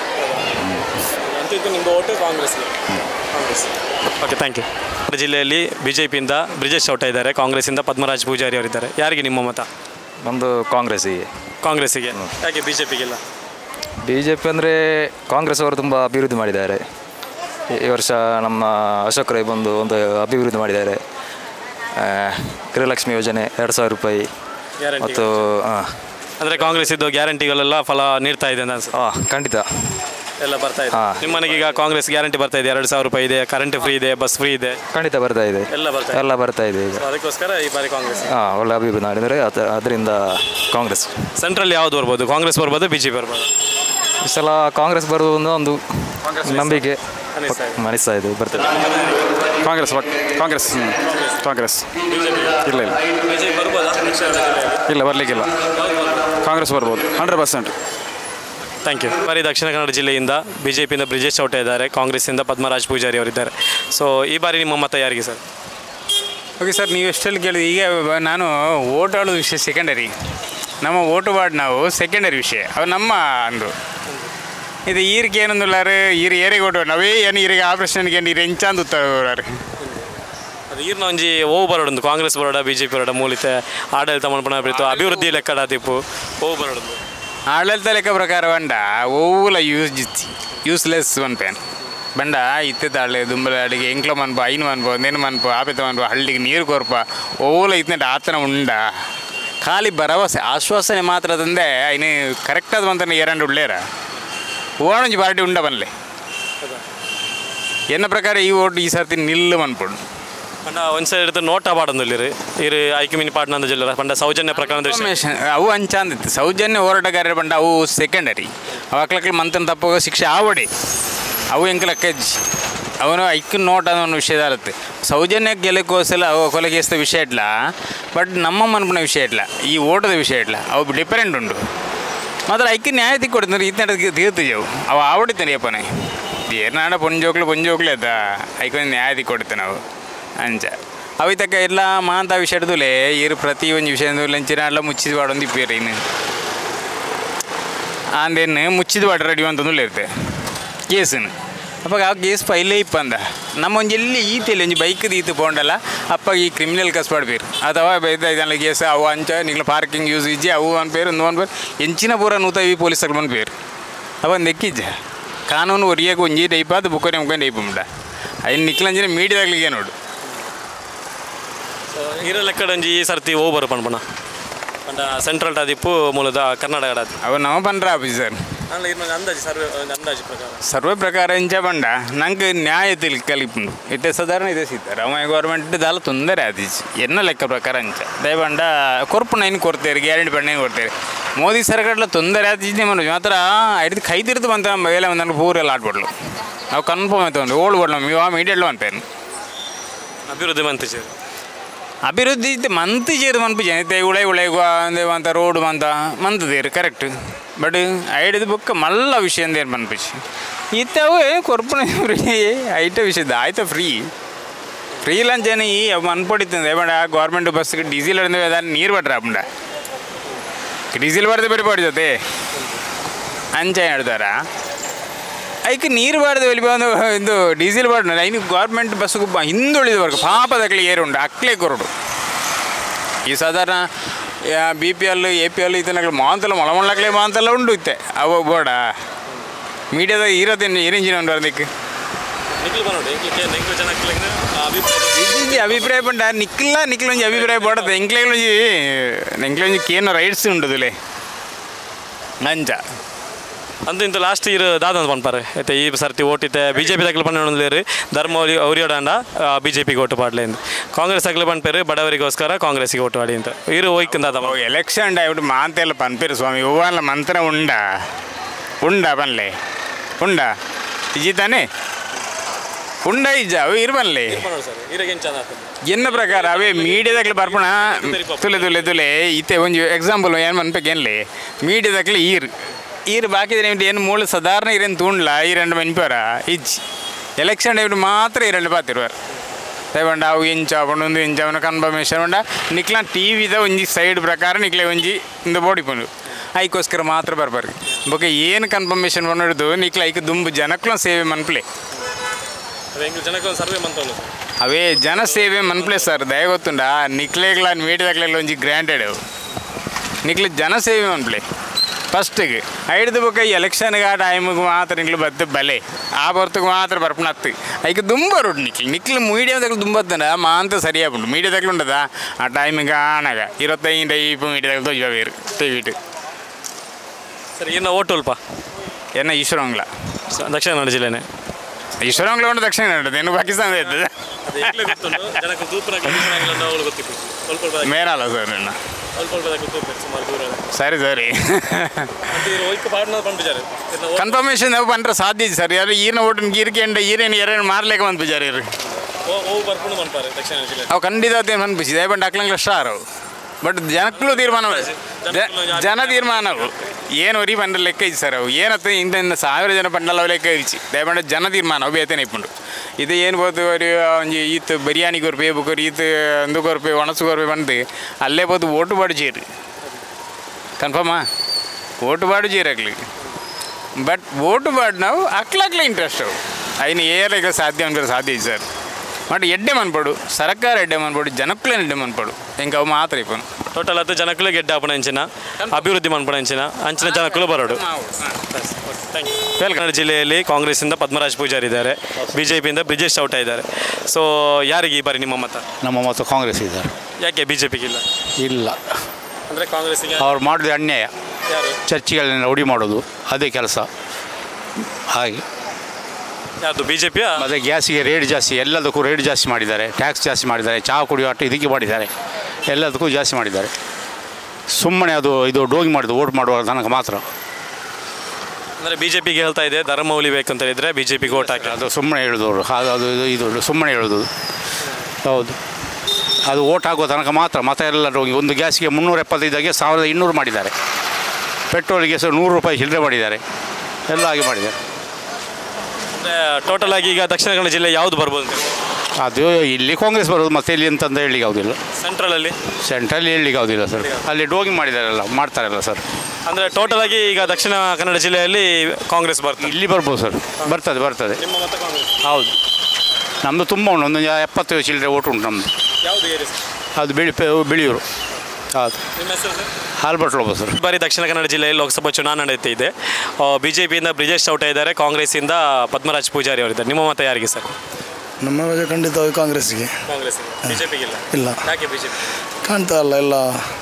ಅಂತೂ ನಿಮ್ಮದು ಓಟು ಕಾಂಗ್ರೆಸ್ಗೆ. Okay, thank you. ಜಿಲ್ಲೆಯಲ್ಲಿ BJPಯಿಂದ ಬ್ರಿಜೇಶ್ ಚೌಟ ಇದ್ದಾರೆ, ಕಾಂಗ್ರೆಸ್ಸಿಂದ ಪದ್ಮರಾಜ್ ಪೂಜಾರಿ ಅವರಿದ್ದಾರೆ. ಯಾರಿಗೆ ನಿಮ್ಮ ಮತ? ನಮ್ಮದು ಕಾಂಗ್ರೆಸ್ಸಿಗೆ. ಯಾಕೆ BJPಗಿಲ್ಲ? BJP ಅಂದರೆ ಕಾಂಗ್ರೆಸ್ ಅವರು ತುಂಬ ಅಭಿವೃದ್ಧಿ ಮಾಡಿದ್ದಾರೆ. ಈ ವರ್ಷ ನಮ್ಮ ಅಶೋಕ್ ರೈ ಬಂದು ಒಂದು ಅಭಿವೃದ್ಧಿ ಮಾಡಿದ್ದಾರೆ. ಗೃಹಲಕ್ಷ್ಮಿ ಯೋಜನೆ 2,000 ರೂಪಾಯಿ ಮತ್ತು ಅಂದರೆ ಕಾಂಗ್ರೆಸ್ ಇದ್ದು ಗ್ಯಾರಂಟಿಗಳೆಲ್ಲ ಫಲ ನೀಡ್ತಾ ಇದೆ ಅಂತ ಅನ್ಸುತ್ತೆ. ಖಂಡಿತ ಎಲ್ಲ ಬರ್ತಾ ಇದೆ. ನಿಮ್ಮ ಮನೆಗೆ ಈಗ ಕಾಂಗ್ರೆಸ್ ಗ್ಯಾರಂಟಿ ಬರ್ತಾ ಇದೆ, 2,000 ರೂಪಾಯಿ ಇದೆ, ಕರೆಂಟ್ ಫ್ರೀ ಇದೆ, ಬಸ್ ಫ್ರೀ ಇದೆ, ಖಂಡಿತ ಬರ್ತಾ ಇದೆ. ಎಲ್ಲ ಬರ್ತಾ ಇದೆ ಈಗ. ಅದಕ್ಕೋಸ್ಕರ ಈ ಬಾರಿ ಕಾಂಗ್ರೆಸ್. ಒಳ್ಳೆ ಅಭಿವೃದ್ಧಿ ಮಾಡಿದರೆ ಅದರಿಂದ ಕಾಂಗ್ರೆಸ್. ಸೆಂಟ್ರಲ್ಲಿ ಯಾವುದು ಬರ್ಬೋದು? ಕಾಂಗ್ರೆಸ್ ಬರ್ಬೋದು, BJP ಬರ್ಬೋದು? ಈ ಸಲ ಕಾಂಗ್ರೆಸ್ ಬರುವುದು ಒಂದು ನಂಬಿಕೆ ಅನಿಸ್ತಾ ಇದೆ. ಬರ್ತದೆ ಕಾಂಗ್ರೆಸ್ ಇಲ್ಲ ಬರಲಿಕ್ಕಿಲ್ಲ. ಕಾಂಗ್ರೆಸ್ ಬರ್ಬೋದು 100%. Thank you. ಬಾರಿ ದಕ್ಷಿಣ ಕನ್ನಡ ಜಿಲ್ಲೆಯಿಂದ BJPಯಿಂದ ಬ್ರಿಜೇಶ್ ಚೌಟ ಇದ್ದಾರೆ, ಕಾಂಗ್ರೆಸ್ಸಿಂದ ಪದ್ಮರಾಜ್ ಪೂಜಾರಿ ಅವರಿದ್ದಾರೆ. ಸೊ ಈ ಬಾರಿ ನಿಮ್ಮ ಮತ ಯಾರಿಗೆ ಸರ್? ಓಕೆ ಸರ್, ನೀವು ಎಷ್ಟೆಲ್ಲಿ ಕೇಳಿದ್ರಿ. ಈಗ ನಾನು ಓಟ್ ಆಡೋದು ವಿಷಯ ಸೆಕೆಂಡರಿ, ನಮ್ಮ ಓಟು ಬಾಡ್ ನಾವು ಸೆಕೆಂಡರಿ ವಿಷಯ ಅವು ನಮ್ಮ ಅಂದು ಇದು ಈರಿಗೆ ಏನಂದುಲ್ಲಾರು ಈರು ಏರಿಗೆ ಓಟು ನಾವೇ ಏನು ಈರಿಗೆ ಆಪರೇಷನ್ಗೆ ಏನು ಈರು ಹೆಂಚಂದು ಉತ್ತಾರೆ ಅದು ಈರ್ನ ಒಂಜಿ ಓವು ಬರೋಡು ಕಾಂಗ್ರೆಸ್ ಬರೋಡ BJP ಬರೋಡ ಮೂಲತೆ ಆಡಳಿತ ಮಲ್ಪಣ ಬಿತ್ತು ಅಭಿವೃದ್ಧಿ ಲೆಕ್ಕಡ ತಿಪ್ಪು ಓವು ಬರೋಡು ಆಡಳಿತ ಲೆಕ್ಕ ಪ್ರಕಾರ ಬಂಡ ಓವುಲ ಯೂಸ್ಲೆಸ್ ಅನ್ಪೇನ್ ಬಂಡ ಇತ್ತಿದ್ದಾಳೆ ದುಂಬಲ ಅಡಿಗೆ ಎಂಕ್ಲ ಮನ್ಪ ಐನು ಮನ್ಪೋ ನೆನು ಮನ್ಪೋ ಆಪೆತ ಮನ್ಪೋ ಹಳ್ಳಿಗೆ ನೀರು ಕೊರ್ಪ ಓವುಲ ಇತ್ತಿನ ಆತನ ಉಂಡ ಖಾಲಿ ಭರವಸೆ ಆಶ್ವಾಸನೆ ಮಾತ್ರ ತಂದೆ ಇನ್ನು ಕರೆಕ್ಟಾದ ಮಂತನ ಎರಡು ಉಳ್ಳೇರ ಓಣಂಜಿ ಪಾರ್ಟಿ ಉಂಡ ಬನ್ಲೆ ಎನ್ನ ಪ್ರಕಾರ ಈ ಓಟ್ ಈ ಸರ್ತಿ ನಿಲ್ಲು ಮನ್ಪುಡು ಪಂಡ ಒಂದು ಸೈಡ್ ಇರ್ತದೆ ನೋಟ ಪಾಡಂದಿಲ್ಲ ಇರು ಐಕ್ಯಮಿನಿ ಪಾಡ್ನಂದ ಜಿಲ್ಲೆ ಪಂಡ ಸೌಜನ್ಯ ಪ್ರಕರಣದ ಅವು ಅಂಚಂದಿತ್ತು ಸೌಜನ್ಯ ಹೋರಾಟಗಾರರು ಬಂಡ ಅವು ಸೆಕೆಂಡರಿ ಅವು ಅಕ್ಲಕ್ಕೆ ಮಂತನ ತಪ್ಪೋಗ ಶಿಕ್ಷೆ ಆವಡಿ ಅವು ಎಂಕ್ಲಕ್ಕೆ ಅವನು ಐಕ್ಯ ನೋಟ ಅನ್ನೋ ವಿಷಯದ ಇರುತ್ತೆ ಸೌಜನ್ಯಕ್ಕೆ ಗೆಲಕ್ಕೋಸಲ ಅವು ಕೊಲೆಗೆಸ್ತ ವಿಷಯ ಇಡ್ಲ ಬಟ್ ನಮ್ಮ ಮನ್ಪನ ವಿಷಯ ಇಡ್ಲ ಈ ಓಟದ ವಿಷಯ ಇಡ್ಲ ಅವು ಡಿಫರೆಂಟ್ ಉಂಟು ಮಾತ್ರ ಐಕ್ಯ ನ್ಯಾಯ ತಿಕ್ಕೊಡ್ತಾರೆ ಈತ ತೀರ್ತಿದ್ದೆವು ಅವು ಆವಡಿತಾನೆ ಅಪ್ಪನೇ ಏನಾಡ ಪೊಂಜೋಕ್ಲೆ ಅದ ಐಕ್ಯ ನ್ಯಾಯ ತಿಕ್ಕೊಡುತ್ತೆ ನಾವು ಅಂಚ ಅವು ತಕ್ಕ ಎಲ್ಲ ಮಾಂತ ವಿಷಯ ಹಿಡ್ದುಲೆ ಇರು ಪ್ರತಿ ಒಂದು ವಿಷಯ ಲಂಚಿನ ಎಲ್ಲ ಮುಚ್ಚಿದ ಬಾಡೊಂದು ಇಪ್ಪೇರಿ ಇನ್ನು ಅಂದೇನು ಮುಚ್ಚಿದ ಬಾಟ ರೆಡಿ ಅಂತಂದು ಇರುತ್ತೆ ಕೇಸನ್ನು ಅಪ್ಪಾಗ ಆ ಕೇಸ್ ಪೈಲೇ ಇಪ್ಪಂದ ನಮ್ಮ ಒಂಜಿ ಎಲ್ಲಿ ಈತಿಲ್ಲ ಒಂಜಿ ಬೈಕ್ದು ಈತು ಪೋಂಡಲ್ಲ ಅಪ್ಪಾಗ ಈ ಕ್ರಿಮಿನಲ್ ಕಸ್ ಪಡ್ಬೇರು ಅಥವಾ ಇದೆಲ್ಲ ಕೇಸ್ ಅವು ಅಂಚ ನಿಗ್ಲ ಪಾರ್ಕಿಂಗ್ ಯೂಸ್ ಇಜ್ಜಿ ಅವು ಅನ್ಪೇರು ಒಂದು ಅನ್ಪೇರು ಎಂಚಿನ ಪೂರ ನೂತ ಈ ಪೊಲೀಸರು ಬಂದ್ಪೇರು ಅವಂದು ಎಕ್ಕಿಜ್ಜ ಕಾನೂನು ಒರಿಯಾಗ ಒಂಜಿ ಟೈಪ್ ಅದು ಬುಕ್ಕನೆ ಮುಖಂಡು ಟೈಪ್ ಉಂಡ ಅಯ್ಯ ನಿಕ್ಲಂಜಿನ ಮೀಡಿಯಾದಾಗ್ಲಿಗೆ ನೋಡು ಇರೋ ಲೆಕ್ಕಡಂಜಿ ಈ ಸರ್ತಿ ಓಬರ್ ಪಣ್ಪಣ ಅಂಡ ಸೆಂಟ್ರಲ್ ಟಾದಿಪ್ಪು ಮೂಲದ ಕರ್ನಾಟಕ ಅವು ನಮ್ಮ ಪಂಡ್ರ ಆಫೀಸರ್ ಅಂದಾಜು ಅಂದಾಜು ಪ್ರಕಾರ ಸರ್ವೆ ಪ್ರಕಾರ ಇಂಚ ಬಂಡ ನಂಗೆ ನ್ಯಾಯ ಕಲಿಪುಂಡು ಇತ್ತೆ ಸಾಧಾರಣ ಇದೆ ಸಿಗ್ತಾರೆ ಅವ ಗೌರ್ಮೆಂಟ್ ದಾಲ ತೊಂದರೆ ಆದೀಚು ಎನ್ನ ಲೆಕ್ಕ ಪ್ರಕಾರ ಇಂಚ ದಯಬಂಡ ಕೊರ್ಪುನ ಏನು ಕೊಡ್ತೇವೆ ಗ್ಯಾರಂಟಿ ಬಣ್ಣ ಕೊಡ್ತೇವೆ ಮೋದಿ ಸರ್ಕಾರಲ್ಲ ತೊಂದರೆ ಆದೀಚೆ ಮನೋಜ್ ಮಾತ್ರ ಹಿಡಿದು ಕೈ ತಿರ್ದು ಬಂತ ಬೇಲೆ ಒಂದು ಪೂರೆಲ್ಲ ಆಡ್ಬಿಡ್ಲು ನಾವು ಕನ್ಫರ್ಮ್ ಆಯ್ತು ಓಲ್ಡ್ ಬಿಡ್ಲು ನೀವು ಮೀಡಿಯಡ್ಲು ಅಂತೇನು ಅಭಿವೃದ್ಧಿ ಮಂತ್ರಿ ಅಭಿವೃದ್ಧಿ ಮಂತ್ ಸೇರಿ ಮನ್ಪು ಜನತೆ ಉಳೆ ಅಂತ ರೋಡ್ ಮಂತದೇರು ಕರೆಕ್ಟ್ ಬಟ್ ಐಡಿದ ಬುಕ್ ಮಲ್ಲ ವಿಷಯ ಏನು ಮನ್ಪಿಸಿ ಇತ್ತವು ಕೊರ್ಪುನ ಫ್ರೀ ಐಟ ವಿಷಯದ ಆಯ್ತು ಫ್ರೀ ಲಂಚನ ಈ ಮನ್ಪಡಿತಂದೆ ಬೇಡ ಗೌರ್ಮೆಂಟ್ ಬಸ್ಗೆ ಡೀಸೆಲ್ ಹಿಡಿದ ಅದನ್ನು ನೀರು ಬಟ್ರ ಅಪ್ಪಂಡ ಡೀಸೆಲ್ ಬರದೆ ಬೇರೆ ಜೊತೆ ಅಂಚ ಹೇಳ್ತಾರ ಐಕೆ ನೀರು ಬಾರ್ದು ಎಲ್ಲಿ ಬಂದು ಇದು ಡೀಸೆಲ್ ಬಾರ್ಡ್ ಐನು ಗೌರ್ಮೆಂಟ್ ಬಸ್ಸು ಹಿಂದುಳಿದವರೆಗೆ ಪಾಪದಾಗಲಿ ಏರುಂಡು ಅಕ್ಲೇ ಕೊರಡು ಈ ಸಾಧಾರಣ BPL APL ಇದನ್ನ ಮಾಂತಲ್ಲ ಮೊಳಮೊಳ್ಳಾಗಲೇ ಮಾಂತಲ್ಲ ಉಂಡು ಇತ್ತೆ ಅವ ಬೋಡ ಮೀಡಿಯಾದ ಇರೋದೇನು ಏರಿಂಜಿನ ಉಂಡು ಅದಕ್ಕೆ ಅಭಿಪ್ರಾಯ ಪಂಡ ನಿಕ್ಲೊಂಜಿ ಅಭಿಪ್ರಾಯ ಪಡತ್ತೆ ಎಂಕ್ಲೊಂಜಿ ಕೇನೋ ರೈಟ್ಸ್ ಉಂಟುದುಲೆ ನಂಚ ಅಂತ ಇಂತ ಲಾಸ್ಟ್ ಇಯರ್ ದಾದಂತ ಪನ್ಪಾರೆ ಐತೆ ಈ ಸರ್ತಿ ಓಟಿತ್ತೆ BJP ತಗಲು ಪಂಡ ಧರ್ಮ ಅವರಿಯೋಡಂಡ BJPಗೆ ಓಟು ಪಾಡ್ಲೆ ಅಂತ ಕಾಂಗ್ರೆಸ್ ತಗಲು ಪನ್ಪೇರು ಬಡವರಿಗೋಸ್ಕರ ಕಾಂಗ್ರೆಸ್ಗೆ ಓಟು ಆಡಿ ಅಂತ ಇರು ಹೋಯ್ಕಂದ ಎಲೆಕ್ಷನ್ ಡೈಬಿಟ್ಟು ಮಾತೆಲ್ಲ ಪನ್ಪೇರು ಸ್ವಾಮಿ ಹೂವಲ್ಲ ಮಂತ್ರ ಉಂಡ ಬನ್ಲೆ ಉಂಡ ಇಜಿ ತಾನೆ ಉಂಡ ಇಜ್ಜ ಅವು ಇರ್ಬನ್ಲೆ ಎನ್ನ ಪ್ರಕಾರ ಅವೇ ಮೀಡಿಯಾದಾಗಲಿ ಬರ್ಪಣ ತುಲೆ ಇತ್ತೆ ಒಂದು ಎಕ್ಸಾಂಪಲ್ ಏನು ಮನ್ಪೇಕೇನ್ಲಿ ಮೀಡಿಯಾದಾಗಲಿ ಈರು ಬಾಕಿದ್ರೆ ಏನು ಮೂಲ ಸಾಧಾರಣ ಇರೇನು ತೂಂಡ್ಲ ಈ ರೆಂಡು ಮನ್ಪೇರ ಇಜ್ಜಿ ಎಲೆಕ್ಷನ್ ಟೈಮ್ ಮಾತ್ರ ಈ ರೆಂಡು ಪಾತಿರುವಾರು ದಯವಂಡ ಅವು ಇಂಚ ಒಂದು ಇಂಚ ಅವನ ಕನ್ಫರ್ಮೇಷನ್ ಉಂಡ ನಿಕ್ಲ TVದ ಒಂಜಿ ಸೈಡ್ ಪ್ರಕಾರ ನಿಕ್ಲೆ ಒಂಜಿ ಇಂದ ಬೋಡಿಪುಂಡು ಐಕೋಸ್ಕರ ಮಾತ್ರ ಬರ್ಬಾರ್ದು ಬೊಕ್ಕ ಏನು ಕನ್ಫರ್ಮೇಷನ್ ಬಂದು ನಿಕ್ಲ ಐಕ ದುಂಬು ಜನಕ್ಕೂ ಸೇವೆ ಮನ್ಪ್ಲೆ ಅವೇ ಜನ ಸೇವೆ ಮನ್ಪ್ಲೆ ಸರ್ ದಯ ಗೊತ್ತುಂಡ ನಿಕ್ಲೆಗ್ಲ ಮೀಡಿಯಾದಾಗಲೆಲ್ಲ ಒಂಜಿ ಗ್ರ್ಯಾಂಟೆಡ್ ಅವು ನಿಕ್ಲೆ ಜನ ಸೇವೆ ಮನ್ಪ್ಲೆ ಫಸ್ಟಿಗೆ ಐಡ್ದು ಬೊಕ್ಕ ಎಲೆಕ್ಷನ್ಗೆ ಆ ಟೈಮಿಗೆ ಮಾತ್ರ ನಿಕ್ಲು ಬದ್ದು ಬಲೆ ಆ ಬರ್ತಕ್ಕೆ ಮಾತ್ರ ಬರ್ಪಣತ್ತು ಐಕೆ ದುಂಬ ರೋಡ್ ನಿಕ್ಲು ಮೀಡಿಯಾದಾಗಲು ದುಂಬತ್ತಂಡ ಮಾಂತ ಸರಿಯಾಗುಂಡು ಮೀಡಿಯಾದಾಗಲು ಉಂಟದ ಆ ಟೈಮಿಗೆ ಆನಾಗ 25 ಟೈಪ್ ಮೀಡಿಯಾದಾಗ ತೋಜಬೇರು ಟಿವಿಟ್ ಸರಿ ಇನ್ನು ಓಟು ಅಲ್ಪ ಏನ ಈಶ್ವರಂಗ್ಲ ದಕ್ಷಿಣ ಕನ್ನಡ ಜಿಲ್ಲೆನೇ ಈಶ್ವರಂಗ್ಲ ಉಂಟು ದಕ್ಷಿಣ ಕನ್ನಡ ಏನು ಪಾಕಿಸ್ತಾನ ಇರ್ತದೆ ಮೇರಲ್ಲ ಸರ್ ನನ್ನ ಸರಿ ಕನ್ಫರ್ಮೇಷನ್ ಅವು ಪಂಡ್ರೆ ಸಾಧ್ಯ ಸರ್ ಯಾರು ಈರಿನ ಓಟು ಗೀರ್ಕೆಂಡ ಈರೇನು ಮಾರ್ಲೇಕ ಬಂದು ಬಿಜಾರಿ ಅವು ಖಂಡಿತ ಅನ್ಪಿಸಿ ದಯಪಂಡು ಅಕ್ಲಂಗ್ಲ ಸ್ಟಾರ್ ಅವು ಬಟ್ ಜನಕ್ಕೂ ತೀರ್ಮಾನ ಜನ ತೀರ್ಮಾನವು ಏನು ಒರಿ ಪಂಡ ಲೆಕ್ಕ ಇಚ್ಚಿ ಸರ್ ಅವು ಏನತ್ತ ಇಂಥ 1000 ಜನ ಪಂಡಲ್ಲ ಅವು ಲೆಕ್ಕ ಇಚ್ಚಿ ದಯಪಂಡ ಜನ ತೀರ್ಮಾನ ಅವು ಬೇತೇನೆ ಇಪ್ಪುಂಡು ಇದು ಏನು ಬೋದು ಅವ್ರು ಒಂಜಿ ಈತ್ ಬಿರಿಯಾನಿ ಕೊರ್ಪೆ ಬುಕ್ಕರು ಈತ್ ಒಂದು ಕೊರ್ಪೆ ಒಣಸು ಕೊರ್ಪೆ ಬಂದು ಅಲ್ಲೇ ಬೋದು ಓಟು ಬಾಡು ಜೀರು ಕನ್ಫರ್ಮಾ ಓಟು ಬಾಡು ಜೀರಾಗ್ಲಿ ಬಟ್ ಓಟು ಬಾಡು ನಾವು ಅಕ್ಲಾಗ್ಲೇ ಇಂಟ್ರೆಸ್ಟ್ ಅವು ಐನು ಏರ್ಲಿಕ್ಕೆ ಸಾಧ್ಯ ಅಂದ್ರೆ ಸಾಧ್ಯ ಇದೆ ಸರ್ ಬಟ್ ಎಡ್ಡೆ ಮನ್ಪಡು ಸರ್ಕಾರ ಎಡ್ಡೆ ಮನ್ಪಡು ಜನಕ್ಕೂ ಎಡ್ಡೆ ಮನ್ಪಡು ಹೆಂಗೆ ಅವು ಮಾತ್ರ ಇಪ್ಪನು ಟೋಟಲ್ ಅದು ಜನಕ್ಕೂ ಗೆಡ್ಡ ಹಾಪಣ ಅಂಚಿನ ಅಭಿವೃದ್ಧಿ ಮನ್ಪಡ ಅಂಚಿನ ಜನಕ್ಕೂ ಬರೋಡು ಕನ್ನಡ ಜಿಲ್ಲೆಯಲ್ಲಿ ಕಾಂಗ್ರೆಸ್ಸಿಂದ ಪದ್ಮರಾಜ್ ಪೂಜಾರಿ ಇದ್ದಾರೆ BJPಯಿಂದ ಬ್ರಿಜೇಶ್ ಚೌಟ ಇದ್ದಾರೆ ಸೊ ಯಾರಿಗೆ ಈ ಬಾರಿ ನಿಮ್ಮ ಮತ ನಮ್ಮ ಮತ ಕಾಂಗ್ರೆಸ್ ಇದ್ದಾರೆ ಯಾಕೆ BJPಗೆ ಇಲ್ಲ ಅಂದರೆ ಕಾಂಗ್ರೆಸ್ಸಿಗೆ ಅವ್ರು ಮಾಡಿದ ಅನ್ಯಾಯ ಚರ್ಚಿಗಳನ್ನ ರೂಢಿ ಮಾಡೋದು ಅದೇ ಕೆಲಸ ಹಾಗೆ ಯಾವುದು BJP ಮತ್ತು ಗ್ಯಾಸಿಗೆ ರೇಟ್ ಜಾಸ್ತಿ ಎಲ್ಲದಕ್ಕೂ ರೇಟ್ ಜಾಸ್ತಿ ಮಾಡಿದ್ದಾರೆ ಟ್ಯಾಕ್ಸ್ ಜಾಸ್ತಿ ಮಾಡಿದ್ದಾರೆ ಚಹಾ ಕುಡಿಯೋ ಅಟ್ಟು ಇದಕ್ಕೆ ಮಾಡಿದ್ದಾರೆ ಎಲ್ಲದಕ್ಕೂ ಜಾಸ್ತಿ ಮಾಡಿದ್ದಾರೆ ಸುಮ್ಮನೆ ಇದು ಡೋಗಿ ಮಾಡಿದ್ದು ಓಟ್ ಮಾಡುವ ತನಕ ಮಾತ್ರ ಅಂದರೆ BJPಗೆ ಹೇಳ್ತಾ ಇದೆ ಧರ್ಮ ಉಳಿಬೇಕಂತ ಹೇಳಿದರೆ BJPಗೆ ಓಟ್ ಹಾಕಿ ಅದು ಸುಮ್ಮನೆ ಹೇಳೋದು ಅದು ಇದು ಸುಮ್ಮನೆ ಹೇಳೋದು ಹೌದು ಅದು ಓಟ್ ಹಾಕುವ ತನಕ ಮಾತ್ರ ಮತ ಎಲ್ಲ ಡೋಗಿ ಒಂದು ಗ್ಯಾಸಿಗೆ 375 1200 ಮಾಡಿದ್ದಾರೆ ಪೆಟ್ರೋಲಿಗೆ ಸಹ 100 ರೂಪಾಯಿ ಚಿಲ್ಲರೆ ಮಾಡಿದ್ದಾರೆ ಎಲ್ಲ ಹಾಗೆ ಮಾಡಿದ್ದಾರೆ ಅಂದರೆ ಟೋಟಲ್ ಆಗಿ ಈಗ ದಕ್ಷಿಣ ಕನ್ನಡ ಜಿಲ್ಲೆ ಯಾವುದು ಬರ್ಬೋದು ಅದು ಇಲ್ಲಿ ಕಾಂಗ್ರೆಸ್ ಬರೋದು ಮತ್ತೆ ಇಲ್ಲಿ ಅಂತಂದು ಹೇಳಲಿಕ್ಕೆ ಯಾವುದಿಲ್ಲ ಸೆಂಟ್ರಲಲ್ಲಿ ಹೇಳಲಿಕ್ಕೆ ಯಾವುದಿಲ್ಲ ಸರ್ ಅಲ್ಲಿ ಡೋಗಿ ಮಾಡಿದಾರಲ್ಲ ಮಾಡ್ತಾರಲ್ಲ ಸರ್ ಅಂದರೆ ಟೋಟಲ್ ಆಗಿ ಈಗ ದಕ್ಷಿಣ ಕನ್ನಡ ಜಿಲ್ಲೆಯಲ್ಲಿ ಕಾಂಗ್ರೆಸ್ ಬರ್ತದೆ. ಇಲ್ಲಿ ಬರ್ಬೋದು ಸರ್, ಬರ್ತದೆ. ನಿಮ್ಮ ಮತ ಕಾಂಗ್ರೆಸ್? ಹೌದು, ನಮ್ಮದು ತುಂಬ ಉಂಟು, ಒಂದು 70 ಚಿಲ್ಲರೆ ಓಟು ಉಂಟು ನಮ್ಮದು. ಯಾವುದು ಏರಿಯಾ? ಅದು ಬಿಳಿಯೂರು. ಹೌದು. ನಿಮ್ಮ ಹೆಸರು ಸರ್? Albert Lobo sir. ಈ ಬಾರಿ ದಕ್ಷಿಣ ಕನ್ನಡ ಜಿಲ್ಲೆಯಲ್ಲಿ ಲೋಕಸಭಾ ಚುನಾವಣೆ ನಡೀತಿದೆ. BJPಯಿಂದ ಬ್ರಿಜೇಶ್ ಚೌಟ ಇದ್ದಾರೆ, ಕಾಂಗ್ರೆಸ್ಸಿಂದ ಪದ್ಮರಾಜ್ ಪೂಜಾರಿ ಅವರಿದ್ದಾರೆ. ನಿಮ್ಮ ಮತ ಯಾರಿಗೆ ಸರ್? ನಮ್ಮ ಖಂಡಿತವಾಗಿ ಕಾಂಗ್ರೆಸ್ಗೆ. BJPಗೆ ಇಲ್ಲ. ಯಾಕೆ BJP? ಕಾಣ್ತಾ ಇಲ್ಲ, ಎಲ್ಲ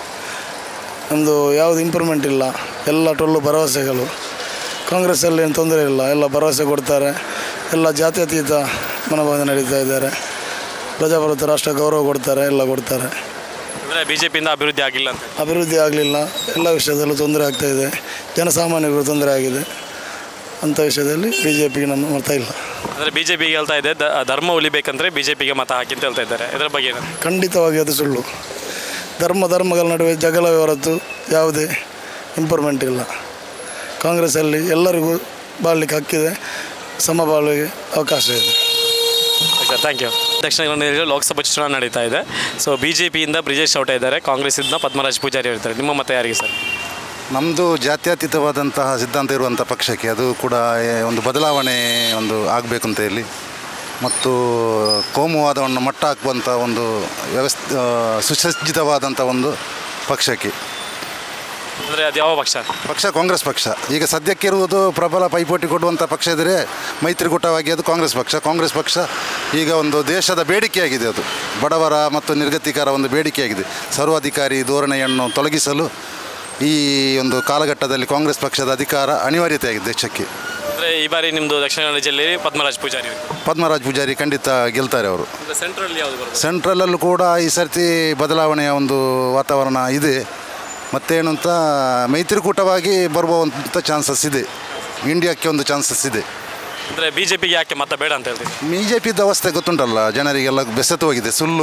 ನಮ್ಮದು ಯಾವುದು ಇಂಪ್ರೂವ್ಮೆಂಟ್ ಇಲ್ಲ, ಎಲ್ಲ ಟೊಳ್ಳು ಭರವಸೆಗಳು. ಕಾಂಗ್ರೆಸ್ಸಲ್ಲಿ ಏನು ತೊಂದರೆ ಇಲ್ಲ, ಎಲ್ಲ ಭರವಸೆ ಕೊಡ್ತಾರೆ, ಎಲ್ಲ ಜಾತ್ಯತೀತ ಮನೋಭಾವನೆ ನಡೀತಾ ಇದ್ದಾರೆ, ಪ್ರಜಾಪ್ರಭುತ್ವ ರಾಷ್ಟ್ರ ಗೌರವ ಕೊಡ್ತಾರೆ, ಎಲ್ಲ ಕೊಡ್ತಾರೆ. ಅಂದರೆ BJPಯಿಂದ ಅಭಿವೃದ್ಧಿ ಆಗಿಲ್ಲ ಅಂತ? ಅಭಿವೃದ್ಧಿ ಆಗಲಿಲ್ಲ, ಎಲ್ಲ ವಿಷಯದಲ್ಲೂ ತೊಂದರೆ ಆಗ್ತಾಯಿದೆ, ಜನಸಾಮಾನ್ಯರಿಗೂ ತೊಂದರೆ ಆಗಿದೆ. ಅಂಥ ವಿಷಯದಲ್ಲಿ BJPಗೆ ನಮ್ಮ ಮತ ಇಲ್ಲ. ಅಂದರೆ BJPಗೆ ಹೇಳ್ತಾ ಇದೆ ಧರ್ಮ ಉಳಿಬೇಕಂದ್ರೆ BJPಗೆ ಮತ ಹಾಕಿ ಅಂತ ಹೇಳ್ತಾ ಇದ್ದಾರೆ. ಇದರ ಬಗ್ಗೆ ಏನು? ಖಂಡಿತವಾಗಿ ಅದು ಸುಳ್ಳು. ಧರ್ಮಗಳ ನಡುವೆ ಜಗಳವೇ ಹೊರತು ಯಾವುದೇ ಇಂಪ್ರೂವ್ಮೆಂಟ್ ಇಲ್ಲ. ಕಾಂಗ್ರೆಸ್ಸಲ್ಲಿ ಎಲ್ಲರಿಗೂ ಬಾಳಲಿಕ್ಕೆ ಹಕ್ಕಿದೆ, ಸಮಬಾಳಿಗೆ ಅವಕಾಶ ಇದೆ. Sir, thank you. Dakshina Kannada Lok Sabha ಚುನಾವಣೆ ನಡೀತಾ ಇದೆ. ಸೊ BJPಯಿಂದ ಬ್ರಿಜೇಶ್ ಚೌಟ ಇದ್ದಾರೆ, ಕಾಂಗ್ರೆಸ್ಸಿಂದ ಪದ್ಮರಾಜ್ ಪೂಜಾರಿ ಇರ್ತಾರೆ. ನಿಮ್ಮ ಮತ ಯಾರಿಗೆ ಸರ್? ನಮ್ಮದು ಜಾತ್ಯತೀತವಾದಂತಹ ಸಿದ್ಧಾಂತ ಇರುವಂಥ ಪಕ್ಷಕ್ಕೆ, ಅದು ಕೂಡ ಒಂದು ಬದಲಾವಣೆ ಆಗಬೇಕು ಅಂತ ಹೇಳಿ, ಮತ್ತು ಕೋಮುವಾದವನ್ನು ಮಟ್ಟ ಹಾಕುವಂಥ ಒಂದು ಸುಸಜ್ಜಿತವಾದಂಥ ಒಂದು ಪಕ್ಷಕ್ಕೆ. ಅಂದರೆ ಅದು ಯಾವ ಪಕ್ಷ ಕಾಂಗ್ರೆಸ್ ಪಕ್ಷ. ಈಗ ಸದ್ಯಕ್ಕಿರುವುದು ಪ್ರಬಲ ಪೈಪೋಟಿ ಕೊಡುವಂಥ ಪಕ್ಷ ಇದ್ದರೆ ಮೈತ್ರಿಕೂಟವಾಗಿ ಅದು ಕಾಂಗ್ರೆಸ್ ಪಕ್ಷ ಈಗ ಒಂದು ದೇಶದ ಬೇಡಿಕೆಯಾಗಿದೆ. ಅದು ಬಡವರ ಮತ್ತು ನಿರ್ಗತಿಕರ ಒಂದು ಬೇಡಿಕೆಯಾಗಿದೆ. ಸರ್ವಾಧಿಕಾರಿ ಧೋರಣೆಯನ್ನು ತೊಲಗಿಸಲು ಈ ಒಂದು ಕಾಲಘಟ್ಟದಲ್ಲಿ ಕಾಂಗ್ರೆಸ್ ಪಕ್ಷದ ಅಧಿಕಾರ ಅನಿವಾರ್ಯತೆ ಆಗಿದೆ ದೇಶಕ್ಕೆ. ಅಂದರೆ ಈ ಬಾರಿ ನಿಮ್ಮದು ದಕ್ಷಿಣ ಕನ್ನಡ ಜಿಲ್ಲೆಯಲ್ಲಿ ಪದ್ಮರಾಜ್ ಪೂಜಾರಿ ಖಂಡಿತ ಗೆಲ್ತಾರೆ ಅವರು. ಸೆಂಟ್ರಲ್ಲಿ ಯಾವುದು ಬರುತ್ತೆ? ಸೆಂಟ್ರಲ್ಲೂ ಕೂಡ ಈ ಸರ್ತಿ ಬದಲಾವಣೆಯ ಒಂದು ವಾತಾವರಣ ಇದೆ. ಮತ್ತೇನು ಅಂತ ಮೈತ್ರಿಕೂಟವಾಗಿ ಬರುವಂಥ ಚಾನ್ಸಸ್ ಇದೆ, ಇಂಡಿಯಾಕ್ಕೆ ಒಂದು ಚಾನ್ಸಸ್ ಇದೆ. ಅಂದರೆ BJPಗೆ ಯಾಕೆ ಮತ ಬೇಡ ಅಂತ ಹೇಳ್ತೀವಿ? BJPದ ಅವಸ್ಥೆ ಗೊತ್ತುಂಟಲ್ಲ, ಜನರಿಗೆಲ್ಲ ಬೆಸೆತು ಹೋಗಿದೆ. ಸುಳ್ಳು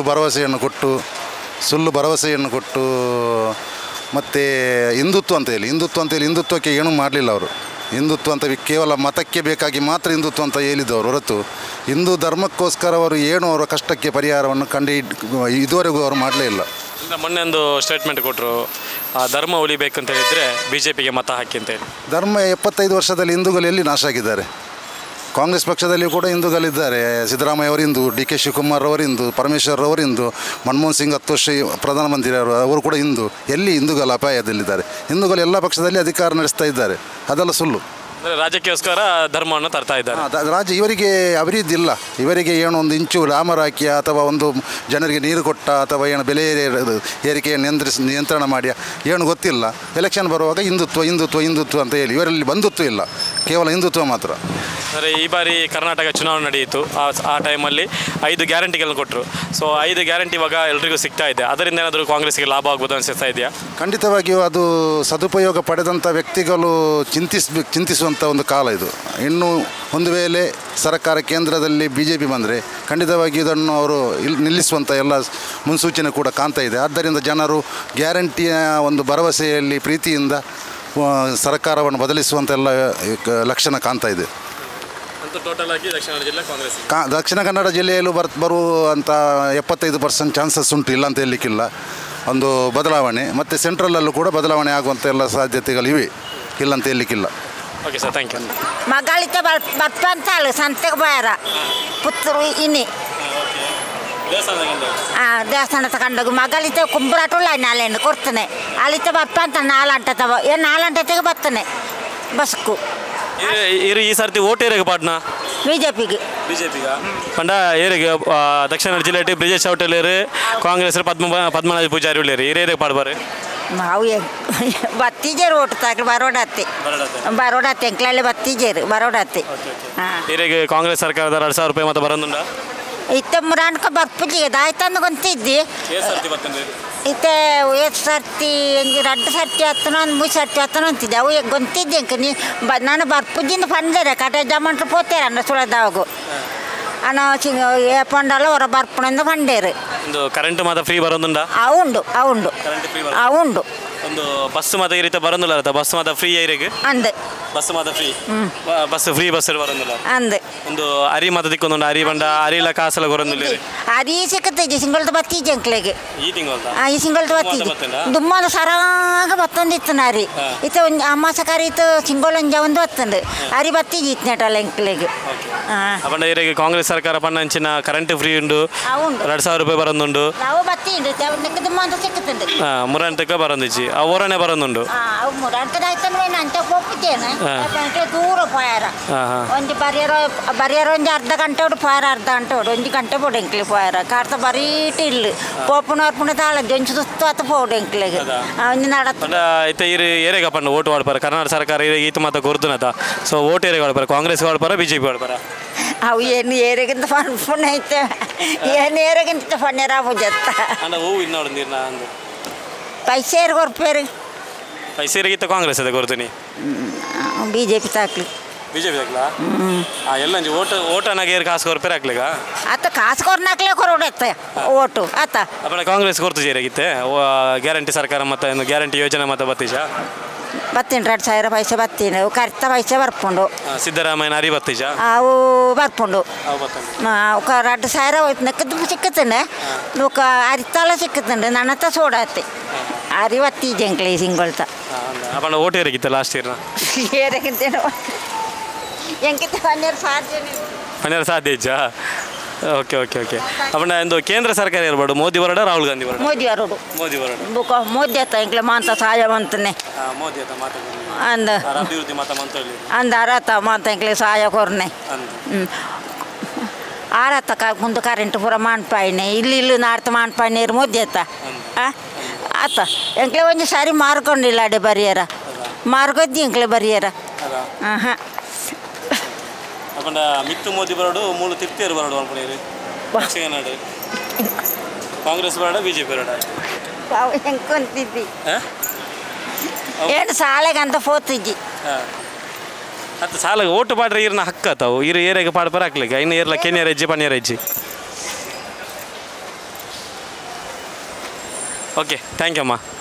ಭರವಸೆಯನ್ನು ಕೊಟ್ಟು ಮತ್ತು ಹಿಂದುತ್ವ ಅಂತೇಳಿ ಹಿಂದುತ್ವಕ್ಕೆ ಏನೂ ಮಾಡಲಿಲ್ಲ ಅವರು. ಹಿಂದುತ್ವ ಅಂತ ಕೇವಲ ಮತಕ್ಕೆ ಬೇಕಾಗಿ ಮಾತ್ರ ಹಿಂದುತ್ವ ಅಂತ ಹೇಳಿದ್ದವರು ಹೊರತು ಹಿಂದೂ ಧರ್ಮಕ್ಕೋಸ್ಕರ ಅವರು ಏನು ಅವರ ಕಷ್ಟಕ್ಕೆ ಪರಿಹಾರವನ್ನು ಇದುವರೆಗೂ ಅವರು ಮಾಡಲೇ ಇಲ್ಲ. ಮೊನ್ನೆ ಒಂದು ಸ್ಟೇಟ್ಮೆಂಟ್ ಕೊಟ್ಟರು, ಧರ್ಮ ಉಳಿಬೇಕಂತ ಹೇಳಿದರೆ BJPಗೆ ಮತ ಹಾಕಿ ಅಂತೇಳಿ. ಧರ್ಮ 75 ವರ್ಷದಲ್ಲಿ ಹಿಂದೂಗಳು ಎಲ್ಲಿ ನಾಶ ಆಗಿದ್ದಾರೆ? ಕಾಂಗ್ರೆಸ್ ಪಕ್ಷದಲ್ಲಿಯೂ ಕೂಡ ಹಿಂದೂಗಳಿದ್ದಾರೆ. ಸಿದ್ದರಾಮಯ್ಯ ಅವರು ಹಿಂದೂ, DK ಶಿವಕುಮಾರ್ ಅವರು ಹಿಂದೂ, ಪರಮೇಶ್ವರ್ ಅವರು ಹಿಂದೂ, ಮನಮೋಹನ್ ಸಿಂಗ್ 10 ವರ್ಷ ಪ್ರಧಾನಮಂತ್ರಿ ಅವರು ಕೂಡ ಹಿಂದೂ. ಎಲ್ಲಿ ಹಿಂದೂಗಳ ಅಪಾಯದಲ್ಲಿದ್ದಾರೆ? ಹಿಂದೂಗಳು ಎಲ್ಲ ಪಕ್ಷದಲ್ಲಿ ಅಧಿಕಾರ ನಡೆಸ್ತಾ ಇದ್ದಾರೆ, ಅದೆಲ್ಲ ಸುಳ್ಳು. ರಾಜ್ಯಕ್ಕೋಸ್ಕರ ಧರ್ಮವನ್ನು ತರ್ತಾ ಇದ್ದಾರೆ. ಇವರಿಗೆ ಅಭಿವೃದ್ಧಿ ಇಲ್ಲ. ಇವರಿಗೆ ಏನೋ ಒಂದು ಇಂಚು ಡಾಮರ್ ಹಾಕಿ ಅಥವಾ ಒಂದು ಜನರಿಗೆ ನೀರು ಕೊಟ್ಟ ಅಥವಾ ಏನು ಬೆಲೆ ಏರಿಕೆಯನ್ನು ನಿಯಂತ್ರಣ ಮಾಡಿ ಏನು ಗೊತ್ತಿಲ್ಲ. ಎಲೆಕ್ಷನ್ ಬರುವಾಗ ಹಿಂದುತ್ವ ಅಂತ ಹೇಳಿ ಇವರಲ್ಲಿ ಬಂಧುತ್ವ ಇಲ್ಲ, ಕೇವಲ ಹಿಂದುತ್ವ ಮಾತ್ರ. ಸರಿ, ಈ ಬಾರಿ ಕರ್ನಾಟಕ ಚುನಾವಣೆ ನಡೆಯಿತು. ಆ ಟೈಮಲ್ಲಿ 5 ಗ್ಯಾರಂಟಿಗಳನ್ನು ಕೊಟ್ಟರು. ಸೊ 5 ಗ್ಯಾರಂಟಿ ಇವಾಗ ಎಲ್ರಿಗೂ ಸಿಗ್ತಾ ಇದೆ. ಅದರಿಂದ ಏನಾದರೂ ಕಾಂಗ್ರೆಸ್ಗೆ ಲಾಭ ಆಗ್ಬೋದು ಅನಿಸ್ತಾ ಇದೆಯಾ? ಖಂಡಿತವಾಗಿಯೂ ಅದು ಸದುಪಯೋಗ ಪಡೆದಂಥ ವ್ಯಕ್ತಿಗಳು ಚಿಂತಿಸುವಂಥ ಒಂದು ಕಾಲ ಇದು. ಇನ್ನು ಒಂದು ವೇಳೆ ಸರ್ಕಾರ ಕೇಂದ್ರದಲ್ಲಿ BJP ಬಂದರೆ ಖಂಡಿತವಾಗಿ ಇದನ್ನು ಅವರು ನಿಲ್ಲಿಸುವಂಥ ಎಲ್ಲ ಮುನ್ಸೂಚನೆ ಕೂಡ ಕಾಣ್ತಾ ಇದೆ. ಆದ್ದರಿಂದ ಜನರು ಗ್ಯಾರಂಟಿಯ ಒಂದು ಭರವಸೆಯಲ್ಲಿ ಪ್ರೀತಿಯಿಂದ ಸರ್ಕಾರವನ್ನು ಬದಲಿಸುವಂಥ ಎಲ್ಲ ಲಕ್ಷಣ ಕಾಣ್ತಾ ಇದೆ. ದಕ್ಷಿಣ ಕನ್ನಡ ಜಿಲ್ಲೆಯಲ್ಲೂ ಬರುವಂಥ 75% ಚಾನ್ಸಸ್ ಉಂಟು, ಇಲ್ಲ ಅಂತ ಹೇಳಲಿಕ್ಕಿಲ್ಲ. ಒಂದು ಬದಲಾವಣೆ ಮತ್ತು ಸೆಂಟ್ರಲ್ಲೂ ಕೂಡ ಬದಲಾವಣೆ ಆಗುವಂಥ ಎಲ್ಲ ಸಾಧ್ಯತೆಗಳಿವೆ, ಇಲ್ಲ ಅಂತ ಹೇಳಲಿಕ್ಕಿಲ್ಲ. Okay sir, thank you. ಮಗಳಿತ ಬರ್ಪಂತಾಳು ಸಂತೆಗೆ ಬಾರ ಪುತ್ತೂರು ಇನ್ನಿ ದೇವಸ್ಥಾನ ತಗೊಂಡೋಗಿ ಮಗಳಿತ ಕುಂಬ್ರಾಟುಳ್ಳ ನಾಳೆಂಡು ಕೊಡ್ತಾನೆ ಅಲ್ಲಿತ ಬರ್ಪಂತ 4 ಗಂಟೆ 4 ಗಂಟೆಗೆ ಬರ್ತಾನೆ ಬಸ್ಕು. ಈ ಸರ್ತಿ ಓಟ್ ಏರಿಗೆ ಪಾಡ್ನ BJPಗೆ ಪಂಡ ಏರಿಗೆ ದಕ್ಷಿಣ ಕನ್ನಡ ಜಿಲ್ಲೆ ಬ್ರಿಜೇಶ್ ಚೌಟಲೇರು ಕಾಂಗ್ರೆಸ್ ಪದ್ಮನಾಭ ಪೂಜಾರಿ ಉಳ್ಳೇರು ಏರಿಗೆ ಪಾಡ್ಬಾರೆ ನಾವು ಬತ್ತೀಜೇರು ಓಟು ತಾಕ ಬರೋಡತ್ತೆ ಎಂಕ್ಲಲ್ಲಿ ಬತ್ತೀಜೇರು ಬರೋಡತ್ತೆ ಏರಿಗೆ ಕಾಂಗ್ರೆಸ್ ಸರ್ಕಾರದ 2,000 ರೂಪಾಯಿ ಮತ ಬರೋದುಂಡ ಇತ್ತೆ ಮುರಾನ್ಕ ಬರ್ಪುಜಿಗೆ ದಾಯ್ತಂದು ಗೊಂತಿದ್ದಿ ಇತ್ತೆ 7 ಸರ್ತಿ 2 ಸರ್ತಿ ಹತ್ತನೋ 3 ಸರ್ತಿ ಹತ್ತನೋ ಅಂತಿದ್ದೆ ಅವು ಗೊಂತಿದ್ದೆ ನೀ ನಾನು ಬರ್ಪುಜಿಂದ ಪಂಡೇರೆ ಕಟೆ ಜಮಂಟ್ರು ಪೋತೇರ ಅನ್ನ ಸುಳದಾಗು ಅನ್ನ ಏ ಪಂಡಲ್ಲ ಹೊರ ಬರ್ಪುಣಿಂದ ಪಂಡೇರು ಕರೆಂಟ್ ಮಾತ್ರ ಫ್ರೀ ಬರೋದುಂಡ ಅವುಂಡು ಒಂದು ಬಸ್ ಮಾತ ಈ ರೀತಿ ಬರೋದಿಲ್ಲ ಅರ್ಥ ಬಸ್ ಮಾತ ಫ್ರೀ ಏರಿಯಾಗೆ ಅಂದೆ ಬಸ್ ಮಾತ ಫ್ರೀ ಬಸ್ ಫ್ರೀ ಬಸ್ ಬರೋದಿಲ್ಲ ಅಂದೆ ಒಂದು ಅರಿ ಮಾತ ದಿಕ್ಕೊಂದು ಅರಿ ಬಂಡ ಅರಿಲ ಕಾಸಲ ಬರೋದಿಲ್ಲ ಅರಿ ಸಿಕ್ಕತ್ತೈಜಿ ಸಿಂಗಲ್ದ ಬತ್ತೀಜಿ ಅಂಕ್ಲೆಗೆ ಈ ತಿಂಗಳ ಈ ಸಿಂಗಲ್ದ ಬತ್ತೀಜಿ ದುಮ್ಮದ ಸರಾಗ ಬತ್ತೊಂದಿತ್ತು ನಾರಿ ಇತ್ತ ಒಂದು ಅಮಾಸ ಕರಿ ಇತ್ತು ಸಿಂಗೋಲ್ ಒಂಜ ಒಂದು ಬತ್ತಂಡು ಅರಿ ಬತ್ತೀಜಿ ಇತ್ತು ನೆಟಲ್ಲ ಅಂಕ್ಲೆಗೆ ಅಪಂಡ ಏರಿಯಾಗೆ ಕಾಂಗ್ರೆಸ್ ಸರ್ಕಾರ ಪನ್ನಂಚಿನ ಕರೆಂಟ್ ಫ್ರೀ ಉಂಡು 2,000 ರೂಪಾಯಿ ಬರೋದುಂಡು ನಾವು ಬತ್ತೀಂಡು ನೆಕ್ಕ ದುಮ್ಮದ ಸಿಕ್ಕತ್ತಂಡು ಮುರಂಟಕ್ಕೆ ಬರೋದಿಚ್ಚಿ ಆ ಊರನೇ ಬರೋದುಂಡು ಅವು ಮುರಂಟದಾಯ್ತಂದ್ರೆ ಅಂತ ಹೋಗ್ತಿದ್ದೇನೆ ದೂರ ಪೋಯಾರ ಒಂದು ಬರಿಯಾರ ಒಂದು ಅರ್ಧ ಗಂಟೆ ಹೊಡು ಪೋಯಾರ ಅರ್ಧ ಗಂಟೆ ಹೊಡು ಒಂದು ಗಂಟೆ ಬೋಡು ಎಂಕ್ಲಿ ಪೋಯಾರ ಕಾರ್ತ ಬರೀಟ್ ಇಲ್ಲ ಪೋಪುನವ್ರ ತಾಳ ಜೊಂಚು ಸುತ್ತು ಆತ ಪೋಡು ಎಂಕ್ಲಿಗೆ ಒಂದು ನಡತ್ತ ಐತೆ ಇರು ಏರಿಯಾಗ ಪಂಡ ಓಟ್ ಮಾಡ್ಪಾರ ಕರ್ನಾಟಕ ಸರ್ಕಾರ ಈತ ಮಾತ ಗುರುತುನತ ಸೊ ಓಟ್ ಏರಿಯಾಗ ಮಾಡ್ಪಾರ ಕಾಂಗ್ರೆಸ್ ಮಾಡ್ಪಾರ ಬಿಜೆಪಿ ಮಾಡ್ಪಾರ ಅವು ಏನು ಏರಿಯಾಗಿಂತ ಫೋನ್ ಐತೆ ಏನು ಏರಿಯಾಗಿಂತ ಫಣ್ಣೆ ರಾಬುಜತ್ತ ಹೂವು ಇನ್ನೋಡು ನೀರ್ನ ಅಂದು ಪೈಸೆ ಕೊರ್ಪೇರಿ ಪೈಸೆರಿಗಿತ್ತ ಕಾಂಗ್ರೆಸ್ ಅದ ಗುರುತಿನಿ ಬಿ ಜೆ ಪಿ ತಾಕ್ಲಿ ಬಿಜೆಪಿ ಹಾಕ್ಲಾ ಎಲ್ಲ ಓಟ್ ಅನ್ನಾಗ ಕಾಸು ಕೊರ್ಪೇರ್ ಹಾಕ್ಲಿಗ ಆತ ಕಾಸು ಕೊರ್ನಾಕ್ಲೆ ಕೊರೋಡತ್ತೆ ಓಟು ಆತ ಅಪ್ಪಣ ಕಾಂಗ್ರೆಸ್ ಕೊರ್ತು ಜೇರಾಗಿತ್ತೆ ಗ್ಯಾರಂಟಿ ಸರ್ಕಾರ ಮತ್ತು ಗ್ಯಾರಂಟಿ ಯೋಜನೆ ಮತ್ತು ಬತ್ತೀಜ ಬತ್ತೀನಿ 2,000 ಪೈಸೆ ಬತ್ತೀನಿ ಅವು ಕರ್ತ ಪೈಸೆ ಬರ್ಪುಂಡು ಸಿದ್ದರಾಮಯ್ಯನ ಅರಿ ಬತ್ತೀಜ ಅವು ಬರ್ಪುಂಡು 2,000 ಹೋಯ್ತು ನೆಕ್ಕದ್ದು ಸಿಕ್ಕತ್ತಂಡೆ ನೂಕ ಅರಿತಾಳ ಸಿಕ್ಕತ್ತಂಡೆ ನನ್ನ ಹತ್ರ ಸೋಡಾತೆ ಅರಿ ಬತ್ತೀಜ ಅಂಕ್ಲಿ ಸಿಂಗೊಳ್ತ ಅಪ್ಪಣ ಓಟ್ ಏರಾಗಿತ್ತ ಲಾಸ್ಟ್ ಇಯರ್ನ ಏರಾಗಿದ್ದೇನೋ ಎಂಕಿತ ಪನ್ನೆರಡು ಸಾಧ್ಯ ಇಜ್ಜಾ ಓಕೆ ಓಕೆ ಓಕೆ ಅಪ್ಪಣ್ಣ ಒಂದು ಕೇಂದ್ರ ಸರ್ಕಾರ ಇರ್ಬೋದು ಮೋದಿ ಬರೋಡ ರಾಹುಲ್ ಗಾಂಧಿ ಬರೋಡ ಮೋದಿ ಬರೋಡ ಮೋದಿ ಅತ್ತ ಇಂಕ್ಲೆ ಮಾಂತ ಸಹಾಯ ಬಂತನೆ ಮೋದಿ ಅತ್ತ ಮಾತ ಅಂದ ಅಭಿವೃದ್ಧಿ ಮಾತ ಮಂತಳಿ ಅಂದ ಅರತ ಮಾಂತ ಇಂಕ್ಲೆ ಸಹಾಯ ಕೊರ್ನೆ ಆರತ್ತ ಮುಂದೆ ಕರೆಂಟ್ ಪೂರ ಮಾಡ್ಪಾಯಿನೆ ಇಲ್ಲಿ ನಾಡ್ತ ಮಾಡ್ಪಾಯಿನೆ ಮೋದಿ ಅತ್ತ ಆತ ಎಂಕ್ಲೆ ಒಂದು ಸಾರಿ ಮಾರ್ಕೊಂಡಿಲ್ಲ ಅಡೆ ಬರಿಯರ ಮಾರ್ಗೊದ್ದಿ ಎಂಕ್ಲೆ ಬರಿಯರ ಹಾಂ ಅಪ್ಪಂಡ ಮಿತ್ತು ಮೋದಿ ಬರೋಡು ಮೂಲು ತಿರ್ತಿಯರು ಬರೋಡು ಅನ್ಕೊಂಡಿರಿ ನಾಡು ಕಾಂಗ್ರೆಸ್ ಬರೋಡ ಬಿಜೆಪಿ ಬರೋಡ ಹೆಂಗೊಂತಿದ್ದಿ ಏನು ಸಾಲೆಗಂತ ಪೋತಿದ್ದಿ ಅದು ಸಾಲ ಓಟು ಪಾಡ್ರೆ ಇರ್ನ ಹಕ್ಕತ್ತಾವು ಇರು ಏರಿಯಾಗೆ ಪಾಡ್ಪರ ಹಾಕ್ಲಿಕ್ಕೆ ಇನ್ನು ಏರ್ಲ ಕೆನಿಯರ್ ಹೆಜ್ಜೆ ಪನಿಯರ್ ಹೆಜ್ಜೆ ಓಕೆ ಥ್ಯಾಂಕ್ ಯು ಅಮ್ಮ